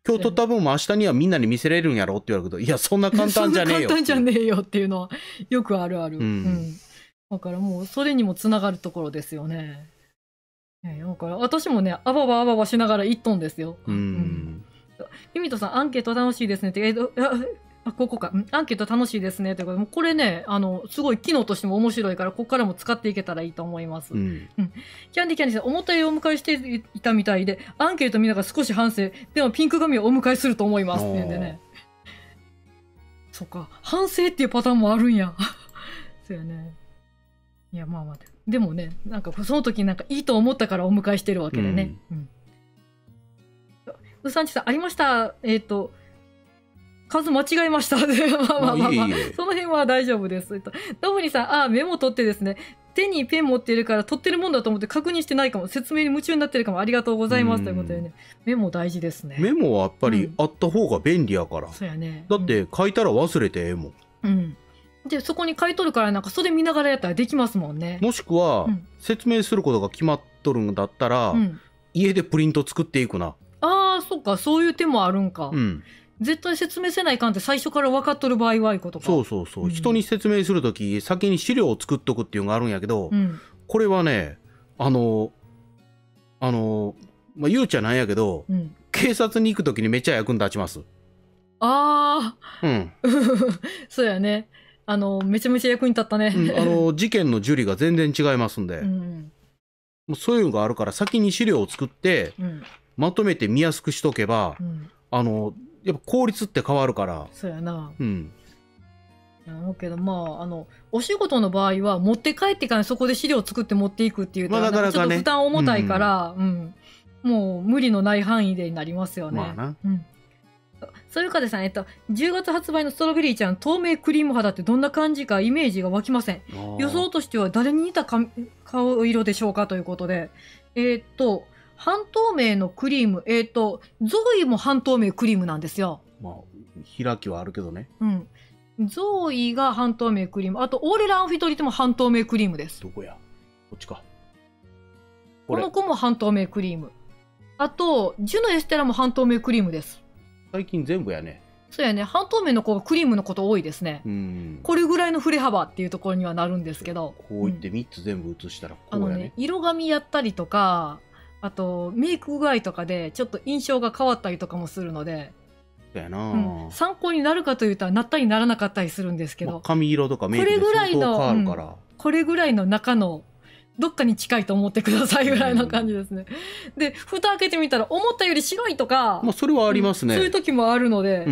今日撮った分も明日にはみんなに見せれるんやろって言われるけど、いや、そんな簡単じゃねえよ。 そんな簡単じゃねえよっていうのは、よくあるある。 うん。うん、 だからもう、それにもつながるところですよね。ね、だから私もね、あばばあばばしながら行っとんですよ。 うん。うん、 ゆみとさん、アンケート楽しいですねって、えっと、あ、ここか。アンケート楽しいですね。ということで、これね、あの、すごい機能としても面白いから、ここからも使っていけたらいいと思います。うん。うん、キャンディキャンディさん、思ったよりお迎えしていたみたいで、アンケート見ながら少し反省。でも、ピンク髪をお迎えすると思います。って言うんでね。そっか。反省っていうパターンもあるんや。そうやね。いや、まあまあ。でもね、なんか、その時なんかいいと思ったからお迎えしてるわけでね。うん。うん、うさんちさん、ありました。えっ、ー、と、数間違えました。まあまあまあまあ、その辺は大丈夫です。ドブニさん、ああ、メモ取ってですね、手にペン持ってるから取ってるもんだと思って確認してないかも、説明に夢中になってるかも、ありがとうございますということでね、メモ大事ですね。 メモはやっぱりあった方が便利やから。うん、 そうやね。 だって書いたら忘れてええもん。 うん。で、そこに書いとるから、なんかそれ見ながらやったらできますもんね。 もしくは、うん、説明することが決まっとるんだったら、うん、家でプリント作っていくな。 ああ、そっか、そういう手もあるんか。 うん。 絶対説明せないかんって最初から分かっとる場合はいいことか。 そうそうそう、うん、人に説明するとき先に資料を作っとくっていうのがあるんやけど、うん、これはねあのあのまあ言うちゃなんやけど、うん、警察に行くときにめっちゃ役に立ちます。 ああうんそうやね、あのめちゃめちゃ役に立ったね、 うん、あの事件の受理が全然違いますんで、うん、もうそういうのがあるから先に資料を作って、うん、まとめて見やすくしとけば、うん、あのやっぱ効率って変わるから。 そうやな。 うん。 思うけど、まあ、あの、お仕事の場合は、持って帰ってからそこで資料を作って持っていくっていうと、まあ、なかなかね、ちょっと負担重たいから、うん、うん、もう無理のない範囲でになりますよね。 まあな。 うん。そういうかですね、えっと、じゅうがつ発売のストロベリーちゃん、透明クリーム肌ってどんな感じかイメージが湧きません。予想としては誰に似たか顔色でしょうかということで、えー、っと、半透明のクリーム、えっ、ー、と、ゾーイも半透明クリームなんですよ。 まあ、開きはあるけどね。 うん。ゾーイが半透明クリーム。あと、オーレラ・アンフィトリテも半透明クリームです。 どこや？こっちか。 こ, この子も半透明クリーム。あと、ジュノエステラも半透明クリームです。 最近全部やね。 そうやね。半透明の子がクリームのこと多いですね。うん。これぐらいの振れ幅っていうところにはなるんですけど。 こういってみっつ全部写したらこうやね。あのね、 色紙やったりとか、あとメイク具合とかでちょっと印象が変わったりとかもするので、 だよな、 うん、参考になるかというとなったりならなかったりするんですけど、まあ、 髪色とかメイクで相当変わるから、うん、 これぐらいの中のどっかに近いと思ってくださいぐらいの感じですね、うん、で蓋開けてみたら思ったより白いとか、 まあ、それはありますね、 うん、そういう時もあるので、うんうん、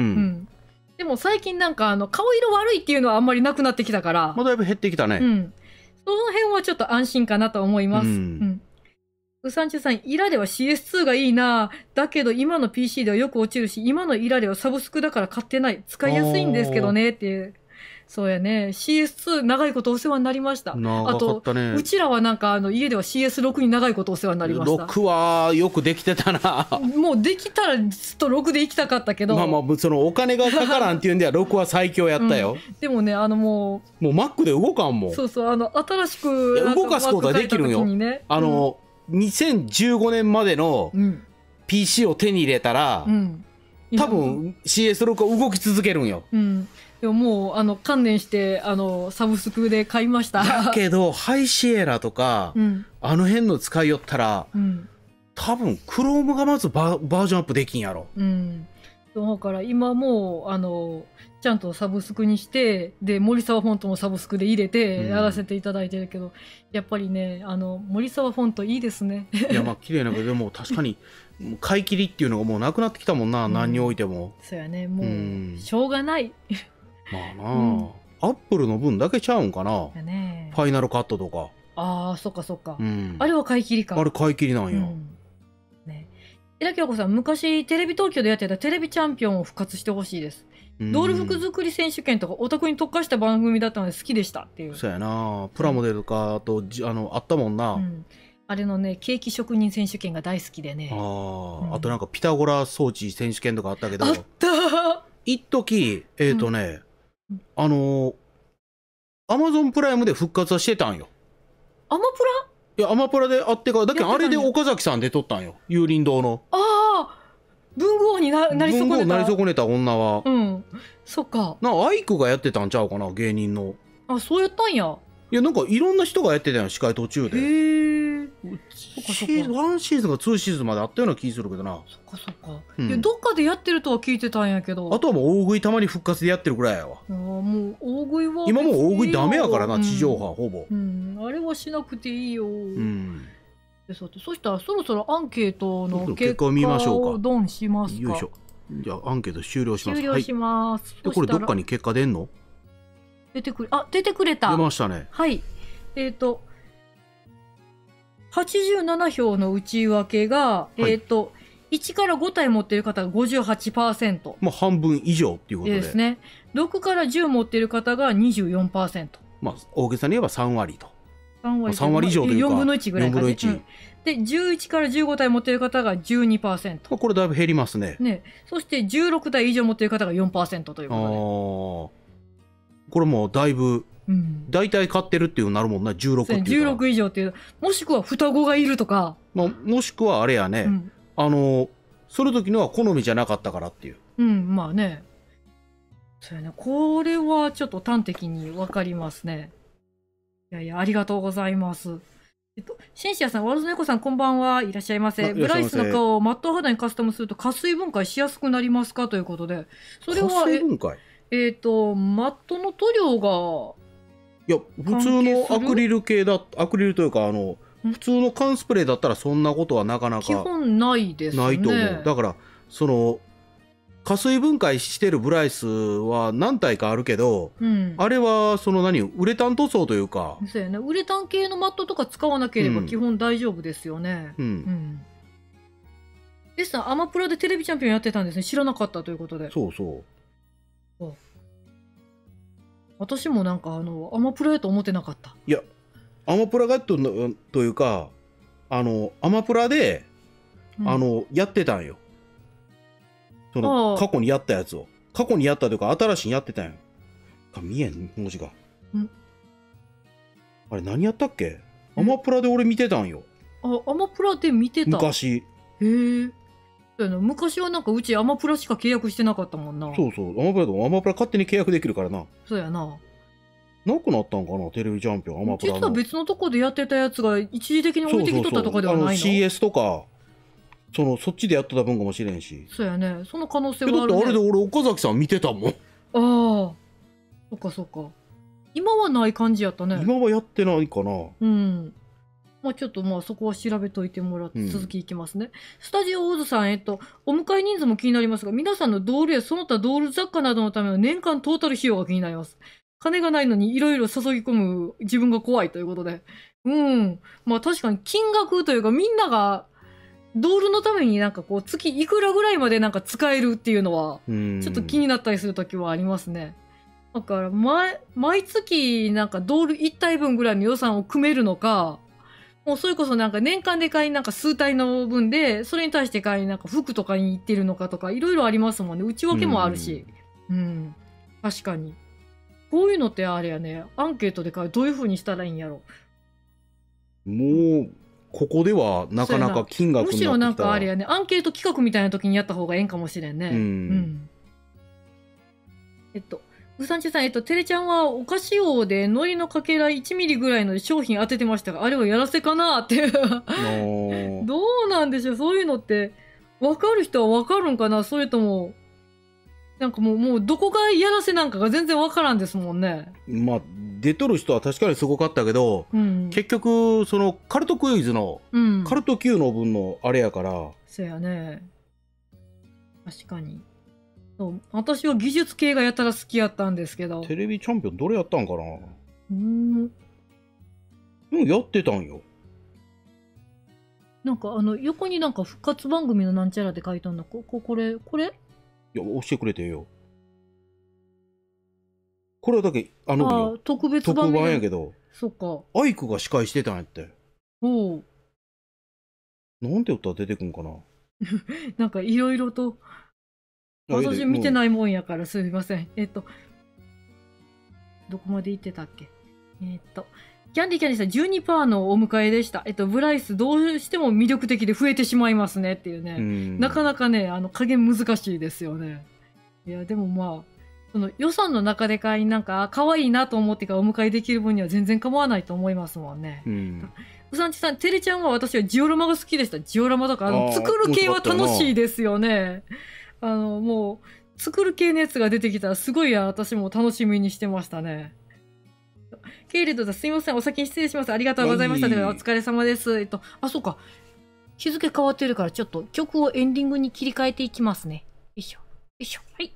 でも最近なんかあの顔色悪いっていうのはあんまりなくなってきたから、 まあ、だいぶ減ってきたね、 うん、その辺はちょっと安心かなと思います、うんうんうさんちゅうさん、イラレは シーエスツー がいいな。だけど今の ピーシー ではよく落ちるし、今のイラレはサブスクだから買ってない。使いやすいんですけどね、っていう。そうやね。シーエスツー 長いことお世話になりました。 長かったね。 あと、うちらはなんかあの家では シーエスろく に長いことお世話になりました。 ろくはよくできてたな。 もうできたらずっとろくで行きたかったけど。 まあまあ、そのお金がかからんっていうんではろくは最強やったよ。 うん、でもね、あのもう。 もう Mac で動かんもん。 そうそう、あの、新しく。 動かすことはできるんよ。ね、あの、うんにせんじゅうごねんまでの ピーシー を手に入れたら、うん、多分 シーエスろく は動き続けるんよ、 うん、でももうあの観念してあのサブスクで買いました。 だけどハイシエラとか、うん、あの辺の使いよったら、うん、多分 Chrome がまず バ, バージョンアップできんやろ、 うん、だから今もうあのちゃんとサブスクにしてで森沢フォントもサブスクで入れてやらせていただいてるけど、うん、やっぱりねあの森沢フォントいいですね。 いやまあ綺麗なけどでも確かに買い切りっていうのがもうなくなってきたもんな、うん、何においても。 そうやねもう、うん、しょうがない。 まあなあ、うん、アップルの分だけちゃうんかな、 ね、 ファイナルカットとか。 ああそっかそっか、うん、あれは買い切りか。 あれ買い切りなんや、 うんね、平京子さん昔テレビ東京でやってたテレビチャンピオンを復活してほしいです。ドール服作り選手権とかオタクに特化した番組だったので好きでしたっていう。 そうやなプラモデルとかあとあのあったもんな、うん、 あれのねケーキ職人選手権が大好きでね。 あ、うん、あとなんかピタゴラ装置選手権とかあったけど、 あった一時えっ、ー、とね、うん、あのアマゾンプライムで復活はしてたんよ。 アマプラ？ いやアマプラであってからだけどあれで岡崎さんで撮ったんよ有林堂の。 ああ文具王にななり損ねた。 文具王になり損ねた女は。 うん。そっか。 なアイクがやってたんちゃうかな、芸人の。 あ、そうやったんや。 いや、なんかいろんな人がやってたよ、司会途中で。 へえ。 そっかそっか。ワンシーズンかツーシーズンまであったような気するけどな。 そっかそっか。うん、いや、どっかでやってるとは聞いてたんやけど。 あとはもう大食いたまに復活でやってるぐらいやわ。 あもう大食いは。 今もう大食いダメやからな、地上波ほぼ。 うん。あれはしなくていいよ。うん。 でそしたらそろそろアンケートの結果を見ましょうか。 ドンしますか。 よいしょ。じゃあアンケート終了します。 終了します。 でこれどっかに結果出んの？ 出てくる。あ、出てくれた。 出ましたね。 はい。えっとはちじゅうなな票の内訳が、えっといちからご体持っている方が ごじゅうはちパーセント。 まあ半分以上っていうことで。 ですね。ろくからじゅう持っている方が にじゅうよんパーセント。 まあ大げさに言えばさん割と。 さん割、 さん割以上というかよんぶんのいちぐらいか、ね。 よんぶんのいち。うん、 でじゅういちからじゅうご体持っている方が じゅうにパーセント。 これだいぶ減りますね。 ね。そしてじゅうろく体以上持っている方が よんパーセント ということで。ああ。 これもうだいぶ、うん、大体買ってるっていうなるもんな、じゅうろくっていうか。 じゅうろく以上っていう。もしくは双子がいるとか。 まあ、もしくはあれやね、うん、あの、その時のは好みじゃなかったからっていう。 うん、まあね。そうやね。これはちょっと端的にわかりますね。いやいや、ありがとうございます。えっと、シンシアさん、ワールドネコさん、こんばんは。いらっしゃいませ。ブライスの顔をマット肌にカスタムすると、加水分解しやすくなりますかということで。それは、 加水分解えっと、マットの塗料が。 いや、普通のアクリル系だ、アクリルというか、あの、普通の缶スプレーだったら、そんなことはなかなか。 基本ないですね。 ないと思う。だから、その、加水分解してるブライスは何体かあるけど、うん、あれはその何ウレタン塗装というかそうやね、ウレタン系のマットとか使わなければ基本大丈夫ですよね。うんうん、エスさん、アマプラでテレビチャンピオンやってたんですね。知らなかったということで。 そうそう。 私もなんかあのアマプラやと思ってなかった。 いや、アマプラがとというか、あのアマプラで、うん、あのやってたんよ。その過去にやったやつを過去にやったというか新しいにやってたんや。見えん文字が。んあれ何やったっけ？アマプラで俺見てたんよ。 あ、アマプラで見てた。 昔。 へえ。昔はなんかうちアマプラしか契約してなかったもんな。 そうそう。アマプラとアマプラ勝手に契約できるからな。 そうやな。 なくなったんかなテレビチャンピオンアマプラの。 実は別のとこでやってたやつが一時的に置いてきとったとかではないの？ そうそうそう。あの シーエス とか。そのそっちでやってた分かもしれんし。 そうやね。その可能性はあるね。 だってあれで俺岡崎さん見てたもん。ああ、そっかそっか。今はない感じやったね。 今はやってないかな。 うん。まあちょっとまあそこは調べといてもらって、うん、続きいきますね。スタジオオーズさん、えっとお迎え人数も気になりますが、皆さんのドールやその他ドール雑貨などのための年間トータル費用が気になります。金がないのにいろいろ注ぎ込む自分が怖いということで。うん。まあ確かに金額というかみんながドールのためになんかこう月いくらぐらいまでなんか使えるっていうのはちょっと気になったりするときはありますね。だから毎毎月なんかドールいち体分ぐらいの予算を組めるのか、もうそれこそなんか年間で買いなんか数体の分でそれに対して買いなんか服とかに行ってるのかとかいろいろありますもんね。内訳もあるし。うん、うん、確かにこういうのってあれやね、アンケートで買うどういう風にしたらいいんやろ。 もうここではなかなか金額になってきたら、むしろなんかあれやね、アンケート企画みたいな時にやった方がええんかもしれんね。うん、うん、えっとうさんちさん、えっとテレちゃんはお菓子用で海苔のかけらいちミリぐらいの商品当ててましたが、あれはやらせかなってどうなんでしょう。そういうのって分かる人は分かるんかな、それともなんかもうもうどこがやらせなんかが全然分からんですもんね。 まあ出とる人は確かにすごかったけど、うん、結局そのカルトクイズの、うん、カルト Q の分のあれやから。 そうやね、確かに。そう私は技術系がやたら好きやったんですけど。 テレビチャンピオンどれやったんかな。うんうんやってたんよ。 なんかあの横になんか復活番組のなんちゃらで書いたんだ。こここれこれいや押してくれてよ。これはだけあのあ特別番特番やけど。 そっか。 アイクが司会してたんやって。 おう。 なんて言ったら出てくんかな。 なんかいろいろと私見てないもんやからすみません。えっとどこまで行ってたっけ。えっとキャンディーキャンディーさん じゅうにパーセント のお迎えでした。えっと、ブライスどうしても魅力的で増えてしまいますねっていうね。なかなかね、あの、加減難しいですよね。いや、でもまあ、その予算の中で買いなんか、可愛いなと思ってからお迎えできる分には全然構わないと思いますもんね。うん。うさんちさん、てれちゃんは私はジオラマが好きでした。ジオラマとか、あの、作る系は楽しいですよね。あの、もう、作る系のやつが出てきたらすごい私も楽しみにしてましたね。ケイレドさん、すみません。お先に失礼します。ありがとうございました。では、お疲れ様です。えっと、あ、そうか。日付変わってるから、ちょっと曲をエンディングに切り替えていきますね。よいしょ。よいしょ。はい。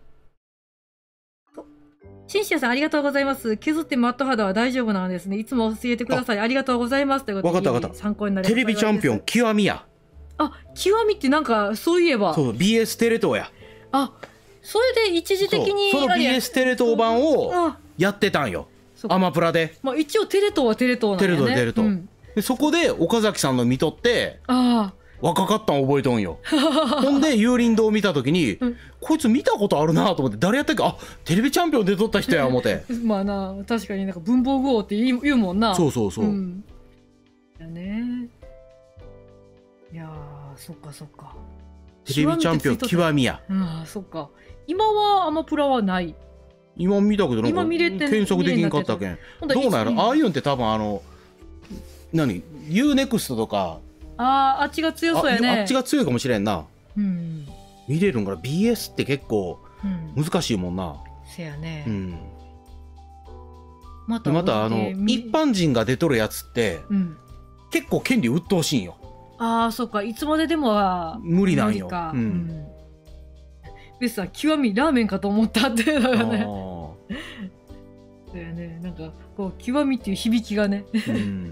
シンシアさん、ありがとうございます。削ってマット肌は大丈夫なんですね。いつも教えてください。ありがとうございます。ということで、わかったわかった。参考になります。 テレビチャンピオン、極みや。 あ、極みってなんか、そういえば。 そう、ビーエス テレ東や。 あ、それで一時的に。 その ビーエス テレ東版をやってたんよ。アマプラで。 まあ一応テレ東はテレ東なんだよね。 テレ東テレ東。うん、でそこで岡崎さんの見とって、ああ。若かったん覚えとんよ。ほんで幽林堂を見た時に、うん、こいつ見たことあるなと思って、誰やったっけ、あ、テレビチャンピオンで撮った人や思って。 まあな、確かになんか文房具王って言う言うもんな。 そうそうそう。うん、 やね。いやー、そっかそっか。 テレビチャンピオン極みや。 ああ、そっか。今はアマプラはない。 今見たけどなんか検索できんかったけん。どうなんやろ。ああいうんって多分あの何 ユーネクスト とか。 ああ、あっちが強そうやね。 あっちが強いかもしれんな。うん。見れるんから ビーエス って結構難しいもんな。うん、 せやね。 うん。またまたあの一般人が出とるやつって、うん、結構権利鬱陶しいんよ。 ああ、そっか。いつまででもは無理なんよ。うん。うん、ベスさん、極みラーメンかと思ったっていうのがね。だよね。なんかこう極みっていう響きがね。うん。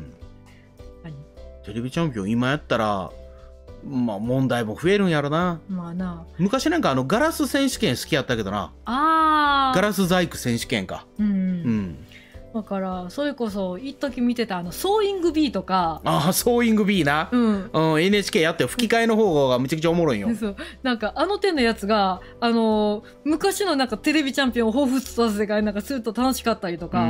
テレビチャンピオン今やったらまあ問題も増えるんやろな。 まあな。 昔なんかあのガラス選手権好きやったけどな。 ああ。 ガラス細工選手権か。うん。うん。 だからそれこそ一時見てたあのソーイング B とか。 ああ、ソーイング B な。うん。うん、エヌエイチケー やって吹き替えの方がめちゃくちゃおもろいんよ。 そう。なんかあの手のやつがあのー、昔のなんかテレビチャンピオンを彷彿とさせてなんかすると楽しかったりとか。うん。うん、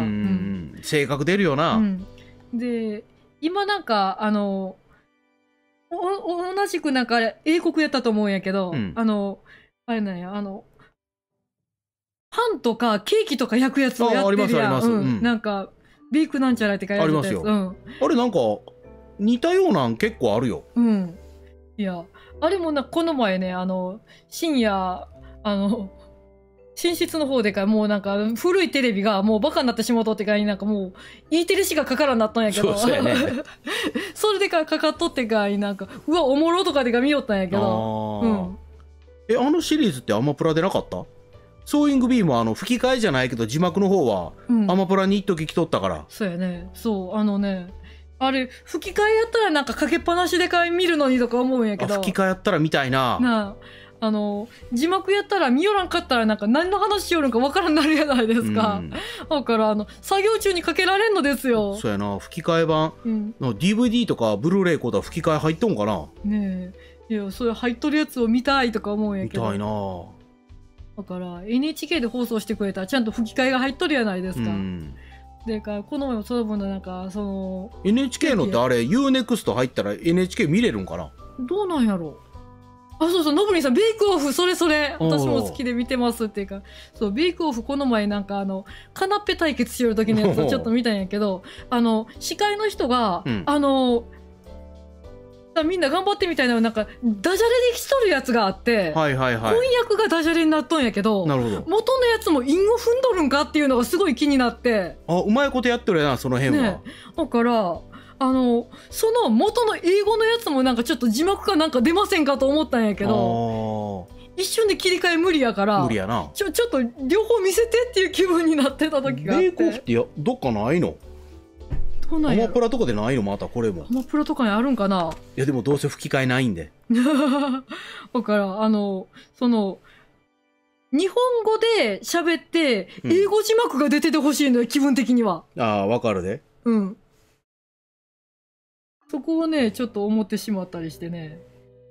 性格出るよな。うん、 で。今なんかあのお同じくなんか英国やったと思うんやけど、うん、あのあれなんやあのパンとかケーキとか焼くやつをやってるやん。うん、なんかベイクなんちゃらって書いてあるやつ。ありますよ。うん、 あれなんか似たようなん結構あるよ。 うん。いやあれもなこの前ねあの深夜あの寝室の方でかもうなんか古いテレビがもうバカになってしまうとってかになんかもう E テレしかかからんなったんやけどそ, うね、 それでかかかっとってかになんかうわおもろとかでか見よったんやけど、うん、 えあのシリーズってアマプラでなかった？ソーイング B もあの吹き替えじゃないけど字幕の方はアマプラに一時来とったから、うん、 そうやね。そうあのねあれ吹き替えやったらなんかかけっぱなしでかい見るのにとか思うんやけど、 吹き替えやったら見たいな。 なああの字幕やったら見よらんかったらなんか何の話しよるんか分からんなるじゃないですか、うん、だからあの作業中にかけられんのですよ。 そうやな吹き替え版、うん、ディーブイディー とかブルーレイコードは吹き替え入っとんかな。 ねえいやそれ入っとるやつを見たいとか思うんやけど、 見たいな。 だから エヌエイチケー で放送してくれたらちゃんと吹き替えが入っとるやないですか、うん、でかこの前もその分のなんかそのエヌエイチケー のってあれ ユーネクスト 入ったら エヌエイチケー 見れるんかな。 どうなんやろ。あ、そうそう、ノブリンさん、ベイクオフ、それそれ、私も好きで見てますっていうか、そう、ベイクオフ、この前なんかあの、カナッペ対決しよる時のやつをちょっと見たんやけど、あの、司会の人が、うん、あの、みんな頑張ってみたいな、なんか、ダジャレでしとるやつがあって、 はいはいはい、 翻訳がダジャレになっとんやけど、 なるほど元のやつも韻を踏んどるんかっていうのがすごい気になって。 あ、うまいことやってるやな、その辺は。ね、 だから、あのその元の英語のやつもなんかちょっと字幕かなんか出ませんかと思ったんやけど一瞬で切り替え無理やから無理やな。 ちょ、ちょっと両方見せてっていう気分になってた時があって。 ベイクオフってやどっかないの？どうなんやろ。アマプラとかでないの？またこれもアマプラとかにあるんかな。 いやでもどうせ吹き替えないんでだからあのその日本語で喋って英語字幕が出ててほしいのよ、うん、気分的には。 ああわかるで。 うんそこをねちょっと思ってしまったりしてね。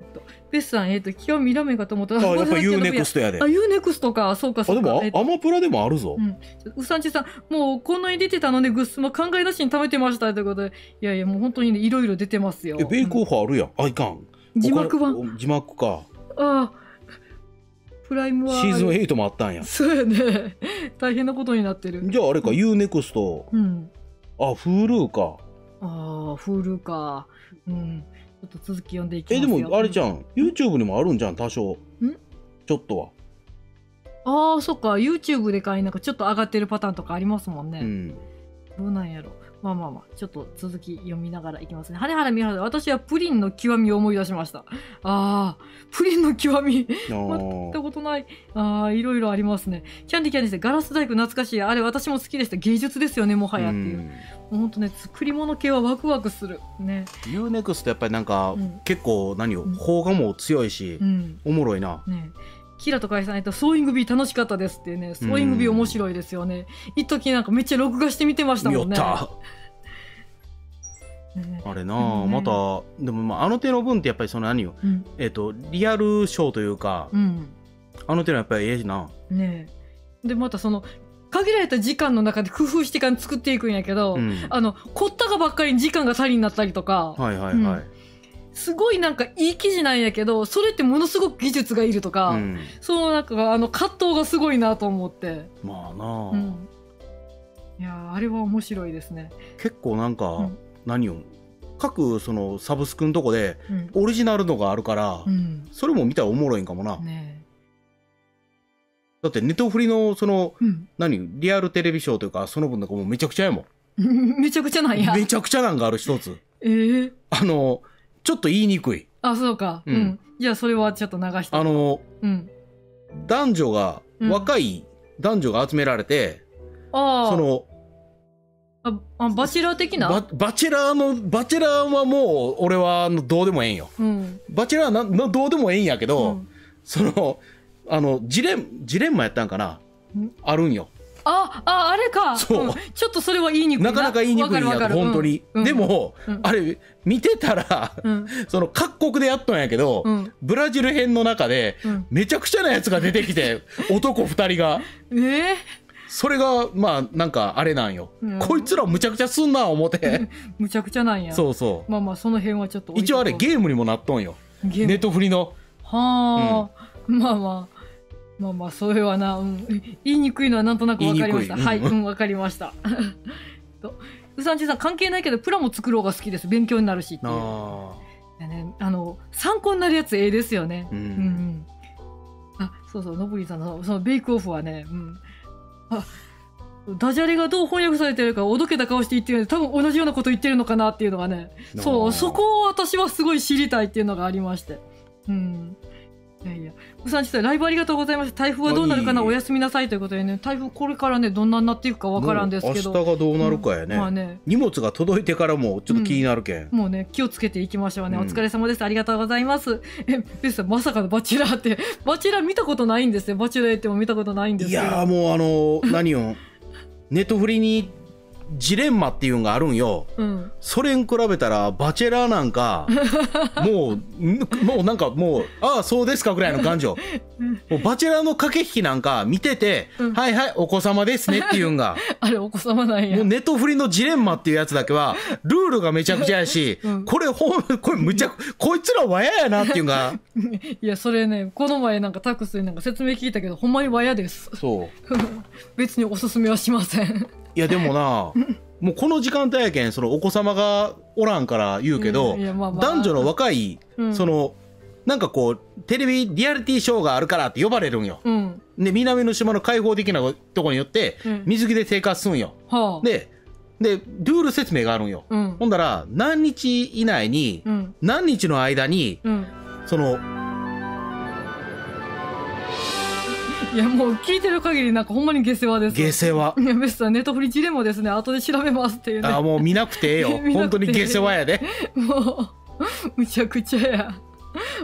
ベスさん、えっ、ー、と、極みラーメンかと思ったら、 あ、やっぱ ユーネクストやで。 あ、ユーネクストか、そうか、そうか。 あ、でも、アマプラでもあるぞ。 うん。うさんちさん、もう、こんなに出てたのね、グッズも考えなしに食べてましたということで、いやいや、もう本当にね、いろいろ出てますよ。 え、ベイクオファーあるやん。あ、いかん。 字幕版。 字幕か。 ああ。プライムは。 シーズンエイトもあったんや。 そうやね。大変なことになってる。 じゃあ、あれか、ユーネクスト。うん。あ、Hulu か。 ああ、Hulu か。うん。ちょっと続き読んでいきますよ。 え、でもあれじゃん、うん、YouTube にもあるんじゃん、多少。んちょっとは。 ああ、そっか、YouTube でかい、なんかちょっと上がってるパターンとかありますもんね。うん、どうなんやろ。まあまあまあ、ちょっと続き読みながらいきますね。はれはれみはれ、私はプリンの極みを思い出しました。ああ、プリンの極み。まったことない。ああ、いろいろありますね。キャンディキャンディでガラス細工懐かしい。あれ私も好きでした。芸術ですよね、もはやっていう。うん、もうほんとね、作り物系はワクワクする。ね。ユーネクストやっぱりなんか、うん、結構何よ、邦画も強いし、うん、おもろいな。ね。キラとかいさん、えっと、ソーイングビー楽しかったですってね、ソーイングビー面白いですよね。一時なんかめっちゃ録画して見てましたもんね。やったあれなあ、うん、またでもまああの手の分ってやっぱりその何よ、うん、えっとリアルショーというか、うん、あの手のやっぱりええしな。ねえ。でまたその限られた時間の中で工夫してから作っていくんやけど、うん、あの凝ったがばっかりに時間が足りになったりとか。はいはいはい。うん、すごいなんかいい記事なんやけど、それってものすごく技術がいるとか、うん、そのなんかあの葛藤がすごいなと思って。まあなあ、うん、いやあれは面白いですね。結構なんか、うん、何を各そのサブスクのとこでオリジナルのがあるから、うん、それも見たらおもろいんかもな。ね、だってネトフリのその、うん、何リアルテレビショーというかその分なんかもうめちゃくちゃやもん。めちゃくちゃなんや。めちゃくちゃなんがある一つ。えー、あのちょっと言いにくい。あ、そうか。うん。うん、じゃあそれはちょっと流して。あの、うん、男女が、うん、若い男女が集められて、あそのああバチェラー的な バ, バチェラーのバチェラーはもう俺はどうでもええんよ。うん、バチェラーななどうでもええんやけど、うん、そのあのジレンジレンマやったんかな、うん、あるんよ。あああれか。そう、うん、ちょっとそれは言いにくいな。なかなか言いにくいんや本当に。うん、でも、うん、あれ見てたら、うん、その各国でやっとんやけど、うん、ブラジル編の中で、うん、めちゃくちゃなやつが出てきて男ふたりが。えーそれがまあなんかあれなんよ、うん、こいつらむちゃくちゃすんな思ってむちゃくちゃなんや。そうそう。まあまあその辺はちょっと一応あれゲームにもなっとんよ、ネットフリの。はあ、うん、まあまあまあまあそれはな、うん、言いにくいのはなんとなく分かりました。はい、うん、分かりましたうさんちさん関係ないけどプラも作ろうが好きです。勉強になるしっていう。あ、ね、あの参考になるやつええですよね。うん、うんうん、あ、そうそう、のぶりさんのそのベイクオフはね、うん、あ、ダジャレがどう翻訳されてるかおどけた顔して言ってるので多分同じようなこと言ってるのかなっていうのがね、そう、そこを私はすごい知りたいっていうのがありまして、うん、いやいや、うさんちさんライブありがとうございました。台風はどうなるかな、おやすみなさいということでね、台風これからねどんなになっていくかわからんですけど、明日がどうなるかやね、うん、まあね、荷物が届いてからもちょっと気になるけん、うん、もうね気をつけていきましょうね、うん、お疲れ様です。ありがとうございます。え、ベスさんまさかのバチェラーってバチェラー見たことないんですよ。バチェラーっても見たことないんですけど、いやもうあの何よネットフリにジレンマっていうのがあるんよ、うん、それに比べたらバチェラーなんかもうもうなんかもうああそうですかぐらいの感情もうバチェラーの駆け引きなんか見てて、うん、はいはいお子様ですねっていうんがあれお子様なんや。もうネットフリのジレンマっていうやつだけはルールがめちゃくちゃやし、うん、これほんこれむちゃくこいつらわややなっていうのがいやそれねこの前なんかタクスになんか説明聞いたけどほんまにわやです。そう別におすすめはしません。いやでもなもうこの時間帯やけんそのお子様がおらんから言うけど、まあまあ、男女の若い、うん、そのなんかこうテレビリアリティショーがあるからって呼ばれるんよ、うん、で南の島の開放的なとこによって水着で生活すんよ、うん、ででルール説明があるんよ、うん、ほんだら何日以内に、うん、何日の間に、うん、そのいやもう聞いてる限りなんかほんまに下世話です。下世話。いやベスさんネットフリジレンマですね。後で調べますっていうね。あもう見なくてええよ。本当に下世話やで。もうむちゃくちゃや。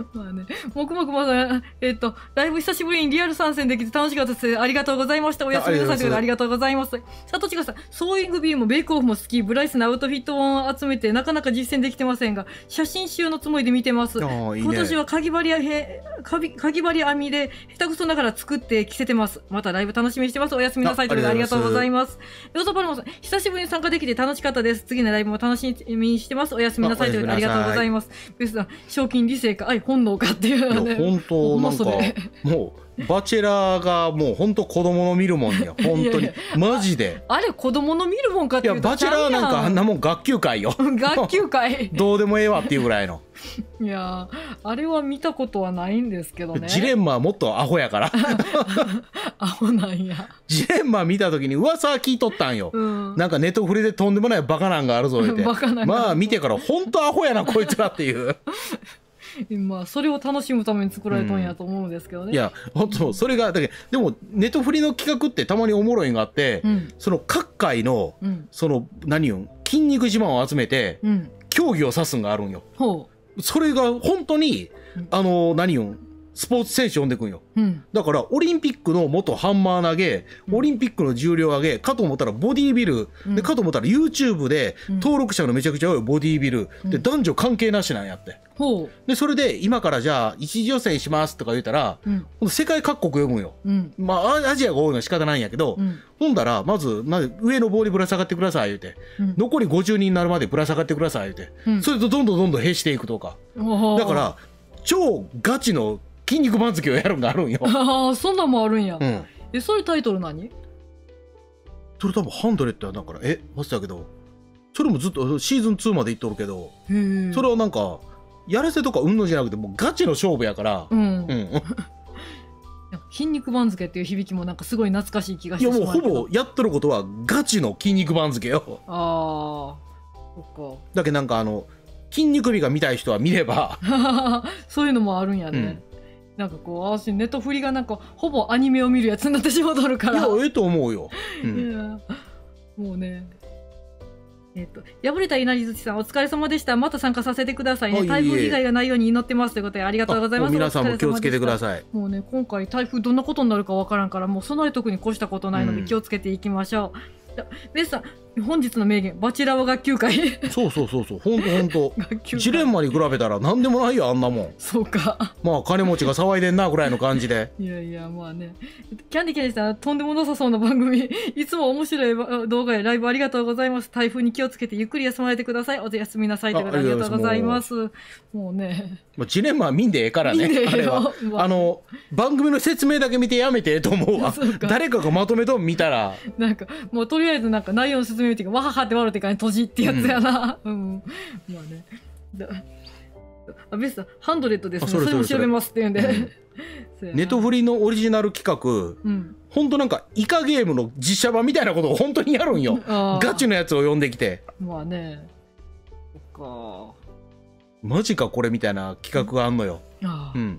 まあね、もくもくまさん、えっと、ライブ久しぶりにリアル参戦できて楽しかったです。ありがとうございました。おやすみなさいということでありがとうございます。さとちかさん、ソーイングビューもベイクオフも好き、ブライスのアウトフィットを集めてなかなか実践できてませんが、写真集のつもりで見てます。いいね、今年はかぎ針やへかぎかぎ針編みで下手くそながら作って着せてます。またライブ楽しみにしてます。おやすみなさいということでありがとうございます。ヨゾパルモさん、久しぶりに参加できて楽しかったです。次のライブも楽しみにしてます。おやすみなさいということでありがとうございます。ベスさん、賞金理性か愛本能かっていうね。 本当なんかもうバチェラーがもう本当子供の見るもんや本当にマジで。 あれ子供の見るもんかっていうと。 いやバチェラーなんかあんなもん学級会よ。 学級会。 どうでもええわっていうぐらいの。 いやあれは見たことはないんですけどね。 ジレンマはもっとアホやから。 アホなんや。 ジレンマ見た時に噂は聞いとったんよ。うん、なんかネットフリでとんでもないバカなんがあるぞ言って。まあ見てから本当アホやなこいつらっていう。 まあそれを楽しむために作られたんやと思うんですけどね。うん、 いや本当それがだけでもネットフリの企画ってたまにおもろいんがあって、うん、その各界の、うん、その何よ筋肉自慢を集めて、うん、競技を指すんがあるんよ。ほうそれが本当に、うん、あの何よスポーツ選手呼んでくんよ、うん、だからオリンピックの元ハンマー投げ、うん、オリンピックの重量上げかと思ったらボディービル、うん、でかと思ったら YouTube で登録者のめちゃくちゃ多いボディービル、うん、で男女関係なしなんやって、うん、でそれで今からじゃあ一次予選しますとか言ったら、うん、世界各国呼ぶんよ、うん、まあアジアが多いのは仕方ないんやけど、うん、ほんだらまずまず上の棒にぶら下がってください言うて、うん、残りごじゅうにんになるまでぶら下がってください言うて、うん、それとどんどんどんどん減していくとか、だから超ガチの筋肉番付をやるんがあるんよ。 ああ、そんなんもあるんや。うん、え、それタイトル何？ それ多分ハンドレットやだから、え、忘れたけど、それもずっとシーズンツーまでいっとるけど、それはなんかやらせとかうんのじゃなくてもうガチの勝負やから。うん。うん、 筋肉番付っていう響きもなんかすごい懐かしい気がしてしまう。 いやもうほぼやっとることはガチの筋肉番付よ。 ああ、そっか。 だけどなんかあの筋肉美が見たい人は見ればそういうのもあるんやね。うんなんかこう私ネットフリがなんかほぼアニメを見るやつになってしまうとるから。 いやええと思うよ。 うん、いやもうねえっ、ー、と破れた稲荷槌さんお疲れ様でした。また参加させてくださいね。台風被害がないように祈ってますということでありがとうございます。 皆さんも気をつけてください。 もうね今回台風どんなことになるかわからんからもう備えとくに越したことないので気をつけていきましょう。うん、ベスさん本日の名言バチェラーは学級会。 そうそうそうそうほんとほんとジレンマに比べたら何でもないよあんなもん。 そうかまあ金持ちが騒いでんなぐらいの感じで。 いやいやまあねキャンディキャンディさんとんでもなさそうな番組いつも面白い動画やライブありがとうございます。台風に気をつけてゆっくり休まれてください。おやすみなさいということでありがとうございます。もうねもうジレンマは見んでええからね。あれはあの番組の説明だけ見てやめてと思うわ。誰かがまとめとん見たらなんかもうとりあえずなんか内容の説明見てわははって笑ってから閉じってやつやな。うん、うん、まあねだあベスさんハンドレットですね。それも調べますって言うんで、うん、 ネトフリのオリジナル企画、うん、ほんとなんかイカゲームの実写版みたいなことを本当にやるんよ。ガチのやつを呼んできてまあねそっかマジかこれみたいな企画があんのよ。 うん、ああ、うん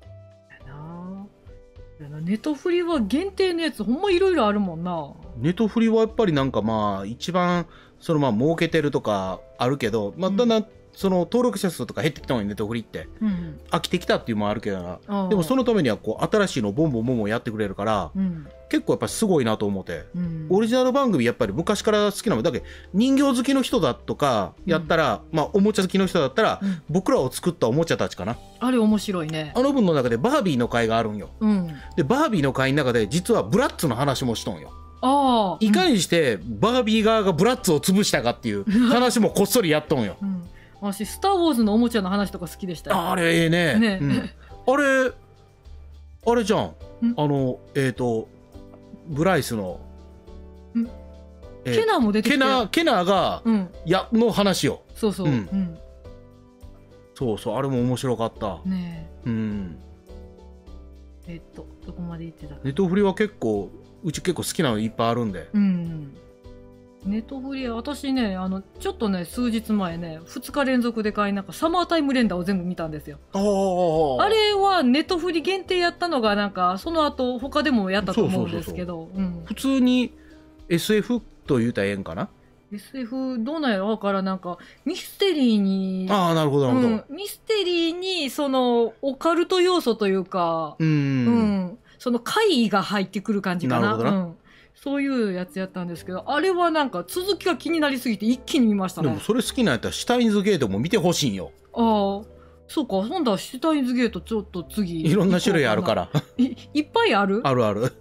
ネトフリは限定のやつほんまいろいろあるもんな。 ネトフリはやっぱりなんかまあ一番そのまあ儲けてるとかあるけど、まあ、だんだんその登録者数とか減ってきたのにネトフリって、うん、飽きてきたっていうのもあるけどな。でもそのためにはこう新しいのボンボンボンボンやってくれるから、うん、結構やっぱすごいなと思って、うん、オリジナル番組やっぱり昔から好きなのだけど人形好きの人だとかやったら、うん、まあおもちゃ好きの人だったら、うん、僕らを作ったおもちゃたちかな。 あれ面白いね。 あの分の中でバービーの回があるんよ、うん、でバービーの回の中で実はブラッツの話もしとんよ。あいかにしてバービー側がブラッツを潰したかっていう話もこっそりやっとんよ、うん、 私スター・ウォーズのおもちゃの話とか好きでしたよ。 あれええねね、うん、あれあれじゃんあのえっ、ー、とブライスの、 えー、ケナーも出てきてケナーケナーが、うん、やの話よ。 そうそう、うんうん、 そうそうあれも面白かったねえ、うん、 えっとどこまで行ってたか。 ネトフリは結構うち結構好きなのいっぱいあるんで、うん、 ネトフリは私ねあのちょっとね数日前ねふつか連続で買いなんかサマータイム連打を全部見たんですよ。ああれはネトフリ限定やったのがなんかその後他でもやったと思うんですけど普通に エスエフ と言うたらええんかな。 エスエフ どうなんやろ。だからなんかミステリーに、 ああ、なるほどなるほど、 うん、ミステリーにそのオカルト要素というか、 うん、うん、 その怪異が入ってくる感じかな。 なるほどな、 うん、そういうやつやったんですけど、あれはなんか続きが気になりすぎて一気に見ましたね。 でもそれ好きなんやったらシュタインズゲートも見てほしいんよ。 ああ、そうか。ほんだらシュタインズゲートちょっと次いろんな種類あるからい, いっぱいあるあるある。 うん。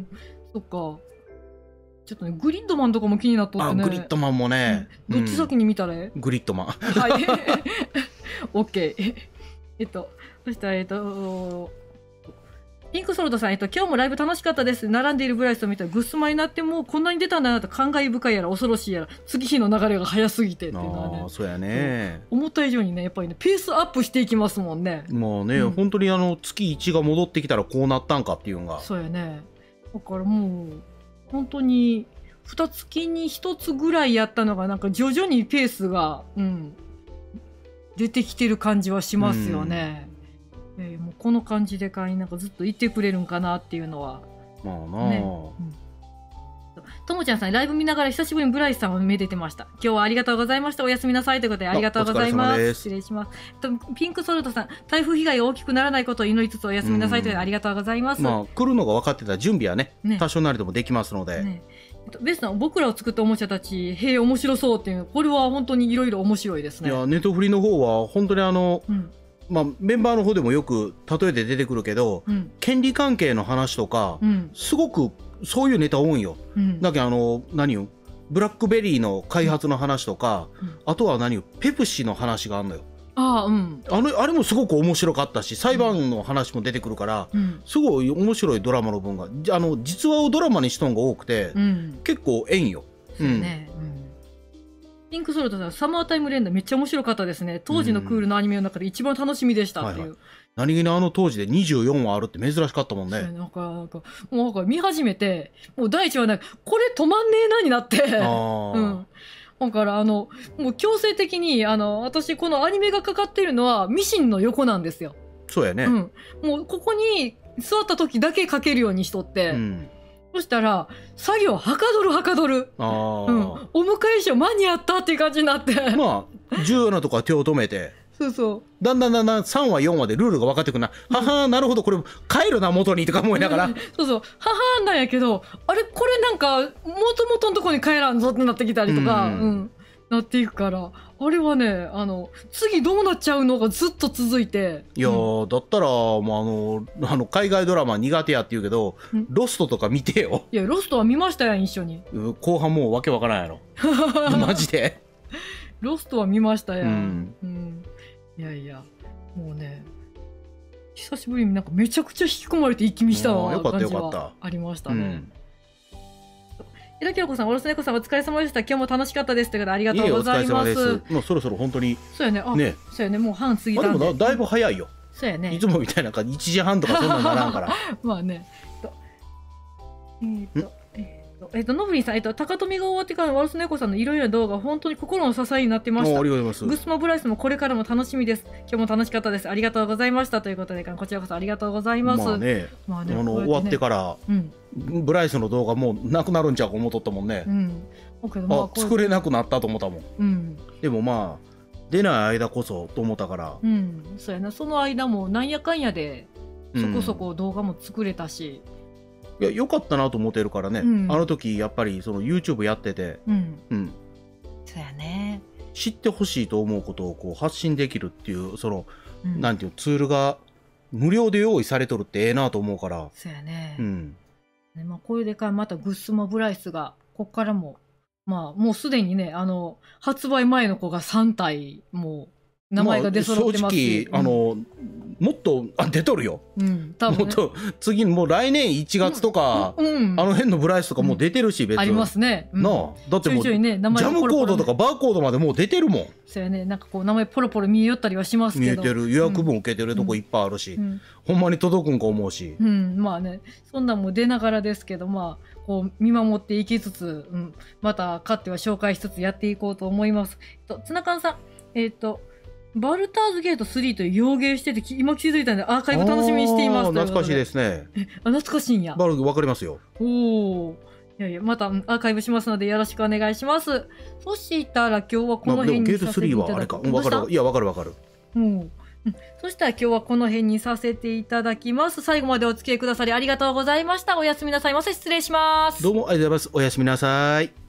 そっか。ちょっとね、グリッドマンとかも気になっとってね。 あ、グリッドマンもね。 うん、どっち先に見たらえ、 うん、グリッドマン。 はい。オッケー。えっと、そしたら、えっと、ピンクソルトさん、えっと、今日もライブ楽しかったです。並んでいるブライスを見たら、ぐっすまになっても、こんなに出たんだなと、感慨深いやら、恐ろしいやら、次日の流れが早すぎてっていうのはね。 ああ、そうやね、 うん。思った以上にね、やっぱりね、ペースアップしていきますもんね。 もうね、うん、本当にあの、月いちが戻ってきたらこうなったんかっていうのが。 そうやね。だからもう、本当に、二月に一つぐらいやったのが、なんか徐々にペースが、うん、出てきてる感じはしますよね。うん、えー、もうこの感じでかいなんかずっといてくれるんかなっていうのは。 まあなあ。ね、うん、 ともちゃんさん、ライブ見ながら久しぶりにブライスさんをめでてました。今日はありがとうございました。おやすみなさいということでありがとうございます。失礼します。とピンクソルトさん、台風被害が大きくならないことを祈りつつおやすみなさいということでありがとうございます。 まあ、来るのが分かってた準備は ね, ね多少なりともできますので。ね、 ベスさん、僕らを作ったおもちゃたち、へえ、面白そうっていう、これは本当にいろいろ面白いですね。 いや、ネトフリの方は本当にあの、うん、まあ、メンバーの方でもよく例えで出てくるけど、うん、権利関係の話とか、うん、すごくそういうネタ多いよ。うん、だけどあの何よ、ブラックベリーの開発の話とか、うん、あとは何よ、ペプシの話があるのよ。 ああ、うん、 あのあれもすごく面白かったし、裁判の話も出てくるから、うん、すごい面白いドラマの分が、あの実話をドラマにしとんが多くて、うん、結構ええんよ。 そうね、うん、ピンクソルトさん、サマータイム連打めっちゃ面白かったですね。当時のクールのアニメの中で一番楽しみでしたっていう。はいはい、 何気にあの当時でにじゅうよんわあるって珍しかったもんね。 なんかなんかもうなんか見始めて、もう第一話なんかこれ止まんねえなになって。あうん。だからあのもう強制的にあの私このアニメがかかっているのはミシンの横なんですよ。 そうやね。 うん。もうここに座った時だけかけるようにしとって。うん、そしたら作業はかどるはかどる。ああ。うん。お迎え書間に合ったっていう感じになって。 まあ重要なとこは手を止めて。 そうそう。 だんだんだんだんさんわよんわでルールが分かってくるな、うん、ははなるほどこれ帰るな元にとか思いながら、うん、 そうそうははなんやけど、あれこれなんかもともとのとこに帰らんぞってなってきたりとか、うん、うん、なっていくから、あれはね、あの次どうなっちゃうのがずっと続いて。 いやー、うん、だったらもうあのあの海外ドラマ苦手やって言うけど、うん、ロストとか見てよ。 いやロストは見ましたやん、一緒に。 後半もうわけわからんやろマジでロストは見ましたやん、うんうん、いやいやもうね、久しぶりになんかめちゃくちゃ引き込まれて一気見したわ感じはありましたね。井田京子さん、おろすねこさん、お疲れ様でした。今日も楽しかったですということでありがとうございます。いいお疲れ様です。 もうそろそろ本当に。 そうやね。あ、ね、そうやね。もう半過ぎたんで。 あ、でもだいぶ早いよ。 そうやね。 いつもみたいな感じいちじはんとかそんなんならんから。 まあね。えっと。えっと、ノブリンさん、えっと、高富が終わってからのワルスネコさんのいろいろな動画、本当に心の支えになってました。 ありがとうございます。 グスモブライスもこれからも楽しみです。今日も楽しかったです。ありがとうございました。ということで、こちらこそありがとうございます。 まあね、まあね、あの、ね、終わってから、うん、ブライスの動画もうなくなるんちゃうか思っとったもんね。うん、まあ、作れなくなったと思ったもん。うん、でもまあ、出ない間こそと思ったから。 うん、そうやな、その間もなんやかんやで、そこそこ動画も作れたし。うんいや良かったなと思ってるからね、うん、あの時やっぱりその YouTube やってて、うんうん、 そうやね、 知ってほしいと思うことをこう発信できるっていうその、うん、なんていうツールが無料で用意されとるってええなと思うから。 そうやね、うんね、まあ、これでかいまたグッスモブライスがこっからもまあもうすでにね、あの発売前の子がさん体もう名前が出揃ってますし、 まあ、正直、うん、あのもっとあ出とるよ、うん、多分ね、もっと次もう来年いちがつとか、うんうん、あの辺のブライスとかもう出てるし、別にありますね、うん、 なあだってもうちょいちょい、ね、名前ジャムコードとかバーコードまでもう出てるもん。 そうやね、なんかこう名前ポロポロ見えよったりはしますけど、 見えてる、予約も受けてるとこいっぱいあるし、うん、ほんまに届くんか思うし、 うん、まあねそんなんも出ながらですけど、まあこう見守っていきつつ、うん、また勝っては紹介しつつやっていこうと思います。とツナカンさん、えっ、ー、とバルターズゲートスリーという洋芸してて今気づいたんでアーカイブ楽しみにしています。 懐かしいですね。 あ、懐かしいんや。 バルわかりますよ。 おお、いいやいや、またアーカイブしますのでよろしくお願いします。そしたら今日はこの辺にさせていただきます。ゲートスリーはあれか。わかる。いや、わかるわかる。うん。うん、そしたら今日はこの辺にさせていただきます。最後までお付き合いくださりありがとうございました。おやすみなさいませ。失礼します。 どうもありがとうございます。おやすみなさい。